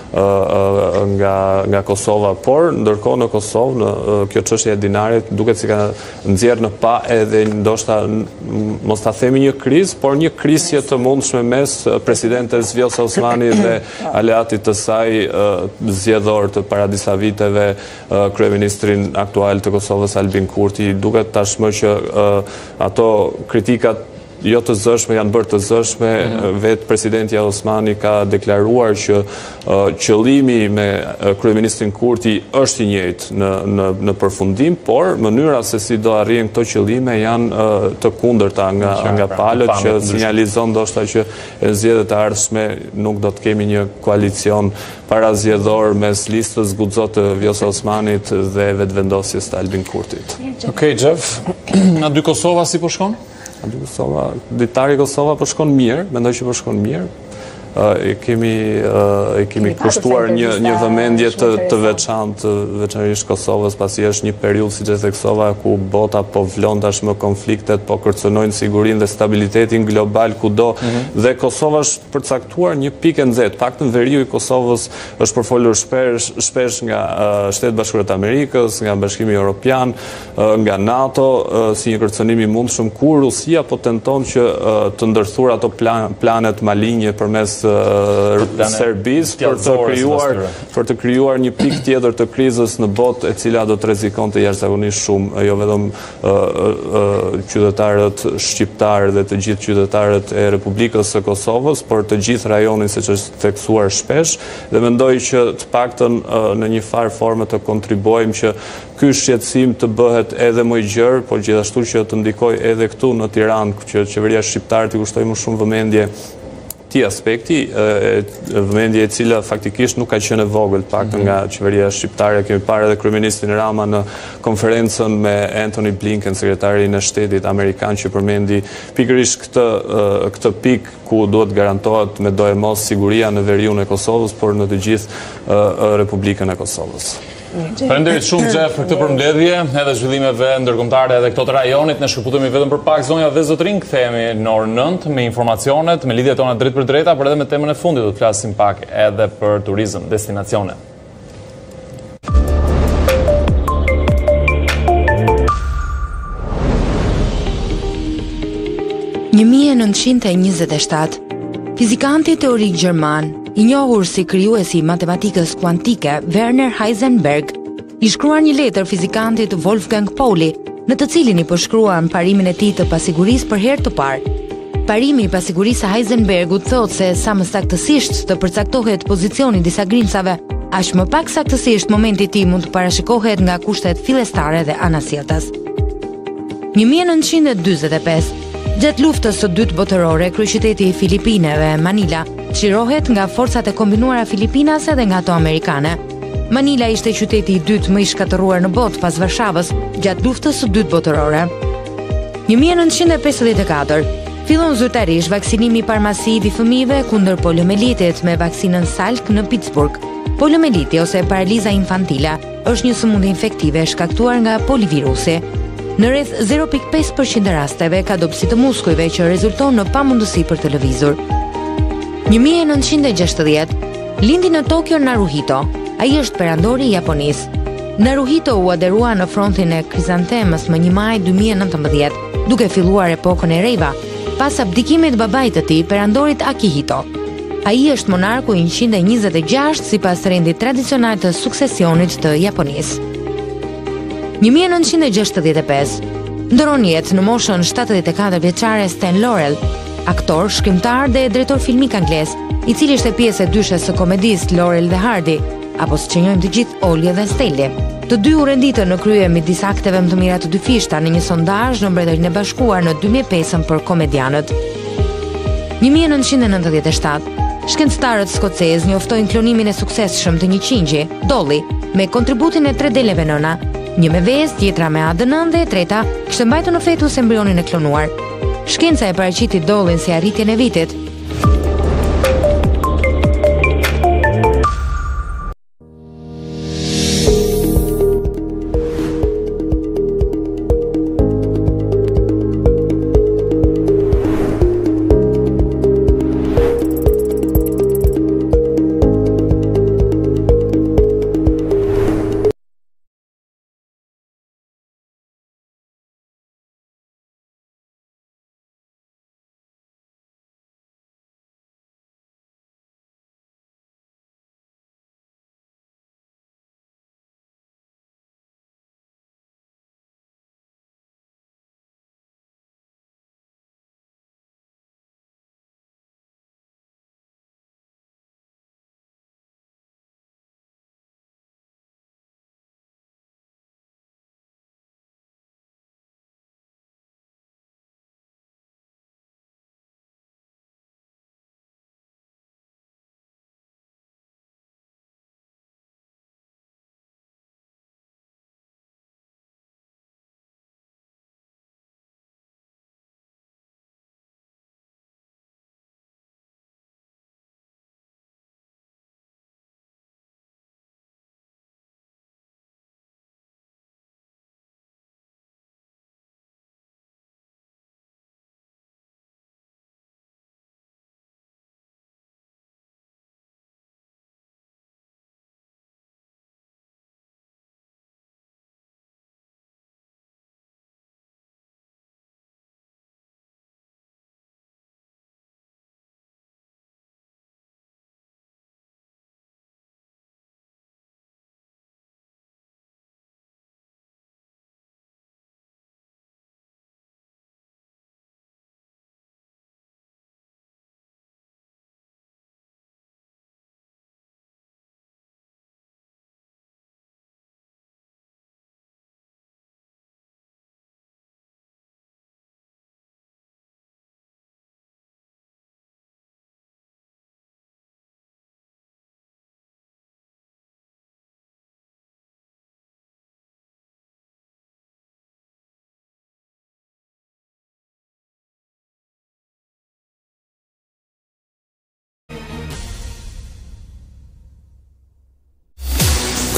Uh, nga, nga Kosova, por ndërkohë në Kosovë në uh, kjo çështje e dinarit duket si ka nxjerrë në pa edhe ndoshta mos ta themi një krizë, por një krisje të mundshme mes presidentes Vjosa Osmani dhe aleatit të saj uh, zgjedhor të para disa viteve, uh, kryeministrin aktual të Kosovës Albin Kurti. Duket tashmë që uh, ato kritikat jo të zëshme janë bërë të zëshme. Mm-hmm. Vetë presidentja Osmani ka deklaruar që uh, qëllimi me uh, kryeministrin Kurti është i njëjtë në, në, në përfundim, por mënyra se si do arrijnë këto qëllime janë uh, të kundërta nga, nga palët, që sinjalizon ndoshta që e zgjedhjet e ardhshme nuk do të kemi një koalicion parazgjedhor mes listës guxo të Vjosa Osmanit dhe vetëvendosjes të Albin Kurtit. Okej, Xhef, na dy Kosova si po shkon? Kosova, ditari Kosova po shkon mirë, mendoj që po shkon mirë. Uh, e kemi, uh, e kemi kushtuar një, një vëmendje të, të veçantë, veçanërisht Kosovës, pasi është një periudhë, siç e theksova, ku bota po vlon tashmë konfliktet, po kërcënojnë sigurinë dhe stabilitetin global kudo, mm-hmm. dhe Kosova është përcaktuar një pikë nxehtë. Paktën veriu i Kosovës është përfolur shpesh, shpesh nga uh, Shtetet Bashkuara të Amerikës, nga Bashkimi Evropian, uh, nga NATO, uh, si një kërcënim i mundshëm, ku Rusia po tenton që uh, të ndërthurë ato plan, planet malinje përmes të Serbisë për të krijuar për të krijuar një pikë tjetër të krizës në botë, e cila do të rrezikonte jashtëzakonisht shumë, jo vetëm qytetarët shqiptarë dhe të gjithë qytetarët e Republikës së Kosovës, por të gjithë rajonin, siç është theksuar shpesh, dhe mendoj që të paktën në një farë forme të kontribuojmë që ky shqetësim të bëhet edhe më i gjerë, por gjithashtu që të ndikojë edhe këtu në Tiranë, që qeveria shqiptare të kushtoj më shumë vëmendje këtij aspekti, vëmendje e cila faktikisht nuk ka qenë e vogël, paktën nga qeveria shqiptare. Kemi parë edhe kryeministin Rama në konferencën me Antony Blinken, sekretarin e shtetit amerikan, që përmendi pikërisht këtë këtë pikë ku duhet garantohet me do e mos siguria në veriun e Kosovës, por në të gjithë Republikën e Kosovës. Faleminderit shumë Xhef për këtë përmbledhje, edhe zhvillimeve ndërkombëtare edhe këto të rajonit. Ne shkëputemi vetëm për pak, zonja dhe zotërin, kthehemi në orën nëntë me informacionet, me lidhjet tona drejt për drejta, por edhe me temën e fundit do të flasim pak edhe për turizëm, destinacione. një mijë e nëntëqind e njëzet e shtatë, fizikanti teorik gjerman, i njohur si krijuesi i matematikës kuantike Werner Heisenberg, i shkruar një letër fizikantit Wolfgang Pauli, në të cilin i përshkruan parimin e tij të pasigurisë për herë të parë. Parimi i pasigurisë së Heisenbergut thotë se sa më saktësisht të përcaktohet pozicioni i disa grimcave, aq më pak saktësisht momenti i tij mund të parashikohet nga kushtet fillestare dhe anasjelltas. një mijë e nëntëqind e dyzet e pesë, gjatë luftës së dytë botërore, kryeqyteti i Filipineve, Manila, çlirohet nga forcat e kombinuara filipinase dhe nga ato amerikane. Manila ishte qyteti i dytë më i shkatërruar në botë pas Varshavës gjatë luftës së dytë botërore. një mijë e nëntëqind e pesëdhjetë e katër, fillon zyrtarisht vaksinimi i parë masiv i fëmijëve kundër poliomelitit me vaksinën Salk në Pittsburgh. Poliomeliti ose paraliza infantile është një sëmundje infektive shkaktuar nga polivirusi. Në rreth zero pikë pesë përqind e rasteve ka dobësi të muskujve që rezulton në pamundësi për të lëvizur. një mijë e nëntëqind e gjashtëdhjetë, lindi në Tokyo Naruhito. Ai është perandori i Japonisë. Naruhito u aderua në frontin e Krizantemës më një maj dy mijë e nëntëmbëdhjetë, duke filluar epokën e Reiva, pas abdikimit të babait të tij, perandorit Akihito. Ai është monarku i njëqind e njëzet e gjashtë sipas rendit tradicional të suksesionit të Japonisë. një mijë e nëntëqind e gjashtëdhjetë e pesë, ndron jetë në moshën shtatëdhjetë e katër vjeçare Stan Laurel, aktor, shkrimtar dhe drejtor filmik anglez, i cili ishte pjesë e dyshes së komedisë Laurel dhe Hardy, apo siç e njohim të gjithë Olje dhe Steli. Të dy u renditën në krye midis akteve më të mira të dy fishta në një sondazh në Mbretërinë e Bashkuar në dy mijë e pesë për komedianët. një mijë e nëntëqind e nëntëdhjetë e shtatë, shkencëtarët skocez njoftojnë klonimin e suksesshëm të një qingji, Dolly, me kontributin e tre deleve nëna, një me vezë, tjetra me A D N dhe e treta kishte mbajtur në fetus embrionin e klonuar. Shkenca e paraqiti Dollyn si arritjen e vitit,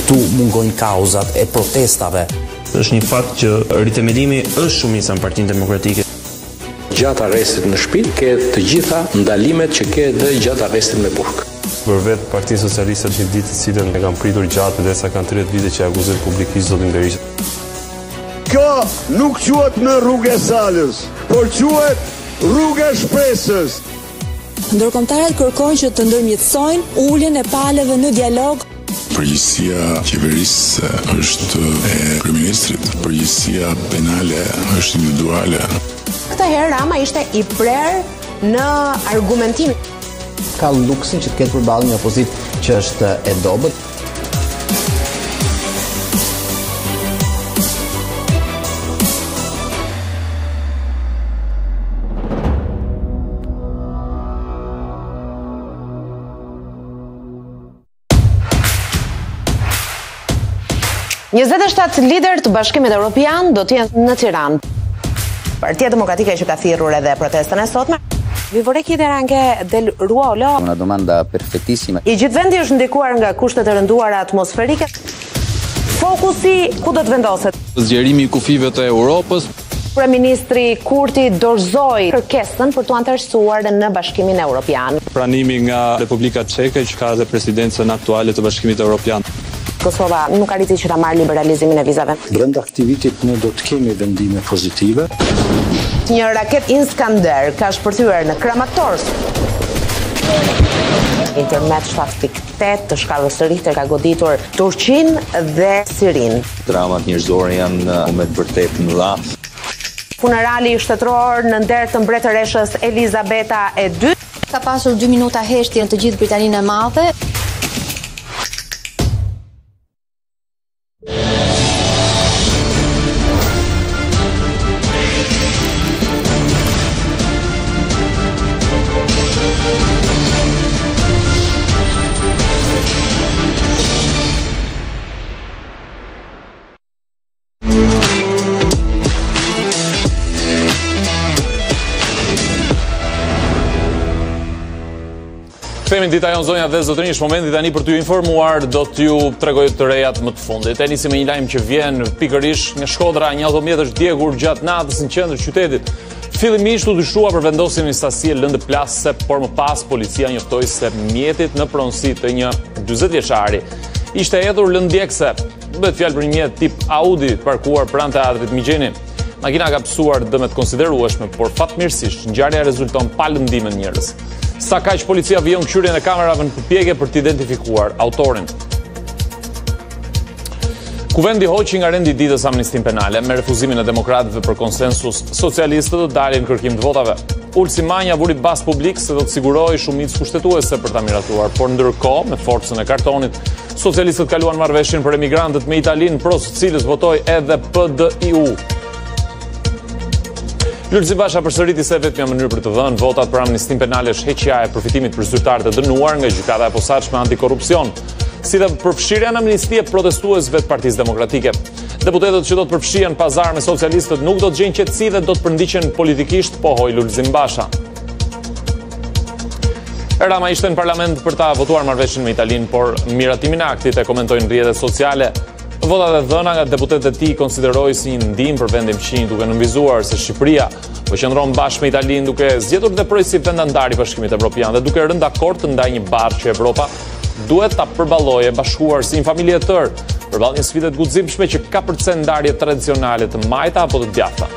Këtu mungojnë kauzat e protestave. Është një fakt që ritemelimi është shumica në Partinë Demokratike. Gjatë arrestit në shtëpi ke të gjitha ndalimet që ke dhe gjatë arrestit me burg. Për vetë Partinë Socialiste është një ditë të cilën e kam pritur gjatë derisa kanë tridhjetë vite që akuzojnë publikisht zotin Berisha. Kjo nuk quhet në rrugë e Salës, por quhet rrugë e Shpresës. Ndërkombëtarët kërkojnë që të ndërmjetësojnë uljen e palëve në dialog. Përgjegjësia qeverisë është e kryeministrit, përgjegjësia penale është individuale. Këtë herë Rama ishte i prerë në argumentim. Ka luksin që të ketë përballë një opozitë që është e dobët. njëzet e shtatë lider të Bashkimit Evropian do të jenë në Tiranë. Partia Demokratike që ka thirrur edhe protestën e sotme. Vi vorrei chiedere anche del ruolo. Una domanda perfettissima. I gjithë vendi është ndikuar nga kushtet e rënduara atmosferike. Fokusi ku do të vendoset? Zgjerimi i kufive të Europës. Kryeministri Kurti dorëzoi kërkesën për të anëtarësuar në Bashkimin Evropian. Pranimi nga Republika Çeke që ka dhe presidencën aktuale të Bashkimit Evropian. Kosova nuk arriti që ta marrë liberalizimin e vizave. Brenda aktivitit ne do të kemi vendime pozitive. Një raket Iskander ka shpërthyer në Kramatorsk. Internet shtatë pikë tetë të shkallës së Richter ka goditur Turqinë dhe Sirinë. Dramat njerëzore janë në moment vërtet mëdha. Funerali shtetëror në nder të mbretëreshës Elizabeta e dytë. Ka pasur dy minuta heshtje në të gjithë Britaninë e Madhe. Kthehemi dita jon zonja dhe zotërinj, momenti tani për t'ju informuar, do t'ju tregoj të rejat më të fundit. E nisim me një lajm që vjen pikërisht nga Shkodra, një automjet është djegur gjatë natës në qendër qytetit. Fillimisht u dyshuar për vendosjen e një stasie lëndë plase, por më pas policia njoftoi se mjetit në pronësi të një dyzet vjeçari ishte hedhur lëndjekse. Bëhet fjalë për një mjet tip Audi parkuar pranë teatrit Migjeni. Makina ka pësuar dëmet konsiderueshme, por fatmirësisht ngjarja rezulton pa lëndime njerëz. Sa kaq policia vijon këshyrjen e kamerave në përpjekje për të identifikuar autorin. Kuvendi hoqi nga rendi ditës amnistin penale me refuzimin e demokratëve për konsensus, socialistët do dalin kërkim të votave. Ulsi Manja vuri bas publik se do të sigurojë shumicë kushtetuese për ta miratuar, por ndërkohë me forcën e kartonit, socialistët kaluan marrëveshjen për emigrantët me Italinë, pros së cilës votoi edhe P D I U. Lulzi Basha përsëriti se vetmja mënyrë për të dhënë votat për amnistin penale është heqja e përfitimit për zyrtarët e dënuar nga gjykata e posaçme antikorrupsion, si dhe përfshirja në amnistie protestuesve të Partisë Demokratike. Deputetët që do të përfshihen pazar me socialistët nuk do të gjejnë qetësi dhe do të përndiqen politikisht, pohoi Lulzim Basha. Rama ishte në parlament për ta votuar marrëveshjen me Italinë, por miratimin e aktit e komentojnë rrjetet sociale. Votat e dhëna nga deputetët e tij konsideroi si një ndihmë për vendin fqinj, duke nënvizuar se Shqipëria po qëndron bashkë me Italinë duke zgjedhur dhe projë si vendandar i Bashkimit Evropian dhe duke rënë dakord ndaj një barë që Evropa duhet ta përballojë bashkuar si një familje e tërë përballë një sfide të guximshme që ka përcen ndarje tradicionale të majta apo të djathta.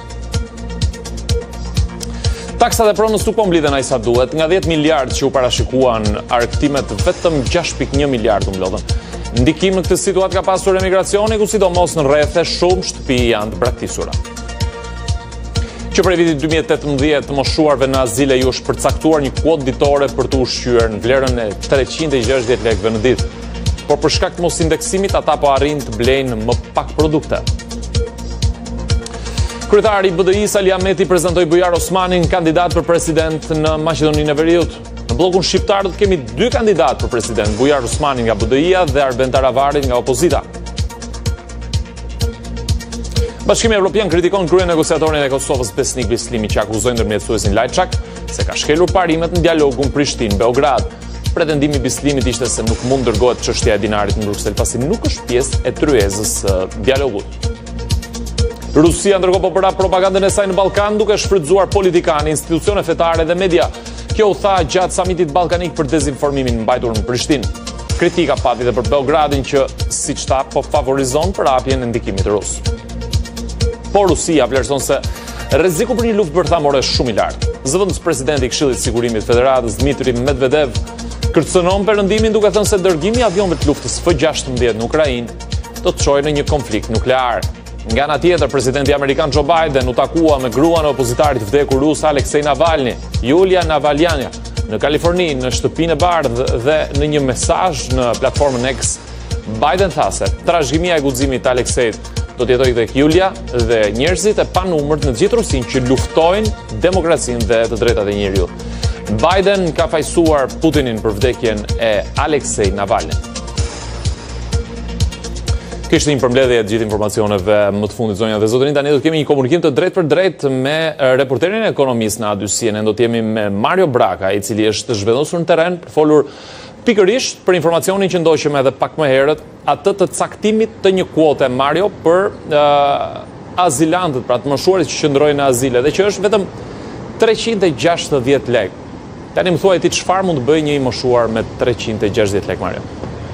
Taksat e pronës nuk po mblidhen aq sa duhet, nga dhjetë miliardë që u parashikuan arktimet vetëm gjashtë pikë një miliardë u mblodhen. Ndikim në këtë situatë ka pasur emigracioni, ku sidomos në rrethe shumë shtëpi janë të braktisura. Që prej vitit dy mijë e tetëmbëdhjetë të moshuarve në azile ju është përcaktuar një kuotë ditore për të ushqyer në vlerën e tetëqind e gjashtëdhjetë lekëve në ditë. Por për shkak të mos indeksimit ata po arrin të blejnë më pak produkte. Kryetari i B D I-s Ali Ahmeti prezantoi Bujar Osmanin kandidat për president në Maqedoninë e Veriut. Në bllokun shqiptar do të kemi dy kandidatë për president, Bujar Osmani nga B D I-a dhe Arben Taravari nga opozita. Bashkimi Evropian kritikon kryenegociatorin e Kosovës Besnik Bislimi që akuzoi ndërmjetësuesin Lajçak se ka shkelur parimet në dialogun Prishtinë-Beograd. pretendimi i Bislimit ishte se nuk mund dërgohet çështja e dinarit në Bruksel, pasi nuk është pjesë e tryezës së dialogut. Rusia ndërkohë po bëra propagandën e saj në Ballkan duke shfrytzuar politikanë, institucione fetare dhe media. Kjo u tha gjatë samitit ballkanik për dezinformimin mbajtur në Prishtinë. Kritika pati dhe për Beogradin që, siç tha, po favorizon përhapjen e ndikimit rus. Por Rusia vlerëson se rreziku për një luftë bërthamore është shumë i lartë. Zëvendës presidenti i Këshillit të Sigurimit të Federatës Dmitri Medvedev kërcënon perëndimin duke thënë se dërgimi i avionëve të luftës F gjashtëmbëdhjetë në Ukrainë do të çojë në një konflikt nuklear. Nga ana tjetër, presidenti amerikan Joe Biden u takua me gruan e opozitarit vdekur rus Aleksej Navalny, Yulia Navalnaya, në Kaliforni, në shtëpinë e bardhë dhe në një mesazh në platformën X, Biden tha se trashëgimia e guximit të Aleksejt do të jetojë tek Julia dhe njerëzit e panumërt në të gjithë Rusinë që luftojnë demokracinë dhe të drejtat e njeriut. Biden ka fajsuar Putinin për vdekjen e Aleksej Navalny. Kishte një përmbledhje të gjithë informacioneve më të fundit, zonja dhe zotërinj. Tani do të kemi një komunikim të drejtë për drejtë me reporterin e ekonomisë në A dy C. Ne do të jemi me Mario Braka, i cili është zhvendosur në terren për folur pikërisht për informacionin që ndoqëm edhe pak më herët, atë të caktimit të një kuote, Mario, për uh, azilantët, pra të moshuarit që qëndrojnë në azile, dhe që është vetëm treqind e gjashtëdhjetë lekë. Tani më thuaj ti çfarë mund të bëjë një i moshuar me treqind e gjashtëdhjetë lekë, Mario?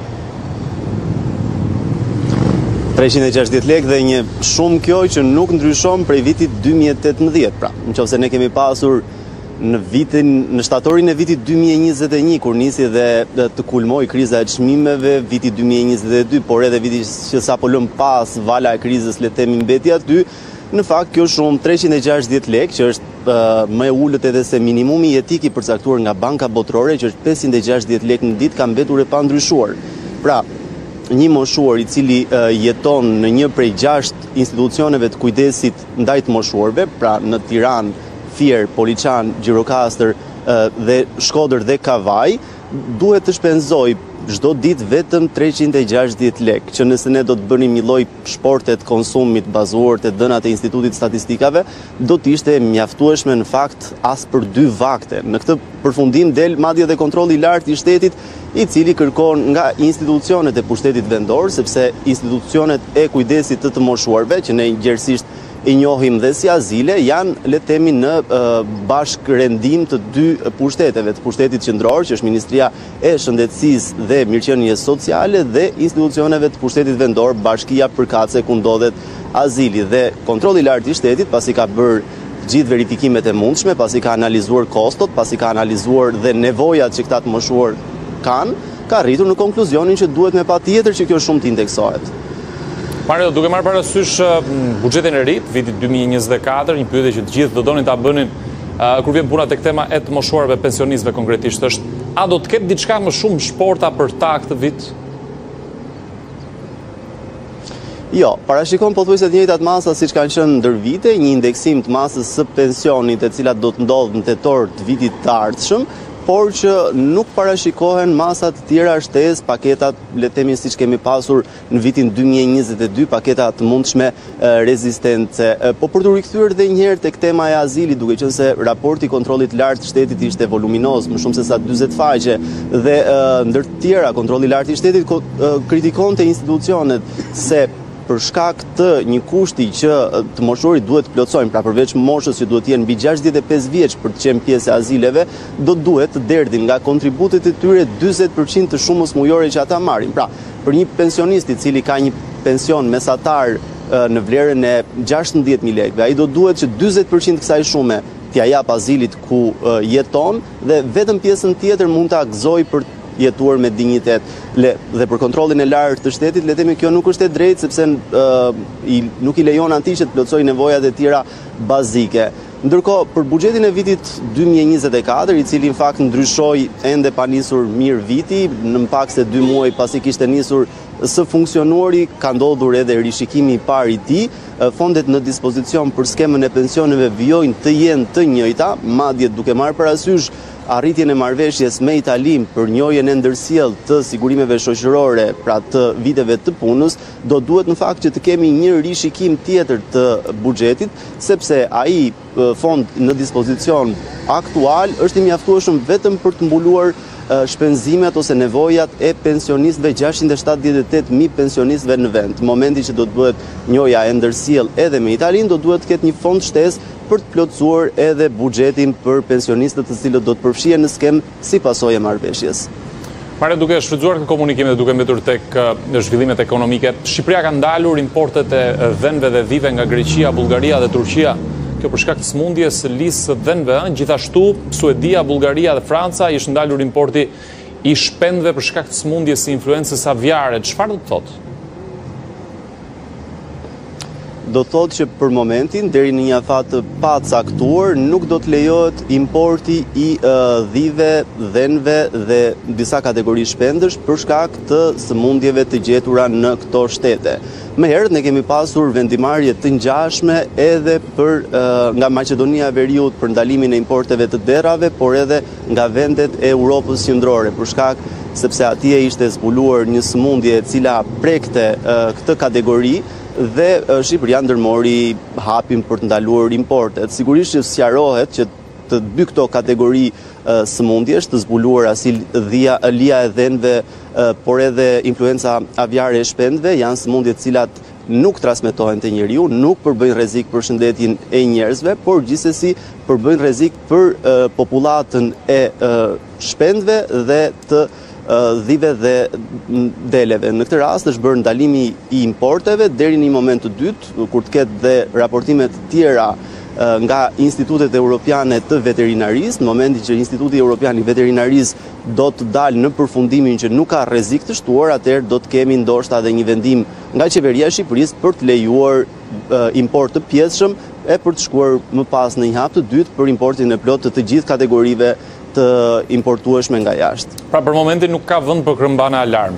treqind e gjashtëdhjetë lekë dhe një shumë kjo që nuk ndryshon prej vitit dy mijë e tetëmbëdhjetë. Pra, nëse ne kemi pasur në vitin në shtatorin e vitit dy mijë e njëzet e një kur nisi dhe të kulmoi kriza e çmimeve, viti dy mijë e njëzet e dy, por edhe viti që sapo lëm pas vala e krizës, le të themi, mbeti aty, në fakt kjo shumë treqind e gjashtëdhjetë lekë, që është uh, më e ulët edhe se minimumi jetik i përcaktuar nga Banka Botërore, që është pesëqind e gjashtëdhjetë lekë në ditë, ka mbetur e pandryshuar. Pra, një moshuar i cili uh, jeton në një prej gjashtë institucioneve të kujdesit ndaj të moshuarve, pra në Tiranë, Fier, Poliçan, Gjirokastër uh, dhe Shkodër dhe Kavaj, duhet të shpenzoj çdo ditë vetëm treqind e gjashtëdhjetë lekë, që nëse ne do të bënim një lloj shportet konsumit bazuar te dhënat e Institutit Statistikave, do të ishte mjaftueshme në fakt as për dy vakte. Në këtë përfundim del madje edhe kontrolli i lartë i shtetit, i cili kërkon nga institucionet e pushtetit vendor, sepse institucionet e kujdesit të të moshuarve, që ne gjerësisht i njohim dhe si azile, janë, le të themi, në uh, bashkërendim të dy pushteteve, të pushtetit qendror, që është Ministria e Shëndetësisë dhe Mirëqenies Sociale, dhe institucioneve të pushtetit vendor, Bashkia përkatëse ku ndodhet azili. Dhe kontrolli i lartë i shtetit, pasi ka bërë gjithë verifikimet e mundshme, pasi ka analizuar kostot, pasi ka analizuar dhe nevojat që këta të moshuar kanë, ka arritur në konkluzionin që duhet me patjetër që kjo shumë të indeksohet. Mario, duke marrë parasysh buxhetin e ri, vitit dy mijë e njëzet e katër, një pyetje që të gjithë do donin ta bënin uh, kur vjen puna tek tema e të moshuarve pensionistëve konkretisht, është a do të ketë diçka më shumë shporta për ta këtë vit? Jo, parashikon pothuajse të njëjtat masa siç kanë qenë ndër vite, një indeksim të masës së pensionit, e cilat do të ndodhë në tetor të vitit të ardhshëm, por që nuk parashikohen masat të tjera shtesë, paketat, le të themi siç kemi pasur në vitin dy mijë e njëzet e dy, paketa të mundshme e, rezistence. E, po për të rikthyer edhe një herë tek tema e azilit, duke qenë se raporti i kontrollit lart të shtetit ishte voluminoz, më shumë se sa dyzet faqe, dhe e, ndër të tjera kontrolli i lartë i shtetit ko, e, kritikonte institucionet se për shkak të një kushti që të moshuarit duhet të plotësojnë, pra përveç moshës që duhet të jenë mbi gjashtëdhjetë e pesë vjeç për të qenë pjesë e azileve, do duhet të derdhin nga kontributet e tyre dyzet përqind të shumës mujore që ata marrin. Pra, për një pensionist i cili ka një pension mesatar në vlerën e gjashtëdhjetë mijë lekë, ai do duhet që dyzet përqind kësaj shume t'ia jap azilit ku jeton dhe vetëm pjesën tjetër mund ta gëzoj për jetuar me dinjitet. Le, dhe për kontrollin e lartë të shtetit, le themi kjo nuk është e drejtë, sepse uh, i, nuk i lejon atij që të plotësojë nevojat e tjera bazike. Ndërkohë, për buxhetin e vitit dy mijë e njëzet e katër, i cili në fakt ndryshoi ende pa nisur mirë viti, në më pak se dy muaj pasi kishte nisur së funksionuari, ka ndodhur edhe rishikimi i parë i tij. Fondet në dispozicion për skemën e pensioneve vijojnë të jenë të njëjta, madje duke marrë parasysh arritjen e marrëveshjes me Italinë për njojën e ndërsjellë të sigurimeve shoqërore, pra të viteve të punës, do duhet në fakt që të kemi një rishikim tjetër të buxhetit, sepse ai fond në dispozicion aktual është i mjaftueshëm vetëm për të mbuluar shpenzimet ose nevojat e pensionistëve, gjashtëqind e shtatëdhjetë e tetë mijë pensionistëve në vend. Në momentin që do të bëhet njoja e ndërsjell edhe me Italinë, do duhet të ketë një fond shtesë për të plotësuar edhe buxhetin për pensionistët të cilët do të përfshihen në skemë si pasojë e marrëveshjes. Pare duke shfrytzuar këtë komunikim dhe duke mbetur tek zhvillimet ekonomike, Shqipëria ka ndalur importet e dhenve dhe dhive nga Greqia, Bullgaria dhe Turqia. Kjo për shkak të smundjes së lisë së dhenve, gjithashtu Suedia, Bullgaria dhe Franca ishte ndalur importi i shpendëve për shkak të smundjes së influencës aviare. Çfarë do të thotë? Do thotë që për momentin, deri në një afat pa caktuar, nuk do të lejohet importi i uh, dhive, dhenve dhe disa kategori shpendësh për shkak të sëmundjeve të gjetura në këto shtete. Më herët ne kemi pasur vendimarrje të ngjashme edhe për uh, nga Maqedonia e Veriut për ndalimin e importeve të derrave, por edhe nga vendet e Europës qendrore për shkak sepse atje ishte zbuluar një sëmundje e cila prekte uh, këtë kategori dhe Shqipëria ndërmori hapin për të ndaluar importet. Sigurisht që sqarohet që të dy këto kategori uh, sëmundjesh, të zbuluara si dhia, lia e dhenve, uh, por edhe influenca aviare e shpendëve, janë sëmundje të cilat nuk transmetohen te njeriu, nuk përbëjnë rrezik për shëndetin e njerëzve, por gjithsesi përbëjnë rrezik për uh, popullatën e uh, shpendëve dhe të dhive dhe deleve. Në këtë rast është bërë ndalimi i importeve deri në një moment të dytë, kur të ketë dhe raportimet tjera nga institutet europiane të veterinarisë, në momentin që Instituti Europian i Veterinarisë do të dalë në përfundimin që nuk ka rrezik të shtuar, atëherë do të kemi ndoshta edhe një vendim nga qeveria e Shqipërisë për të lejuar import të pjesëshëm e për të shkuar më pas në një hap të dytë për importin e plot të të gjithë kategorive të importueshme nga jashtë. Pra për momentin nuk ka vend për kërmbane alarme.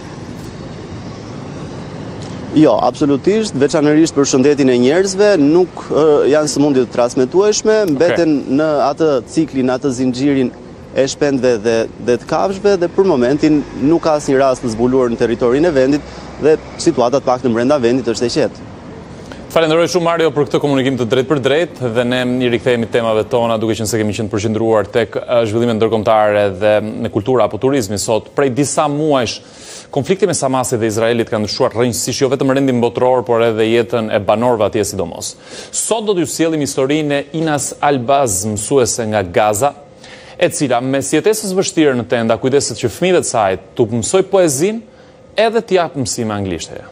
Jo, absolutisht, veçanërisht për shëndetin e njerëzve, nuk uh, janë sëmundje të transmetueshme, mbeten okay. në atë ciklin, atë zinxhirin e shpendëve dhe, dhe të kafshëve, dhe për momentin nuk ka asnjë rast të zbuluar në territorin e vendit dhe situata të paktën brenda vendit është e qetë. Falenderoj shumë Mario për këtë komunikim të drejt për drejt dhe ne i rikthehemi temave tona duke qenë se kemi qenë të përqendruar tek zhvillimet ndërkombëtare dhe në kultura apo turizmi sot. Prej disa muajsh konflikti mes Hamasit dhe Izraelit ka ndryshuar rrënjësisht jo vetëm rendin botror, por edhe jetën e banorëve atje sidomos. Sot do t'ju sjellim historinë e Inas Albaz, mësuese nga Gaza, e cila mes jetesës vështirë në tenda kujdeset që fëmijët e saj t'u mësoj poezinë edhe t'i jap mësim anglishteja.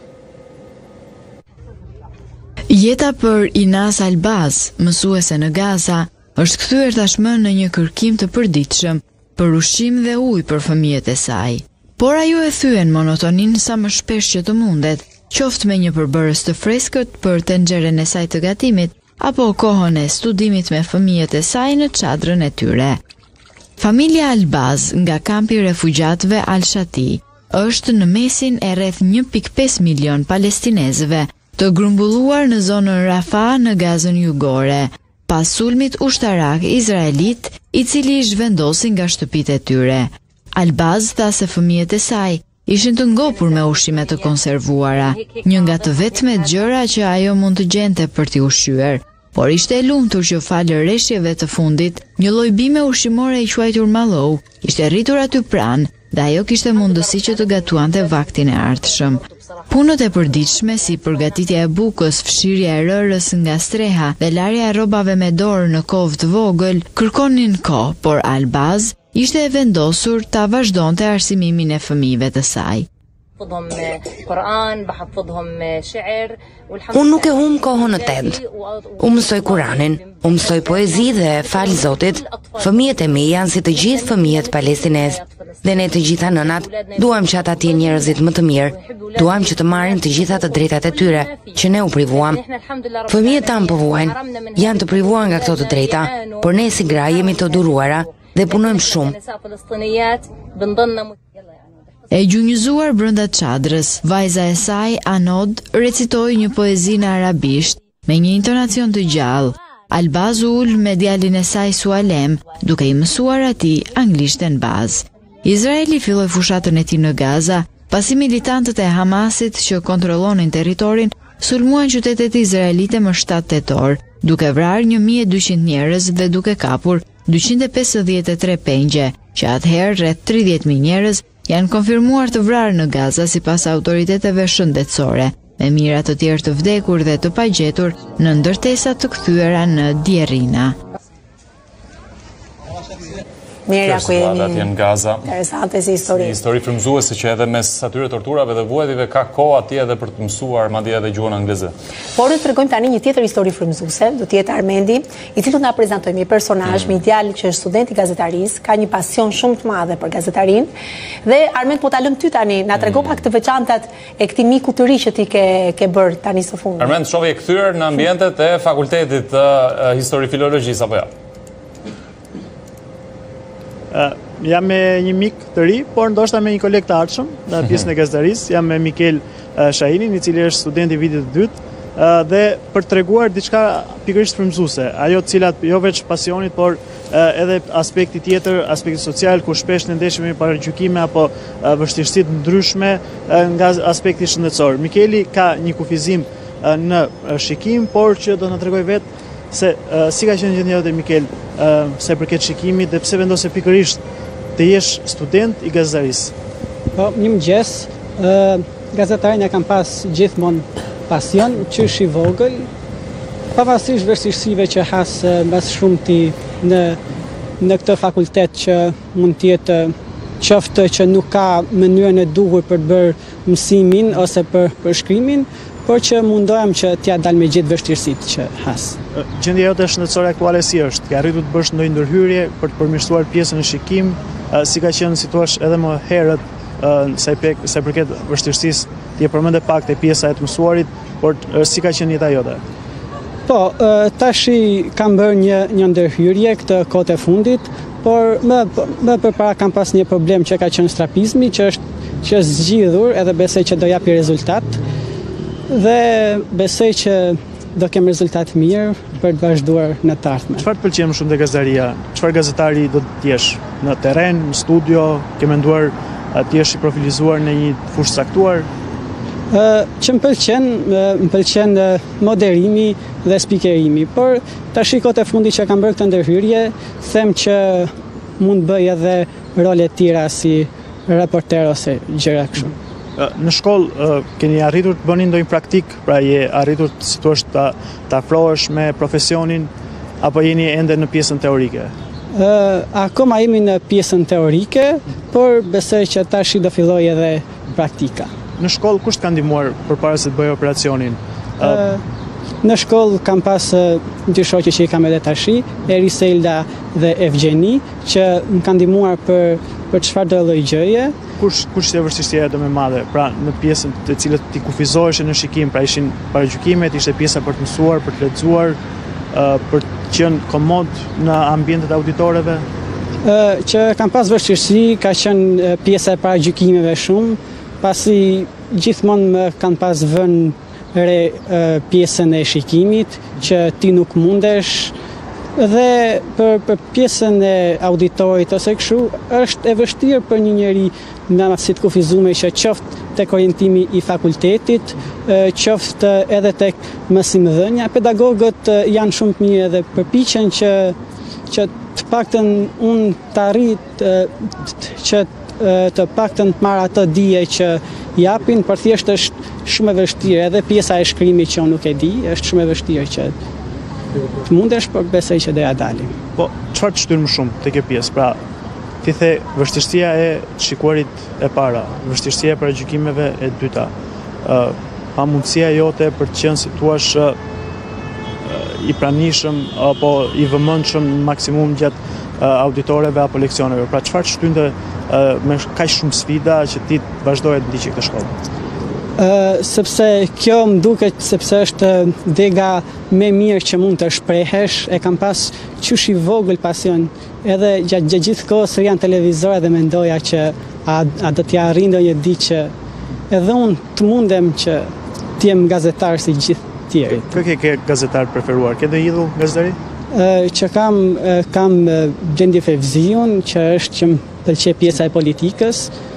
Jeta për Inas Albaz, mësuese në Gaza, është kthyer tashmë në një kërkim të përditshëm për ushqim dhe ujë për fëmijët e saj. Por ajo e thyen monotonin sa më shpesh që të mundet, qoftë me një përbërës të freskët për tenxherën e saj të gatimit, apo kohën e studimit me fëmijët e saj në çadrën e tyre. Familja Albaz nga kampi i refugjatëve Al-Shati është në mesin e rreth një pikë pesë milion palestinezëve të grumbulluar në zonën Rafah në Gazën Jugore, pas sulmit ushtarak izraelit i cili i zhvendosi nga shtëpitë e tyre. Albaz tha se fëmijët e saj ishin të ngopur me ushqime të konservuara, një nga të vetmet gjëra që ajo mund të gjente për t'i ushqyer, por ishte e lumtur që falë rreshjeve të fundit, një lloj bime ushqimore i quajtur malou ishte rritur aty pranë dhe ajo kishte mundësi që të gatuante vaktin e ardhshëm. Punët e përditshme si përgatitja e bukës, fshirja e rërës nga streha dhe larja e rrobave me dorë në kovë të vogël kërkonin kohë, por Albaz ishte e vendosur ta vazhdonte arsimimin e fëmijëve të saj. Unë nuk e hum kohën në tent. U mësoj Kuranin, u mësoj poezi dhe fal Zotit. Fëmijët e mi janë si të gjithë fëmijët palestinez. Dhe ne të gjitha nënat duam që ata të jenë njerëzit më të mirë. Duam që të marrin të gjitha të drejtat e tyre, që ne u privuam. Fëmijët tanë po vuajnë, janë të privuar nga këto të drejta, por ne si gra jemi të duruara dhe punojmë shumë. E gjunjëzuar brenda çadrës, vajza e saj, Anod, recitoi një poezi në arabisht me një intonacion të gjallë. Albaz u ul me djalin e saj Sualem, duke i mësuar atij anglishten bazë. Izraeli filloi fushatën e tij në Gaza, pasi militantët e Hamasit që kontrollonin territorin sulmuan qytetet izraelite më shtatë tetor duke vrarë një mijë e dyqind njerëz dhe duke kapur dyqind e pesëdhjetë e tre pengje, që atëherë rreth tridhjetë mijë njerëz janë konfirmuar të vrarë në Gaza sipas autoriteteve shëndetësore, me mijëra të tjerë të vdekur dhe të pagjetur në ndërtesa të kthyera në Djerrina. Mirë, ku jemi atje në Gaza. Interesante si histori. Një histori frymëzuese që edhe mes atyre torturave dhe vuajtjeve ka kohë atje edhe për të mësuar madje edhe gjuhën angleze. Por do të tregojmë tani një tjetër histori frymëzuese, do të jetë Armendi, i cili do na prezantojë një personazh me ideal që është student i gazetarisë, ka një pasion shumë të madhe për gazetarinë. Dhe Armend, po ta lëm ty tani, na trego pak të veçantat e këtij miku të ri që ti ke ke bër tani së fundmi. Armend, shohje kthyer në ambientet e Fakultetit të Histori Filologjisë apo jo? Uh, jam me një mik të ri, por ndoshta me një koleg të ardhshëm në pjesën e gazetarisë. Jam me Mikel uh, Shahinin, i cili është student i vitit të dytë, uh, dhe për të treguar diçka pikërisht frymëzuese, ajo të cilat jo vetëm pasionit, por uh, edhe aspekti tjetër, aspekti social, ku shpesh ne ndeshemi me paragjykime apo uh, vështirësi të ndryshme uh, nga aspekti shëndetësor. Mikeli ka një kufizim uh, në uh, shikim, por që do na tregoj vetë se uh, si ka qenë gjendja jote, Mikel, uh, se përket shikimit dhe pse vendose pikërisht të jesh student i gazetarisë? Po, një mëngjes, uh, gazetarin e kam pas gjithmonë pasion, qysh i vogël, pavarësisht vështirësive që has uh, mbas shumti në në këtë fakultet që mund të jetë qoftë që nuk ka mënyrën e duhur për të bërë mësimin ose për për shkrimin, por që mundohem që t'ja dal me gjithë vështirësitë që has. Gjendja jote shëndetësore aktuale si është? Ke arritur të bësh ndonjë ndërhyrje për të përmirësuar pjesën e shikim, si ka qenë situash edhe më herët sa i pek, sa i përket vështirësisë, ti e përmende pak te pjesa e të mësuarit, por si ka qenë jeta jote? Po, tashi kam bërë një një ndërhyrje këtë kohë e fundit, por më më përpara kam pas një problem që ka qenë strapizmi, që është që është zgjidhur edhe besoj që do japi rezultat. Dhe besoj që do kem rezultat mirë për të vazhduar në të ardhmen. Çfarë të pëlqen më shumë te gazetaria? Çfarë gazetari do të jesh? Në terren, në studio, ke menduar të jesh i profilizuar në një fushë caktuar? Ë, që më pëlqen, më pëlqen moderimi dhe spikerimi, por tash kohët e fundit që kam bërë këtë ndërhyrje, them që mund bëj edhe role të tjera si reporter ose gjëra kështu. Në shkollë keni arritur të bëni ndonjë praktik, pra je arritur të situash të, të afrohesh me profesionin, apo jeni ende në pjesën teorike? Uh, akoma jemi në pjesën teorike, por besoj që tash do filloj edhe praktika. Në shkollë kush ka ndihmuar përpara se të bëj operacionin? Uh, uh, në shkollë kam pas uh, dy shoqe që i kam edhe tashi, Eriselda dhe Evgjeni, që më kanë ndihmuar për për çfarë do lloj gjëje. Kush kush ishte vështirësia edhe më e madhe? Pra në pjesën të cilët ti kufizoheshe në shikim, pra ishin paragjykimet, ishte pjesa për të mësuar, për të lexuar, uh, për të qenë komod në ambientet auditoreve? Uh, që kam pas vështirësi, ka qenë uh, pjesa e paragjykimeve shumë, pasi gjithmonë më kanë pas vënë re uh, pjesën e shikimit, që ti nuk mundesh, dhe për, për pjesën e auditorit ose kështu, është e vështirë për një njeri me si të kufizuar që qoftë tek orientimi i fakultetit, qoftë edhe tek mësimdhënia. Pedagogët janë shumë të mirë dhe përpiqen që që të paktën unë të arrit që të paktën të marr atë dije që japin, por thjesht është shumë e vështirë, edhe pjesa e shkrimit që unë nuk e di, është shumë e vështirë që të mundesh, por besoj që do ja dalim. Po, çfarë të shtyn më shumë te kjo pjesë? Pra, ti the vështirësia e shikuarit e para, vështirësia e paragjykimeve e dyta, uh, pamundësia jote për të qenë si thua uh, i pranishëm apo i vëmendshëm në maksimum gjatë uh, auditoreve apo leksioneve. Pra, çfarë të shtynte uh, me kaq shumë sfida që ti vazhdoje të ndiqje këtë shkollë? Uh, sepse kjo më duket sepse është dega më mirë që mund të shprehesh, e kam pas qysh i vogël pasion, edhe gjatë gjë gjithë kohës që janë televizor dhe mendoja që a, a do t'ja arrin ndonjë ditë që edhe unë të mundem që të jem gazetar si gjithë tjerët. Kë ke, ke gazetar preferuar? Ke do idhull gazetari? Uh, që kam uh, kam uh, Blendi Fevziun, që është që më pëlqej pjesa e politikës,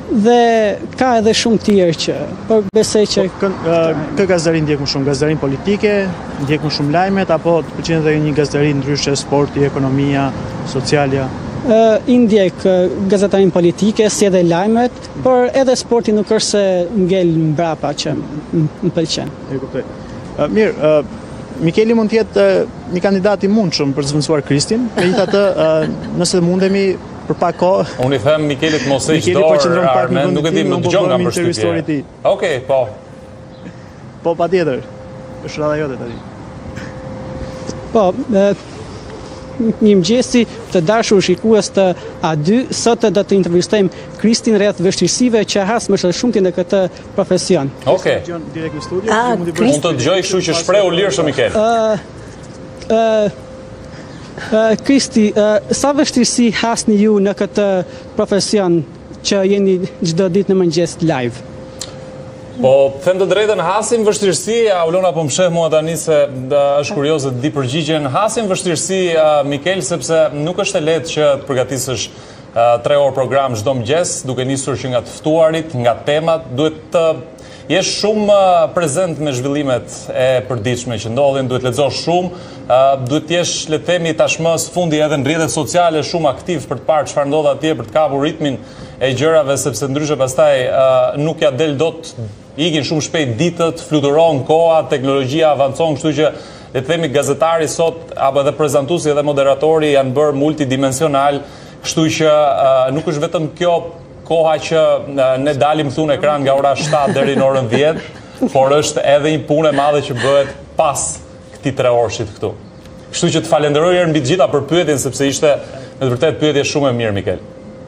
dhe ka edhe shumë tjerë që, por besoj që... Kë gazetari ndjek më shumë? Gazetari politike, ndjek më shumë lajmet, apo të pëlqen edhe një gazetari ndryshe, sporti, ekonomia, socialja? Uh, I ndjek uh, gazetarin politike, si edhe lajmet, por edhe sporti nuk është se ngel mbrapa që më pëlqen. E kuptoj. Uh, mirë, uh, Mikeli mund të jetë uh, një kandidat i mundshëm për të zvendësuar Kristin, megjithatë, uh, nëse mundemi për pak kohë. Unë i them Mikelit mos e dorë, Armen, nuk e di, më dëgjon nga përshtypje. Okej, po. Po patjetër. Është rradha jote tani. Po, uh, një mëgjesi të dashur shikues të A dy, sot do të intervistojmë Kristin rreth vështirësive që has më shumë në këtë profesion. Okej. Direkt në studio. Mund të dëgjoj, kështu që shprehu lirshëm Mikel. Ë ë Kristi, sa vështirësi hasni ju në këtë profesion që jeni çdo ditë në mëngjes live? Po, them të drejtën, hasim vështirësi, Aulona po më sheh mua tani se është kurioze të di përgjigjen. Hasim vështirësi, Mikel, sepse nuk është e lehtë që të përgatisësh tre orë program çdo mëngjes, duke nisur që nga të ftuarit, nga temat, duhet të jesh shumë prezent me zhvillimet e përditshme që ndodhin, duhet lexosh shumë, duhet të jesh, le të themi tashmë së fundi edhe në rrjetet sociale shumë aktiv për të parë çfarë ndodh atje, për të kapur ritmin e gjërave, sepse ndryshe pastaj nuk ja del dot, ikin shumë shpejt ditët, fluturon koha, teknologjia avancon, kështu që le të themi gazetari sot apo edhe prezantuesi edhe moderatori janë bërë multidimensional, kështu që nuk është vetëm kjo koha që ne dalim thun ekran nga ora shtatë deri në orën dhjetë, por është edhe një punë e madhe që bëhet pas këtij tre orëshit këtu. Kështu që të falenderoj herë mbi të gjitha për pyetjen, sepse ishte me të vërtetë pyetje shumë e mirë, Mikel.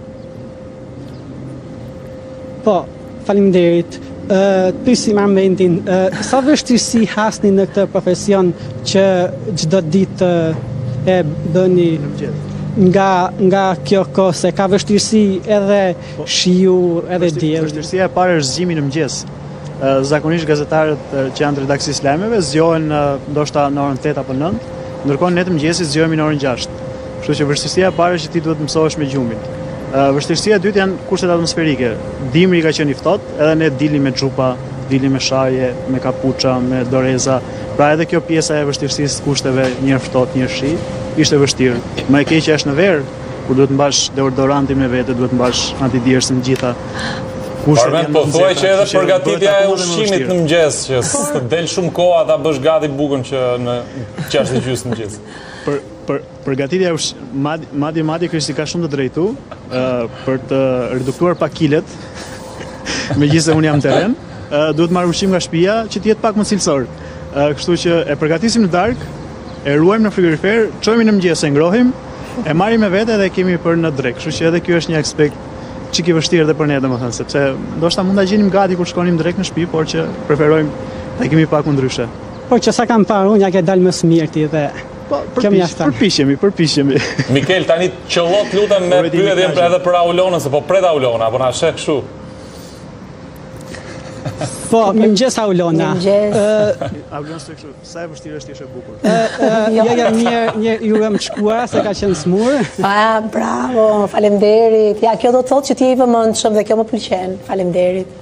Po, faleminderit. Të pysim Armendin, sa vështirësi hasni në këtë profesion që çdo ditë e bëni nga nga kjo kohë, se ka vështirësi edhe shiu, edhe diell. Vështirësia e parë është zgjimi në mëngjes. Zakonisht gazetarët që janë të redaksisë lajmeve zgjohen ndoshta në orën tetë apo nëntë, ndërkohë ne të mëngjesit zgjohemi në orën gjashtë. Kështu që vështirësia e parë është që ti duhet të mësohesh me gjumin. Vështirësia e dytë janë kushtet atmosferike. Dimri ka qenë i ftohtë, edhe ne dilim me xhupa, dilim me shaje, me kapuça, me doreza. Pra edhe kjo pjesa e vështirësisë kushteve, një herë ftohtë, një herë shi, ishte vështirë. Më e keqja është në verë, kur duhet mbash deodorantin me vete, duhet mbash antidiersin të gjitha. Armen, po thuaj që edhe përgatitja e ushqimit në mëngjes, që të del shumë koha ta bësh gati bukën që në gjashtë e gjysmë mëngjes. Për për përgatitja e ushqimit, madje madje Kristi ka shumë të drejtu, për të reduktuar pak kilet, megjithëse unë jam teren, duhet marr ushqim nga shtëpia që të jetë pak më cilësor. Kështu që e përgatisim në darkë, e ruajmë në frigorifer, çojmë në mëngjes, e ngrohim, e marrim me vete dhe e kemi për në drekë. Kështu që edhe ky është një aspekt çik i vështirë edhe për ne, domethënë, sepse ndoshta mund ta gjenim gati kur shkonim drejt në shtëpi, por që preferojmë ta kemi pak më ndryshe. Por që sa kam parë unë ja ke dalë më së miri dhe po përpiqemi, përpiqemi. Mikel, tani qëllot lutem me pyetjen edhe për Aulonën, se po pret Aulona, apo na sheh kështu. Po, mirëmëngjes Aulona. Mirëmëngjes. Aulona s'e kështu, sa e vështirë është ishe bukur. Ja jam mirë, një ju jam shkuar se ka qenë smur. Ah, bravo, faleminderit. Ja, kjo do të thotë që ti je i vëmendshëm dhe kjo më pëlqen. Faleminderit.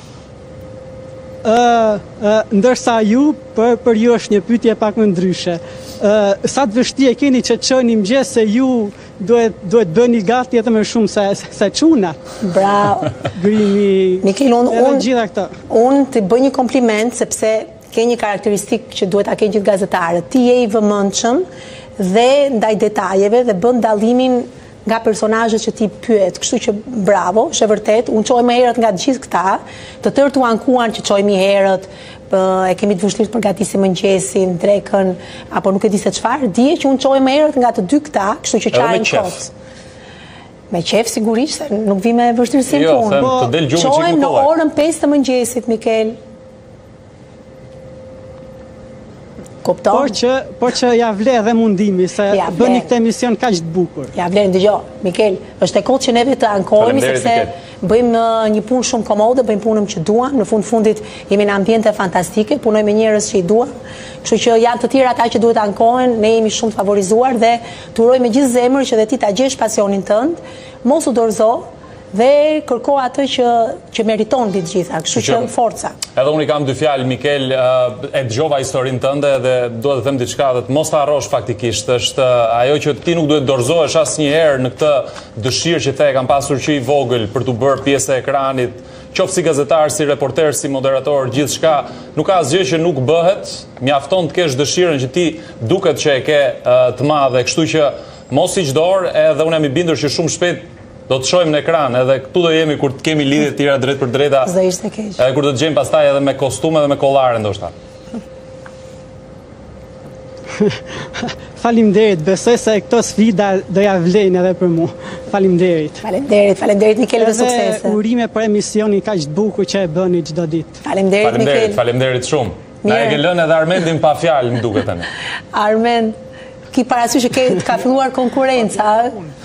Ë, ndërsa ju për për ju është një pyetje pak më ndryshe. Ë, sa të vështirë keni që të çojni mëngjes se ju duhet duhet bëni gati edhe më shumë se se çuna. Bravo. Grimi. Mikel, unë unë gjitha këto. Unë të bëj një kompliment sepse ke një karakteristikë që duhet ta kenë gjithë gazetarët. Ti je i vëmendshëm dhe ndaj detajeve dhe bën dallimin nga personazhet që ti pyet. Kështu që bravo, është e vërtet. Unë çoj më herët nga të gjithë këta, të tërë tu ankuan që çoj më herët, e kemi të vështirë të përgatisim mëngjesin, drekën, apo nuk e di se çfarë. Dije që unë çoj më herët nga të dy këta, kështu që çajin kot. Me qef sigurisht, se nuk vi me vështirësi jo, punë. Po, të del gjumi çik më çojmë në orën pesë të mëngjesit, Mikel. Kupton? Por që, por që ja vle edhe mundimi, se ja bëni këtë emision kaq të bukur. Ja vlen, dëgjoj, Mikel, është e kohë që neve të ankohemi, sepse bëjmë një punë shumë komode, bëjmë punën që duam, në fund fundit jemi në ambiente fantastike, punojmë me njerëz që i duam, kështu që janë të tjerë ata që duhet ankohen, ne jemi shumë të favorizuar dhe të uroj me gjithë zemër që dhe ti ta gjesh pasionin tënd, mos u dorëzo dhe kërko atë që, që meriton të gjitha, kështu që forca. Edhe unë i kam dy fjalë, Mikel, e dëgjova historinë tënde dhe duhet të them diçka dhe të mos ta harrosh faktikisht, është ajo që ti nuk duhet dorëzohesh asnjëherë në këtë dëshirë që the e kam pasur që i vogël për të bërë pjesë e ekranit, qoftë si gazetar, si reporter, si moderator, gjithçka, nuk ka asgjë që nuk bëhet, mjafton të kesh dëshirën që ti duket që e ke të madhe, kështu që mos i çdor, edhe unë jam i bindur që shumë shpejt do të shohim në ekran, edhe këtu do jemi kur të kemi lidhje të tjera drejt për drejta. S'do ishte keq. Edhe kur do të gjejmë pastaj edhe me kostume dhe me kollare ndoshta. Faleminderit, besoj se këto sfida do ja vlejnë edhe për mua. Faleminderit. Faleminderit, faleminderit Mikel dhe suksese. Edhe urime për emisionin kaq të bukur që e bëni çdo ditë. Faleminderit Mikel. Faleminderit, faleminderit shumë. Na e ke lënë edhe Armendin pa fjalë, më duket tani. Armend, ki parasysh që ke ka filluar konkurenca,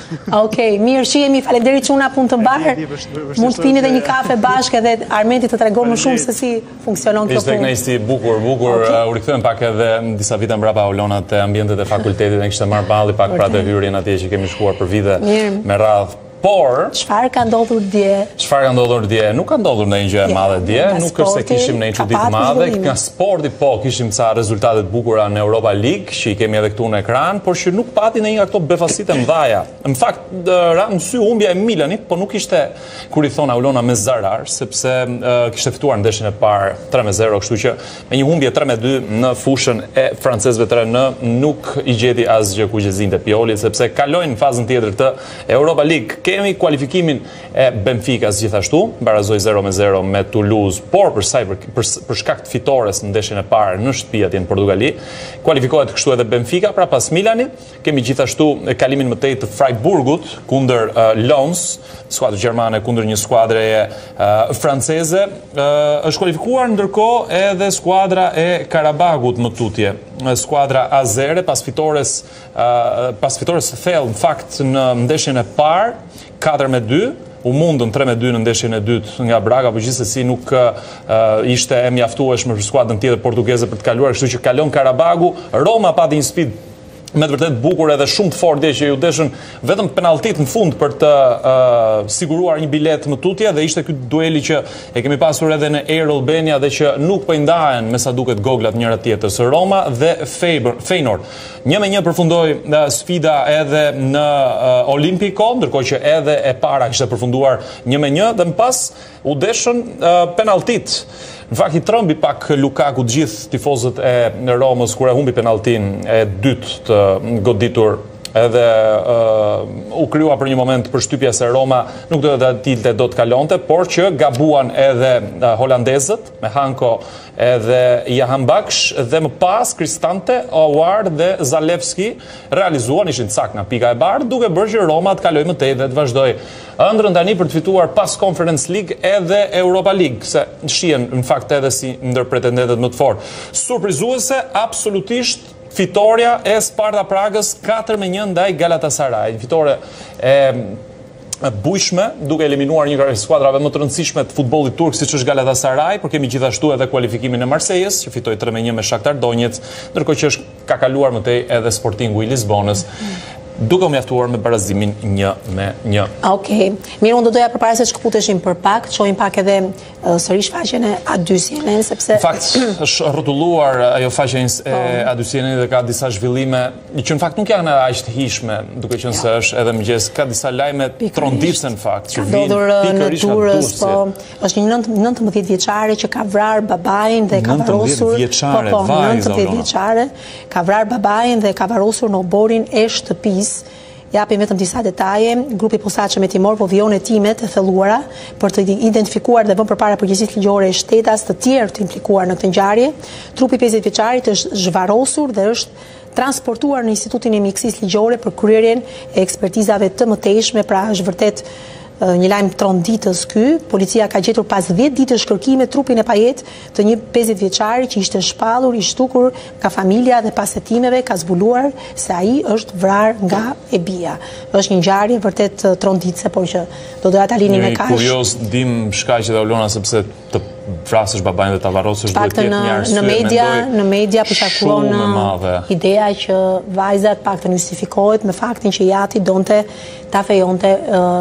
Okej, mirë shihemi, faleminderit çuna, punë të mbarë. Mund të pini edhe një kafe bashkë edhe Armendi të tregon më shumë se si funksionon kjo punë. Ishte kënaqësi, bukur, bukur. U rikthem pak edhe disa vite mbrapa Olona te ambientet e fakultetit, ne kishte marrë balli pak pra të hyrjen atje që kemi shkuar për vite me radhë. Por, çfarë ka ndodhur dje? Çfarë ka ndodhur dje? Nuk ka ndodhur ndonjë gjë e madhe dje, nuk është se kishim ndonjë çudi të madhe, nga sporti po kishim ca rezultate të bukura në Europa League, që i kemi edhe këtu në ekran, por që nuk pati ndonjë nga këto befasitë mëdha. Në fakt, në sy humbja e Milanit, po nuk ishte kur i thon Aulona me zarar, sepse uh, kishte fituar ndeshjen e parë tre me zero, kështu që me një humbje tre me dy në fushën e francezëve tre në nuk i gjeti asgjë kuqezinte Pioli, sepse kalojnë në fazën tjetër të Europa League. Kemi kualifikimin e Benficas gjithashtu, barazoi zero me zero me Toulouse, por për saj për, për, për shkak të fitores në ndeshjen e parë në shtëpi atje në Portugali, kualifikohet kështu edhe Benfica, pra pas Milanit. Kemi gjithashtu kalimin më tej të Freiburgut kundër uh, Lens, skuadrë gjermane kundër një skuadre uh, franceze. Uh, është kualifikuar ndërkohë edhe skuadra e Karabagut më tutje. Skuadra azere pas fitores uh, pas fitores së thellë në fakt në ndeshjen e parë katër me dy, u mundën tre me dy në ndeshjen e dytë nga Braga, por gjithsesi nuk uh, ishte e mjaftueshme për skuadrën tjetër portugeze për të kaluar, kështu që kalon Karabagu. Roma pati një sfidë me të vërtet bukur edhe shumë të fortë që ju deshën vetëm penaltit në fund për të uh, siguruar një bilet më tutje, dhe ishte ky dueli që e kemi pasur edhe në Air Albania dhe që nuk po i ndahen me sa duket goglat njëra tjetrës. Roma dhe Feyenoord. Një me një përfundoi uh, sfida edhe në uh, Olimpico, ndërkohë që edhe e para kishte përfunduar një me një dhe më pas u deshën uh, penaltit. Në fakt i trëmbi pak Lukaku gjithë tifozët e Romës kur e humbi penaltin e dytë të goditur, edhe uh, u kryua për një moment për shtypja se Roma nuk do të dilte do të kalonte, por që gabuan edhe uh, holandezët me Hanko edhe Jahan Baksh, dhe më pas Cristante, Aouar dhe Zalewski realizuan, ishin sakt nga pika e bardhë, duke bërë që Roma të kaloj më tej dhe të vazhdoj ëndrën tani për të fituar pas Conference League edhe Europa League, se shihen në fakt edhe si ndër pretendentët më të fortë. Surprizuese, absolutisht fitoria e Sparta Pragës katër me një ndaj Galatasaray. Fitore e bujshme, duke eliminuar një nga skuadrave më të rëndësishme të futbollit turk siç është Galatasaray, por kemi gjithashtu edhe kualifikimin e Marseilles, që fitoi tre me një me Shakhtar Donetsk, ndërkohë që është ka kaluar më tej edhe Sportingu i Lisbonës, duke u mjaftuar me barazimin një me një. Okej. Mirë, unë do doja përpara se të shkëputeshim për pak, të shohim pak edhe uh, sërish faqen e A dy C N N, sepse... Në fakt, është rrotulluar ajo faqen e A dy C N N dhe ka disa zhvillime, që në fakt nuk janë aq të hijshme, duke qenë se është edhe mëngjes, ka disa lajme tronditse në fakt, që vijnë pikërisht nga Durrësi. Po, është një nëntëmbëdhjetë vjeçare që ka vrarë babain dhe ka varrosur... nëntëmbëdhjetë vjeçare, vajza nëntëmbëdhjetë vjeçare, ka vrarë babain dhe ka varrosur në oborin e shtëpisë. Japim vetëm disa detaje. Grupi posaçëm e timor po vijon hetimet e thelluara për të identifikuar dhe vënë përpara përgjegjësisë ligjore e shtetas të tjerë të implikuar në këtë ngjarje. Trupi i pesëdhjetë vjeçarit është zhvarrosur dhe është transportuar në Institutin e Mjekësisë Ligjore për kryerjen e ekspertizave të mëtejshme, pra është vërtet një lajm tronditës ky. Policia ka gjetur pas dhjetë ditësh kërkime trupin e pajet të një pesëdhjetë vjeçari që ishte shpallur, i shtukur nga familja dhe pas hetimeve ka zbuluar se ai është vrarë nga e bia. Është një ngjarje vërtet tronditëse, por që do doja ta lini me kaq. Kurioz dim shkaqet e Olona, sepse të vrasësh babain dhe ta varrosësh duhet të jetë një arsye. Në media, në media përshkakton ideja që vajzat paktën justifikohet me faktin që Jati donte ta fejonte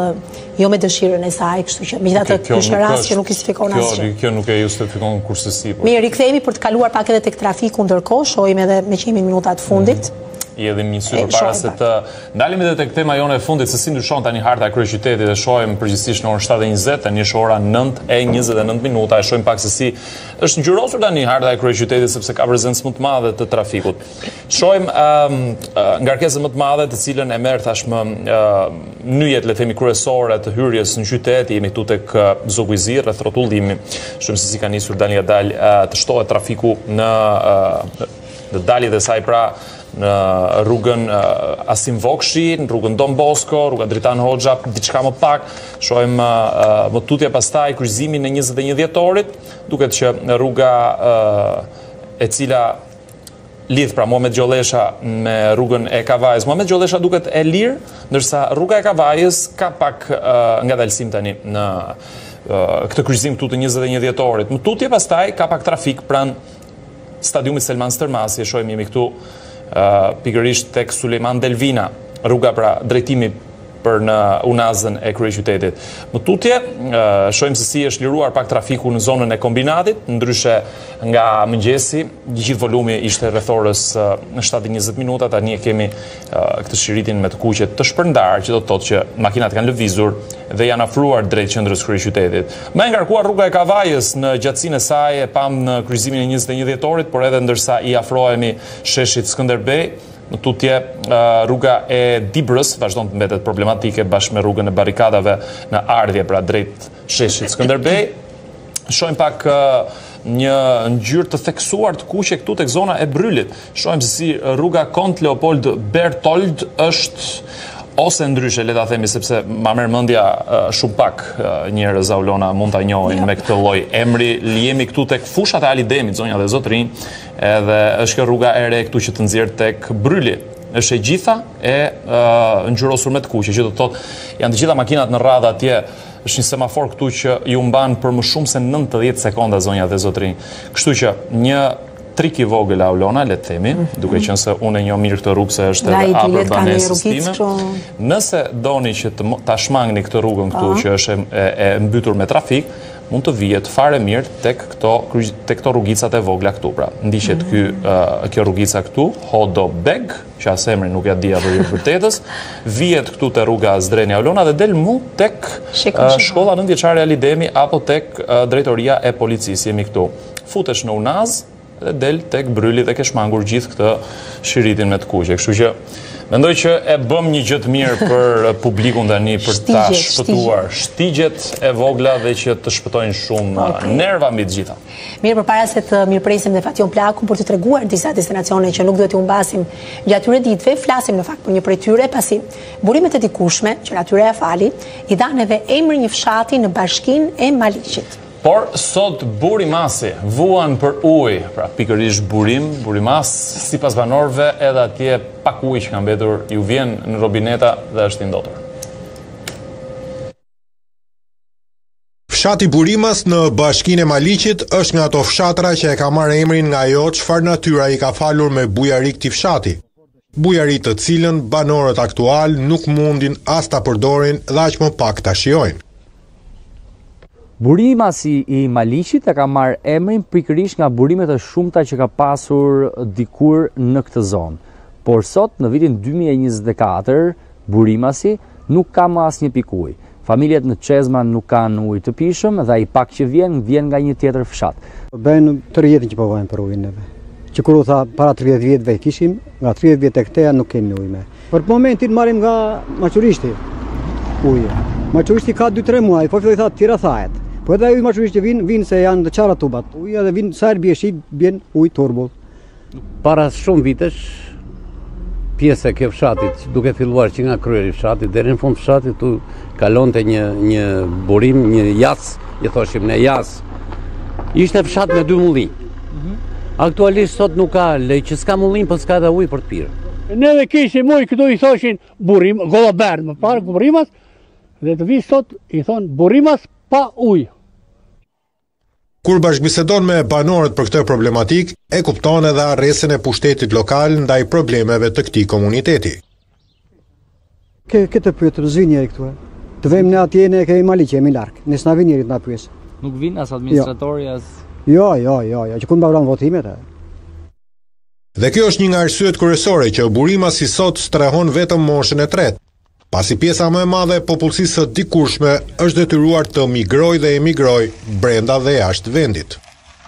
jo me dëshirën e saj, kështu që megjithatë ky është rast që nuk justifikon asgjë. Kjo nuk e justifikon kurse si. Mirë, rikthehemi për të kaluar pak edhe tek trafiku ndërkohë, shohim edhe me që jemi në minutat fundit. I edhe një sy përpara se të ndalim edhe tek tema jone e fundit se si ndryshon tani harta e kryeqytetit dhe shohim përgjithsisht në orën shtatë e njëzet, tani është ora nëntë e njëzet e nëntë minuta, e shohim pak se si është ngjyrosur tani harta e kryeqytetit sepse ka prezencë më të madhe të trafikut. Shohim um, ngarkesën më të madhe të cilën e merr tashmë uh, nyjet le të themi kryesore të hyrjes në qytet, jemi këtu tek uh, Zoguizi rreth rrotullimi. Shohim se si ka nisur dal nga dal uh, të shtohet trafiku në uh, në daljet e saj pra në rrugën uh, Asim Vokshi, në rrugën Don Bosco, rruga Dritan Hoxha, diçka më pak. Shohim uh, më tutje pastaj kryqëzimin e njëzet e një dhjetorit, duket që rruga uh, e cila lidh pra Muhamet Gjollesha me rrugën e Kavajës. Muhamet Gjollesha duket e lirë, ndërsa rruga e Kavajës ka pak uh, ngadalësim tani në uh, këtë kryqëzim këtu të njëzet e një dhjetorit. Më tutje pastaj ka pak trafik pranë stadiumit Selman Stërmasi, e shohim jemi këtu Uh, pikërisht tek Sulejman Delvina, rruga pra drejtimi për në unazën e kryeqytetit. Më tutje, uh, shohim se si është liruar pak trafiku në zonën e kombinatit, ndryshe nga mëngjesi, gjithë volumi ishte rreth orës uh, në shtatë e njëzet minuta, tani e kemi uh, këtë shiritin me të kuqe të shpërndar, që do të thotë që makinat kanë lëvizur dhe janë afruar drejt qendrës kryeqytetit. Më e ngarkuar rruga e Kavajës në gjatësinë e saj e pam në kryqëzimin e njëzet e një dhjetorit, por edhe ndërsa i afrohemi sheshit Skënderbej, në tutje rruga e Dibrës vazhdon të mbetet problematike bashkë me rrugën e barikadave në ardhje pra drejt sheshit Skënderbej. Shohim pak një ngjyrë të theksuar të kuqe këtu tek zona e Brylit. Shohim se si rruga Kont Leopold Bertold është ose ndryshe, le ta themi, sepse ma merr mendja uh, shumë pak uh, njerëz Aulona mund ta njohin me këtë lloj emri. Jemi këtu tek fushat e Alidemit, zonja dhe zotrinj, edhe është kjo rruga e re këtu që të nxjerr tek Bryli. Është e gjitha e uh, ngjyrosur me të kuqe, që do të thotë janë të gjitha makinat në radhë atje. Është një semafor këtu që ju mban për më shumë se nëntëdhjetë sekonda, zonja dhe zotrinj. Kështu që një trik i vogël Aulona, le të themi, duke qenë se unë e njoh mirë këtë rrugë se është edhe afër banesës time. Nëse doni që të ta shmangni këtë rrugën këtu që është e, e mbytur me trafik, mund të vihet fare mirë tek këto tek këto rrugicat e vogla këtu. Pra, ndiqet ky uh, kjo rrugica këtu, Hodo Beg, që as emrin nuk ja di apo jo vërtetës, vihet këtu te rruga Zdreni Aulona dhe del mu tek uh, shkolla nëntëvjeçare Alidemi apo tek uh, drejtoria e policisë. Jemi këtu. Futesh në Unaz dhe del tek Bryli dhe ke shmangur gjithë këtë shiritin me të kuqe. Kështu që mendoj që e bëm një gjë të mirë për publikun tani për ta shpëtuar shtigjet e vogla dhe që të shpëtojnë shumë okay. nerva mbi të gjitha. Mirë, përpara se të mirëpresim dhe Fation Plakun për të treguar disa destinacione që nuk duhet i humbasim gjatë këtyre ditëve, flasim në fakt për një prej tyre, pasi burimet e dikushme që natyra e fali i dhanë edhe emri një fshati në bashkinë e Maliqit. Por sot Burimasi vuan për ujë, pra pikërisht burim, Burimas, sipas banorëve edhe atje pak ujë që ka mbetur ju vjen në robineta dhe është i ndotur. Fshati Burimas në bashkinë e Maliqit është nga ato fshatra që e ka marrë emrin nga ajo çfarë natyra i ka falur me bujari këtij fshati. Bujari të cilën banorët aktual nuk mundin as ta përdorin dhe aq më pak ta shijojnë. Burimasi i Maliqit e ka marrë emrin pikërisht nga burimet e shumta që ka pasur dikur në këtë zonë. Por sot, në vitin dy mijë e njëzet e katër, Burimasi nuk ka më asnjë pikë ujë. Familjet në Çezman nuk kanë ujë të pishëm dhe ai pak që vjen, vjen nga një tjetër fshat. Bën tridhjetë që po vajmë për ujin neve. Që kur u tha para tridhjetë vjetëve kishim, nga tridhjetë vjet tek këteja nuk kemi ujë më. Për momentin marrim nga Maçuristi ujë. Maçuristi ka dy tre muaj, po filloi tha tira thahet. Po edhe ujë Maçuristi vin, vin se janë të çara tubat. Uji edhe vin sa herë bie shi, bjen ujë turbull. Para shumë vitesh pjesë e kjo fshatit, duke filluar që nga kryeri fshatit deri në fund fshatit tu kalonte një një burim, një jas, i thoshim ne jas. Ishte fshat me dy mullin. Mm-hmm. Aktualisht sot nuk ka, le që s'ka mullin, po s'ka edhe ujë për të pirë. Ne dhe kishim ujë këtu i thoshin burim, Gollaberd, më parë Burimas, dhe të vi sot i thon Burimas pa ujë. Kur bashkëbisedon me banorët për këtë problematik, e kupton edhe arresën e pushtetit lokal ndaj problemeve të këtij komuniteti. Ke këtë pyet rëzi njeri këtu. Të vëmë ne atje ne kemi mali që jemi larg. Ne s'na vjen njëri të na pyes. Nuk vin as administratori as Jo, jo, jo, jo, që ku mbavran votimet. Dhe kjo është një nga arsyet kryesore që burima si sot strehon vetëm moshën e tretë, pasi pjesa më e madhe e popullsisë së dikurshme është detyruar të migrojë dhe emigrojë brenda dhe jashtë vendit.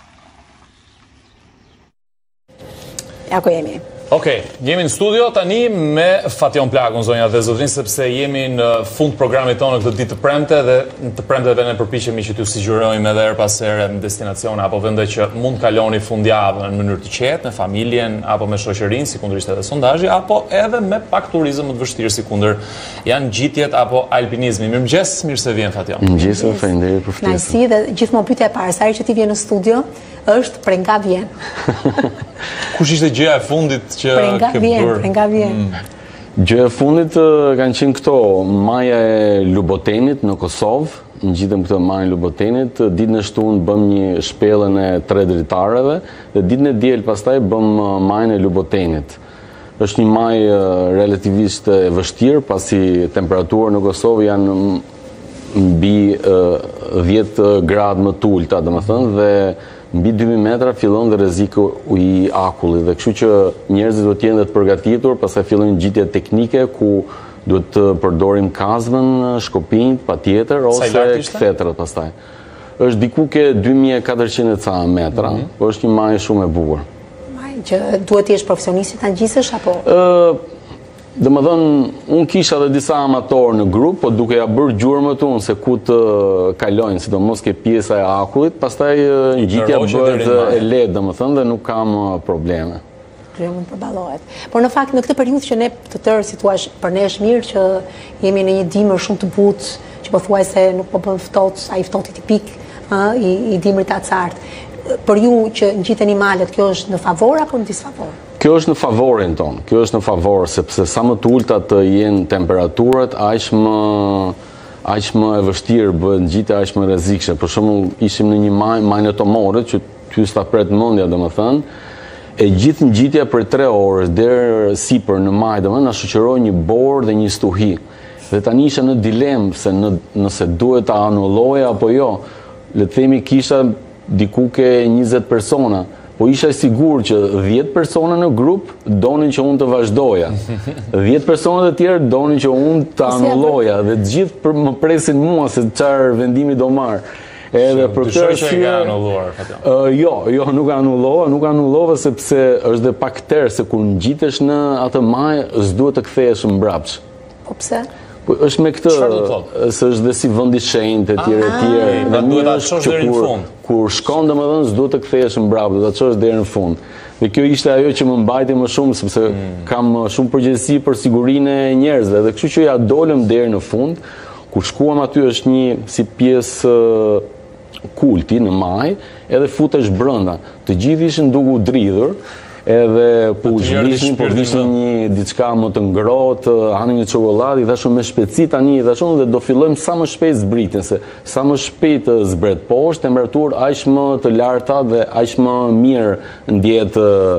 Ja ku jemi. Okej, okay, jemi në studio tani me Fation Plagun, zonja dhe zotrin, sepse jemi në fund programit tonë këtë ditë të premte dhe të premteve ne përpiqemi që t'ju sugjerojmë edhe her pas here destinacione apo vende që mund kaloni fundjavën në mënyrë të qetë, me familjen apo me shoqërinë, sikundërisht edhe sondazhi, apo edhe me pak turizëm më të vështirë, sikundër janë gjitjet apo alpinizmi. Mirëmëngjes, mirë se vjen Fation. Mirëmëngjes, faleminderit për ftesën. Nësi dhe gjithmonë pyetja e parë, sa herë që ti vjen në studio, është prej nga vjen. Kush ishte gjëja e fundit që ke bërë? Prej nga vjen. Gjëja e fundit kanë qenë këto, maja e Lubotenit në Kosovë, ngjitëm këtë majën e Lubotenit, ditën e shtunë bëm një shpellën e tre dritarëve dhe ditën e diel pastaj bëm majën e Lubotenit. Është një majë relativisht e vështirë, pasi temperaturë në Kosovë janë mbi dhjetë gradë më të ulta, domethënë, dhe mbi dy mijë metra fillon dhe rreziku i akullit, dhe kështu që njerëzit duhet të jenë të përgatitur, pastaj fillojnë gjitjet teknike ku duhet të përdorim kazmën, shkopinjt, patjetër, ose kthetrat pastaj. Është diku ke dy mijë e katërqind ca metra, mm -hmm. po është një majë shumë e bukur. Majë që duhet të jesh profesionist ta ngjisësh apo? Ë Domethënë, unë kisha edhe disa amatorë në grup, po duke ja bërë gjurmët unë se ku të kalojnë, sidomos ke pjesa e akullit, pastaj ngjitja bëhet e lehtë, domethënë, dhe nuk kam probleme. Kjo mund përballohet. Por në fakt në këtë periudhë që ne të tërë, si thua, për ne është mirë që jemi në një dimër shumë të butë, që po thuaj se nuk po bën ftohtë, ai ftohti tipik, ë, i, i dimrit acartë. Për ju që ngjiteni malet, kjo është në favor apo në disfavor? Kjo është në favorin tonë, kjo është në favor, sepse sa më të ulta të jenë temperaturat, aq më aq më e vështirë bëhet ngjitja, aq më rrezikshme. Për shembull, ishim në një majë, majën e Tomorrit, që ty s'ta pret mendja, domethënë, e gjithë ngjitja për tre orë deri sipër në majë, domethënë na shoqëroi një borë dhe një stuhi. Dhe tani isha në dilemë se në, nëse duhet ta anulloja apo jo. Le të themi kisha diku ke njëzet persona, po isha i sigurt që dhjetë persona në grup donin që unë të vazhdoja. dhjetë persona të tjerë donin që unë të anulloja dhe të gjithë më presin mua se çfarë vendimi do marr. Edhe për këtë arsye ka anulluar Fation. Jo, jo, nuk anullova, nuk anullova sepse është dhe pak tërë se kur ngjitesh në atë majë, s'duhet të kthehesh mbrapsht. Po pse? Po është me këtë, se është dhe si vend i shenjtë etj etj. Dhe duhet ta çosh deri në fund. Kur shkon domethënë s'duhet të kthehesh mbrapa, do ta çosh deri në fund. Dhe kjo ishte ajo që më mbajti më shumë, sepse kam shumë përgjegjësi për sigurinë e njerëzve, dhe kështu që ja dolëm deri në fund. Kur shkuam aty është një si pjesë kulti në maj, edhe futesh brenda. Të gjithë ishin duke u dridhur, edhe po u zhvishin, po vishin një diçka më të ngrohtë, hanin një çokoladë, i thashun me shpejtësi tani, i thashun dhe do fillojmë sa më shpejt zbritjen, se sa më shpejt zbret poshtë, temperaturë aq më të larta dhe aq më mirë ndjehet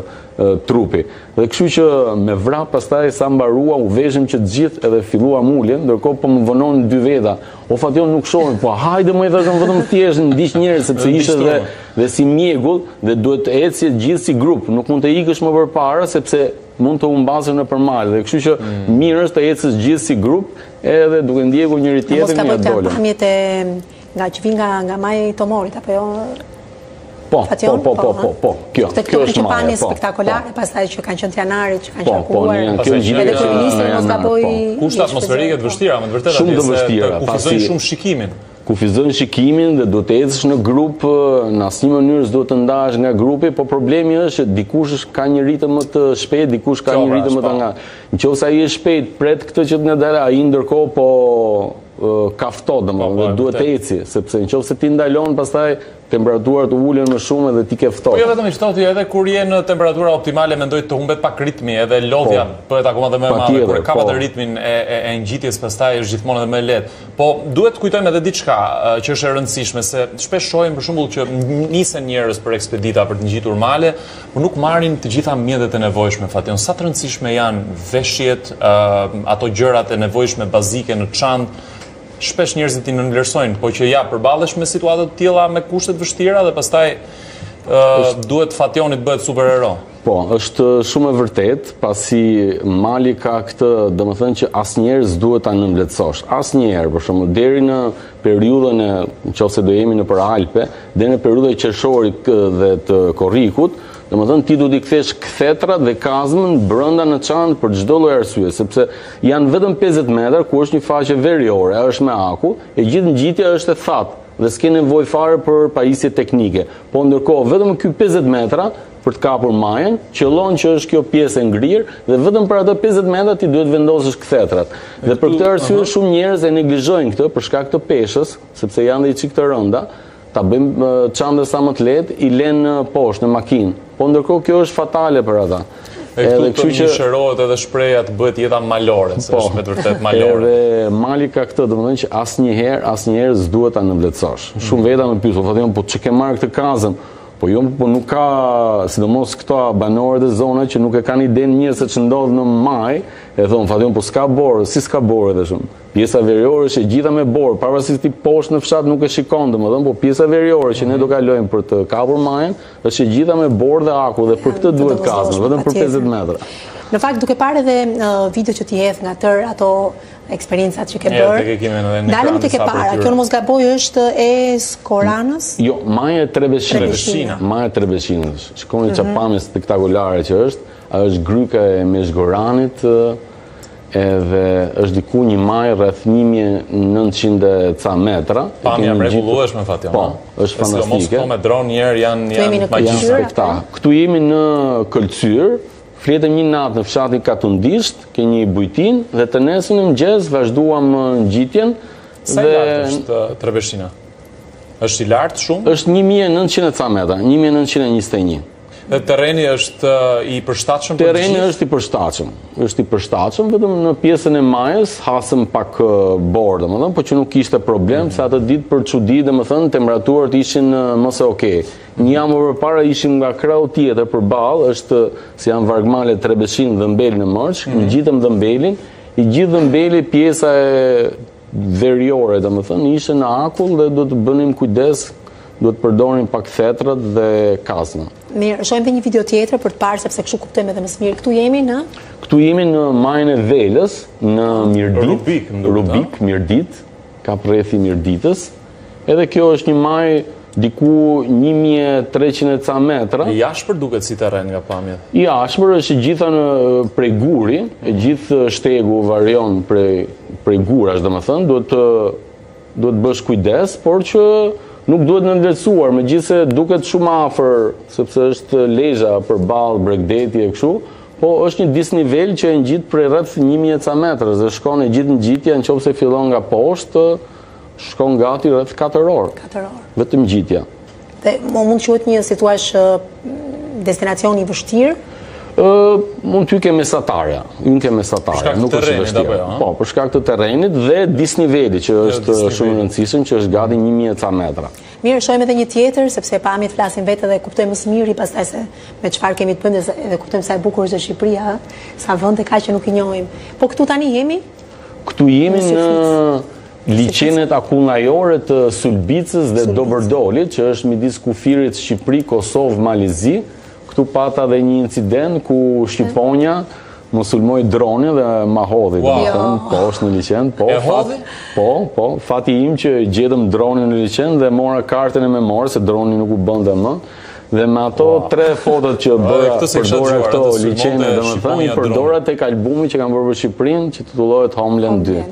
trupi. Dhe kështu që me vrap pastaj sa mbarua u veshëm që të gjithë edhe filluam uljen, ndërkohë po më vononin dy veta. O Fation nuk shohim, po hajde më i thashëm vetëm thjesht ndiq njerëz sepse ishte dhe dhe si mjegull dhe duhet të ecje gjithë si grup, nuk mund të ikësh më përpara sepse mund të humbasësh në përmal. Dhe kështu që mirë është të ecësh gjithë si grup, edhe duke ndjekur njëri tjetrin nga dolën. Pamjet e nga që vin nga nga maji i Tomorit apo jo? Po, po, po, po, po, po, kjo, kjo është maja, po. Spektakolare, pastaj që kanë qenë të janarit, që kanë qarkuar. Po, po, edhe kryeministri mos gaboj. Kushte atmosferike të vështira, më të vërtetë shumë të vështira, kufizojnë shumë shikimin. Kufizojnë shikimin dhe duhet të ecësh në grup, në asnjë mënyrë s'duhet të ndahesh nga grupi, po problemi është që dikush ka një ritëm më të shpejt, dikush ka një ritëm më të ngat. Nëse ai është shpejt, pret këtë që të na dalë, ai ndërkohë po ka ftohtë, domethënë duhet të eci, sepse nëse ti ndalon pastaj temperaturat ulen më shumë edhe ti ke ftohtë. Po jo vetëm i ftohtë, edhe kur je në temperatura optimale mendoj të humbet pak ritmi, edhe lodhja bëhet akoma dhe më e madhe kur ka atë ritmin e e ngjitjes, pastaj është gjithmonë edhe më lehtë. Po duhet të kujtojmë edhe diçka që është e rëndësishme, se shpesh shohim për shembull që nisen njerëz për ekspedita për të ngjitur male, por nuk marrin të gjitha mjetet e nevojshme. Fation, sa të rëndësishme janë veshjet, ato gjërat e nevojshme bazike në çantë. Shpesh njerëzit i nënvlerësojnë, po që ja përballesh me situata të tilla me kushte të vështira dhe pastaj uh, duhet Fationi të bëhet superhero. Po, është shumë e vërtet, pasi mali ka këtë, domethënë që asnjëherë s'duhet ta nënvlerësosh. Asnjëherë, për shembull, deri në periudhën e, nëse do jemi nëpër Alpe, deri në periudhën e qershorit dhe të korrikut, domethënë ti duhet i kthesh kthetrat dhe kazmën brenda në çantë për çdo lloj arsye, sepse janë vetëm pesëdhjetë metra ku është një faqe veriore, është me akull, e gjithë ngjitja është e thatë dhe s'ke nevojë fare për pajisje teknike. Po ndërkohë vetëm ky pesëdhjetë metra për të kapur majën, qëllon që është kjo pjesë e ngrirë dhe vetëm për ato pesëdhjetë metra ti duhet vendosësh kthetrat. Dhe për këtë arsye shumë njerëz e neglizhojnë këtë për shkak të peshës, sepse janë dhe çik të rënda. Ta bëjmë çantën sa më të lehtë, i lënë poshtë në makinë. Po ndërkohë kjo është fatale për ata. E këtu të shërohet edhe shpreja të bëhet jeta malore, se është me të vërtet malore. Edhe mali ka këtë, domethënë që asnjëherë, asnjëherë s'duhet ta nënvlerësosh. Shumë veta më pyet, po thonë, po ç'e ke marrë këtë kazëm? Po jo, po nuk ka, sidomos këto banorët e zonave që nuk e kanë idenë mirë se ç'ndodh në maj, e thon Fation, po s'ka borë, si s'ka borë edhe shumë. Pjesa veriore është e gjitha me borë, pavarësisht ti poshtë në fshat nuk e shikon domethënë, po pjesa veriore që ne do kalojmë për të kapur majën, është e gjitha me borë dhe akull dhe për këtë duhet kazën, vetëm për pesëdhjetë metra. Në fakt, duke parë edhe video që ti hedh nga tërë ato eksperiencat që ke bërë, dalemi tek e para, kjo në mos gaboj është e Skoranës? Jo, maja e Trebeshina. Maja e Trebeshinës. Shikoni çfarë pamje spektakolare që është, ajo është gryka e Meshgoranit, edhe është diku një majë rreth një mijë e nëntëqind ca metra. Pamja mrekullueshme Fation. Po, është fantastike. Mos këto me dron njerë janë janë magjisë. Këtu jemi në Këlcyr. Fletëm një natë në fshatin Katundisht, ke një bujtin, dhe të nesër në mëngjes vazhduam ngjitjen. Sa i lartë është Trebeshina? Është i lartë shumë? Është një mijë e nëntëqind ca metra, një mijë e nëntëqind e njëzet e një. Dhe terreni është i përshtatshëm për Terreni është i përshtatshëm. Është i përshtatshëm, vetëm në pjesën e majës hasëm pak borë, domethënë, por që nuk kishte problem, se atë ditë për çudi, domethënë, temperaturat ishin mos e okay. Një javë më përpara ishim nga krau tjetër përballë, është si janë Vargmale, Trebeshin dhe Dhëmbeli në Mërç, mm. ngjitëm Dhëmbelin, i gjithë Dhëmbeli pjesa e veriore, domethënë, ishte në akull dhe do të bënim kujdes, do të përdorim pak thetrat dhe kazën. Mirë, shohim edhe një video tjetër për të parë sepse kështu kuptojmë edhe më së miri. Këtu jemi në Këtu jemi në majën e Velës, në Mirdit, Rubik, Rubik, Mirdit, ka rrethi Mirditës. Edhe kjo është një majë diku një mijë e treqind ca metra. I ashpër duket si terren nga pamjet. I ashpër është e gjitha në prej guri, e gjithë shtegu varion prej prej gurash, domethënë, duhet të duhet bësh kujdes, por që nuk duhet nënvlerësuar, megjithëse duket shumë afër, sepse është lezha përballë Bregdeti e kështu, po është një disnivel që e ngjit prej rreth një mijë ca metrash dhe shkon e gjithë ngjitja, nëse fillon nga poshtë, shkon gati rreth katër orë. katër orë. Vetëm ngjitja. Dhe mund të quhet një situash destinacion i vështirë? Uh, mund t'y ke mesatarja, unë ke mesatarja, nuk është vështirë. Po, për shkak të terrenit dhe disniveli që është shumë i rëndësishëm, që është gati një mijë ca metra. Mirë, shohim edhe një tjetër, sepse pamjet flasin vetë dhe kuptojmë më së miri pastaj se me çfarë kemi të bëjmë dhe kuptojmë sa e bukur është Shqipëria, sa vende ka që nuk i njohim. Po këtu tani jemi? Këtu jemi në liçenet akullnajore të Sulbicës dhe Doberdolit, që është midis kufirit Shqipëri, Kosovë, Malizi. Këtu pata dhe një incident ku Shqiponja më sulmoi dronin dhe ma hodhi, domethënë, po është në liçen, po. E hodhi? Po, po, fati im që gjetëm dronin në liçen dhe mora kartën e memorës, se droni nuk u bënte më. Dhe me ato tre fotot që bëra përdora këto liçene, domethënë, i përdora tek albumi që kam bërë për Shqipërinë, që titullohet Homeland dy.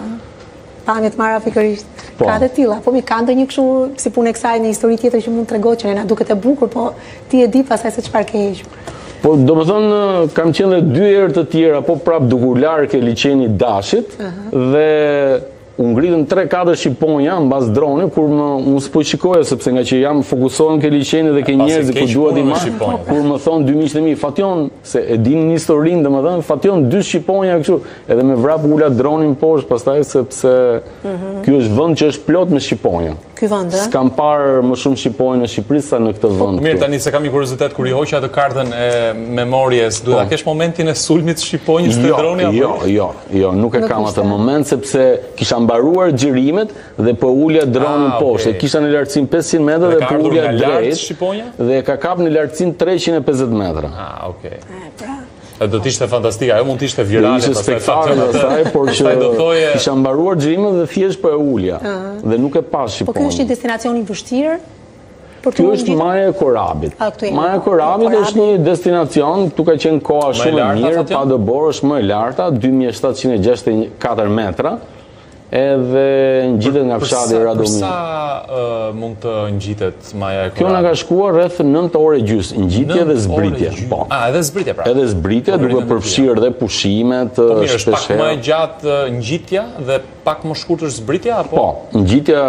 Pamjet marra pikërisht. Ka të tilla, po mi ka ndonjë kështu si punë e kësaj në histori tjetër që mund të tregoj që na duket e bukur, po ti e di pastaj se çfarë ke hequr. Po domethënë kam qenë dy herë të tjera, po prap duke u larë ke liçeni Dashit, dhe u ngritën tre katër shqiponja mbas dronit kur më unë s'po shikoja sepse nga që jam fokusohen ke liçeni dhe ke njerëzit ku duhet i marr. Kur më thon dy miqtë e mi, Fation, se e dinin historinë, domethënë Fation dy shqiponja kështu, edhe me vrap ula dronin poshtë, pastaj sepse ky është vend që është plot me shqiponja. Ky vend, ë? S'kam parë më shumë shqiponja në Shqipëri sa në këtë vend. Mirë, tani se kam një kuriozitet kur i hoqja atë kartën e memorjes, duhet ta kesh momentin e sulmit të shqiponjës te droni apo? Jo, jo, jo, nuk e kam atë moment sepse kisha mbaruar xhirimet dhe po ulja dronin poshtë. Kisha në lartësinë pesëqind metra dhe po ulja drejt dhe ka kap në lartësinë treqind e pesëdhjetë metra. Ah, okay. Do të ishte fantastika, ajo mund të ishte virale, ishte spektakël asaj, por që kisha mbaruar xhirimet dhe thjesht po e ulja dhe nuk e pas shqiponjën. Po ky është një destinacion i vështirë? Ky është Maja e Korabit. Maja e Korabit është një destinacion, tu ka qenë koha shumë e mirë, pa dëbor, është më e larta, dy mijë shtatëqind e gjashtëdhjetë e katër metra, edhe ngjitet nga fshati Radomir. Për sa mund të ngjitet Maja e Korabit? Kjo na ka shkuar rreth nëntë orë gjys, ngjitje dhe zbritje. Po. Ah, edhe zbritje pra. Edhe zbritje, duke përfshirë dhe pushimet, po mirë, është pak më e gjatë ngjitja dhe pak më shkurtër zbritja apo? Po, ngjitja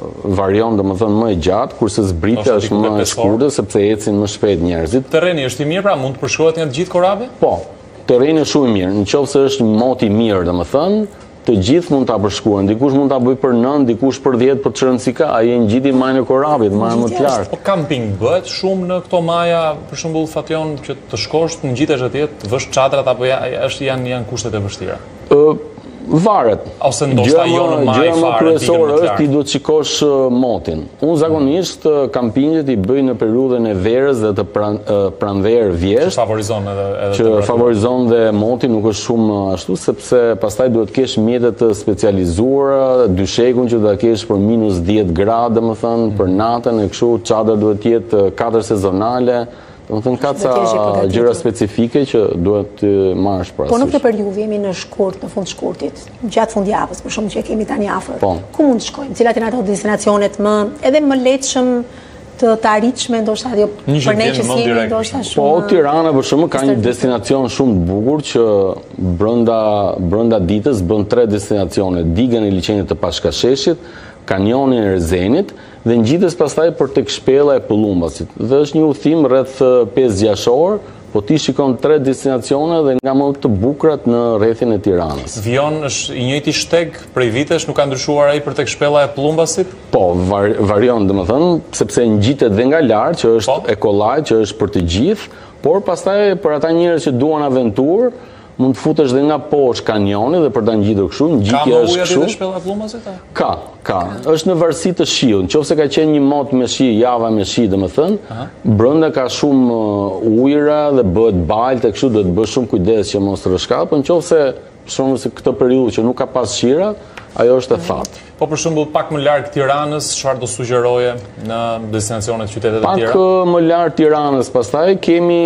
varion domethënë më e gjatë, kurse zbritja është më e shkurtër sepse ecin më shpejt njerëzit. Terreni është i mirë pra, mund të përshkruhet nga të gjithë Korabi? Po, terreni është shumë i mirë. Nëse është një mot i mirë domethënë, të gjithë mund ta përshkruajnë. Dikush mund ta bëj për nëntë, dikush për dhjetë, për çrënd si ka, ai e ngjiti Majën e Korabit, Maja më të lartë. Po camping bëhet shumë në këto maja, për shembull Fation, që të shkosh, të ngjitesh atje, të vësh çadrat apo është janë janë kushtet e vështira. Ë Varet. Ose ndoshta jo në majë fare. Gjëja më kryesore është ti duhet shikosh motin. Unë zakonisht kampingjet i bëj në periudhën e verës dhe të pranverë vjesht. Që favorizon edhe Që favorizon dhe moti nuk është shumë ashtu, sepse pastaj duhet kesh mjetet të specializuara, dyshekun që do ta kesh për minus dhjetë gradë, domethënë, për natën e kështu, çadra duhet të jetë katër sezonale. Do të thënë ka ca gjëra specifike që duhet të marrësh parasysh. Po në këtë periudhë jemi në shkurt, në fund shkurtit, gjatë fundjavës, për shkak që kemi tani afër. Po. Ku mund të shkojmë? Cilat janë ato destinacionet më edhe më lehtëshëm të të arritshme, ndoshta ajo për ne që jemi ndoshta shumë. Po Tirana për shkakun ka një destinacion shumë të bukur që brenda brenda ditës bën tre destinacione: digën e liçenit të Pashkasheshit, kanionin e Rezenit dhe ngjitës pastaj për tek shpella e Pullumbasit. Dhe është një udhim rreth pesë gjashtë orë, po ti shikon tre destinacione dhe nga më të bukurat në rrethin e Tiranës. Vion është i njëjti shteg prej vitesh, nuk ka ndryshuar ai për tek shpella e Pullumbasit? Po, var, varion domethënë, sepse ngjitet dhe nga lart, që është po? Ekolaj, që është për të gjithë, por pastaj për ata njerëz që duan aventurë, mund të futesh dhe nga poshtë kanjoni dhe për ta ngjitur kështu, ngjitja është kështu. Ka ujë shpella e Pullumbasit? Ka, ka. Është në varësi të shiut. Nëse ka qenë një mot me shi, java me shi, domethënë, brenda ka shumë ujëra dhe bëhet baltë e kështu, duhet të bësh shumë kujdes që mos të rrëshkat, por nëse për shembull se këtë periudhë që nuk ka pas shira, ajo është e thatë. Po për shembull pak më larg Tiranës, çfarë do sugjeroje në destinacionet qytetet e tjera? Pak më larg Tiranës, pastaj kemi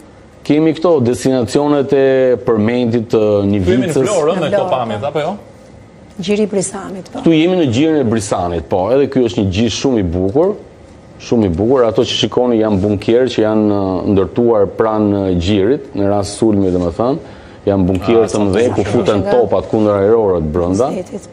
Kemi këto destinacionet e përmendit të Nivicës. Kemi në Florën me këto pamjet, apo jo? Gjiri i Brisanit, po. Ktu jemi në gjirin e Brisanit, po. Edhe ky është një gjir shumë i bukur, shumë i bukur. Ato që shikoni janë bunker që janë ndërtuar pranë gjirit, në rast sulmi domethënë, janë bunker të mëdhenj ku futen topat kundër aerorët brenda.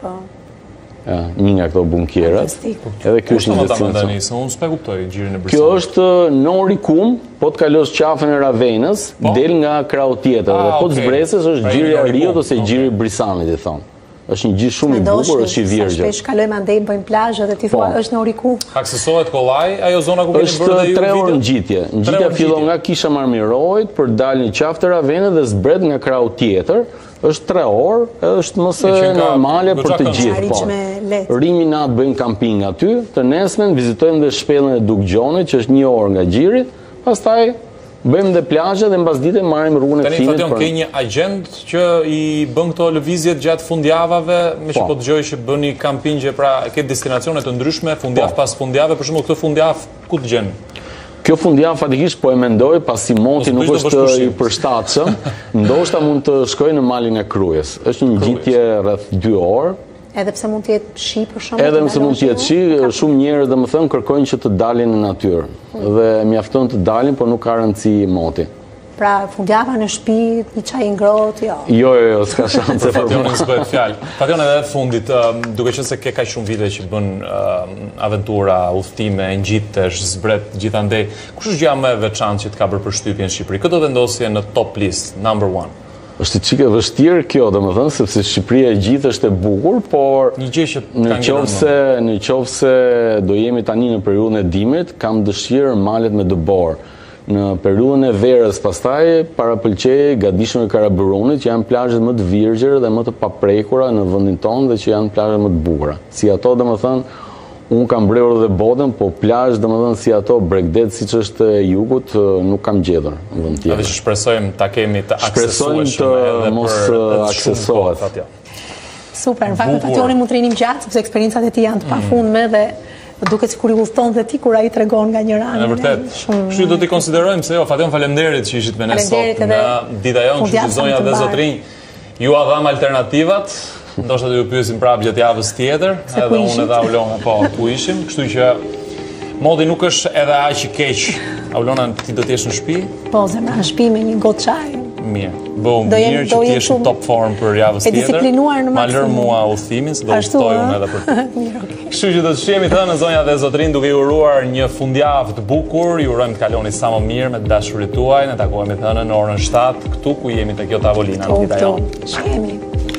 Ja, një nga këto bunkerat. Edhe ky është një destinacion. Unë s'e kuptoj gjirin e Brisanit. Kjo është Norikum, po të kalosh qafën e Ravenës, del nga krau tjetër dhe po të zbresës është gjiri i Ariut ose gjiri i Brisanit, i thon. Është një gjë shumë i bukur, është i virgjë. Shpesh kalojmë andej bëjmë plazhe dhe ti thua është Norikum. Aksesohet kollaj, ajo zona ku keni bërë ju. Është tre orë ngjitje. Ngjitja fillon nga Kisha Marmirojit për dalë në qafë të Ravenës dhe zbret nga krau tjetër. Është tre orë, është mëse normale për të gjithë. Po. Rimi natë bëjmë kamping aty, të nesmen vizitojmë dhe shpellën e Dukgjonit, që është një orë nga gjiri, pastaj bëjmë dhe plazhe dhe mbas dite marrim rrugën e Finit. Tani Fation, ke një agent që i bën këto lëvizjet gjatë fundjavave, me që po dëgjoj që bëni kampingje, pra ke destinacione të ndryshme, fundjavë pas fundjave, për shembull këtë fundjavë ku të gjen? Kjo fundjavë fatikisht po e mendoj, pasi moti nuk është i përshtatshëm, ndoshta mund të shkoj në malin e Krujës. Është një ngjitje rreth dy orë. Edhe pse mund të jetë shi për shkak. Edhe pse mund të jetë shi, shumë njerëz domethënë kërkojnë që të dalin në natyrë dhe mjafton të dalin, por nuk ka rëndësi moti. pra fundjava në shtëpi, një çaj i ngrohtë, jo. Jo, jo, jo, s'ka shanse për Fationin s'bëhet fjalë. Fation edhe fundit, duke qenë se ke kaq shumë vite që bën aventura, udhëtime, ngjitesh, zbret gjithandej. Kush është gjëja më e veçantë që të ka bërë përshtypje në Shqipëri? Këtë vendosje në top list, number one. Është çike vështirë kjo, domethënë, sepse Shqipëria e gjithë është e bukur, por një gjë që në qoftë në qoftë se do jemi tani në periudhën e dimrit, kam dëshirë malet me dëbor. Në periudhën e verës pastaj parapëlqej Gadishun e Karaburunit, që janë plazhet më të virgjëra dhe më të paprekura në vendin tonë dhe që janë plazhet më të bukura. Si ato, domethënë, unë kam mbreur dhe botën, po plazh domethënë si ato Bregdet siç është e jugut, nuk kam gjetur në vend tjetër. Edhe që shpresojmë ta kemi të aksesueshme edhe mos aksesohet. Super, në fakt Fationin mund të rinim gjatë, sepse eksperiencat e tij janë të pafundme dhe duket sikur i udhton dhe ti kur ai tregon nga një rani. Në vërtet. Kështu do t'i konsiderojmë se jo, Fation, faleminderit që ishit me ne sot në dita jonë, kështu zonja dhe zotrinj, ju a dham alternativat. Ndoshta do ju pyesim prapë gjatë javës tjetër, edhe unë edhe Aulona, po, ku ishim, kështu që modi nuk është edhe aq i keq. Aulona, ti do të jesh në shtëpi? Po, zemra në shtëpi me një gotë çaj. Mirë. Bëu mirë që ti jesh në top form për javës tjetër. E disiplinuar në maksimum. Ma lër mua udhëtimin, se do udhtoj unë edhe për ty. Kështu që do të shihemi thënë zonja dhe zotrin, duke ju uruar një fundjavë të bukur, ju urojmë të kaloni sa më mirë me dashurinë tuaj, ne takohemi thënë në orën shtatë këtu ku jemi te kjo tavolina në dita jonë. Shihemi.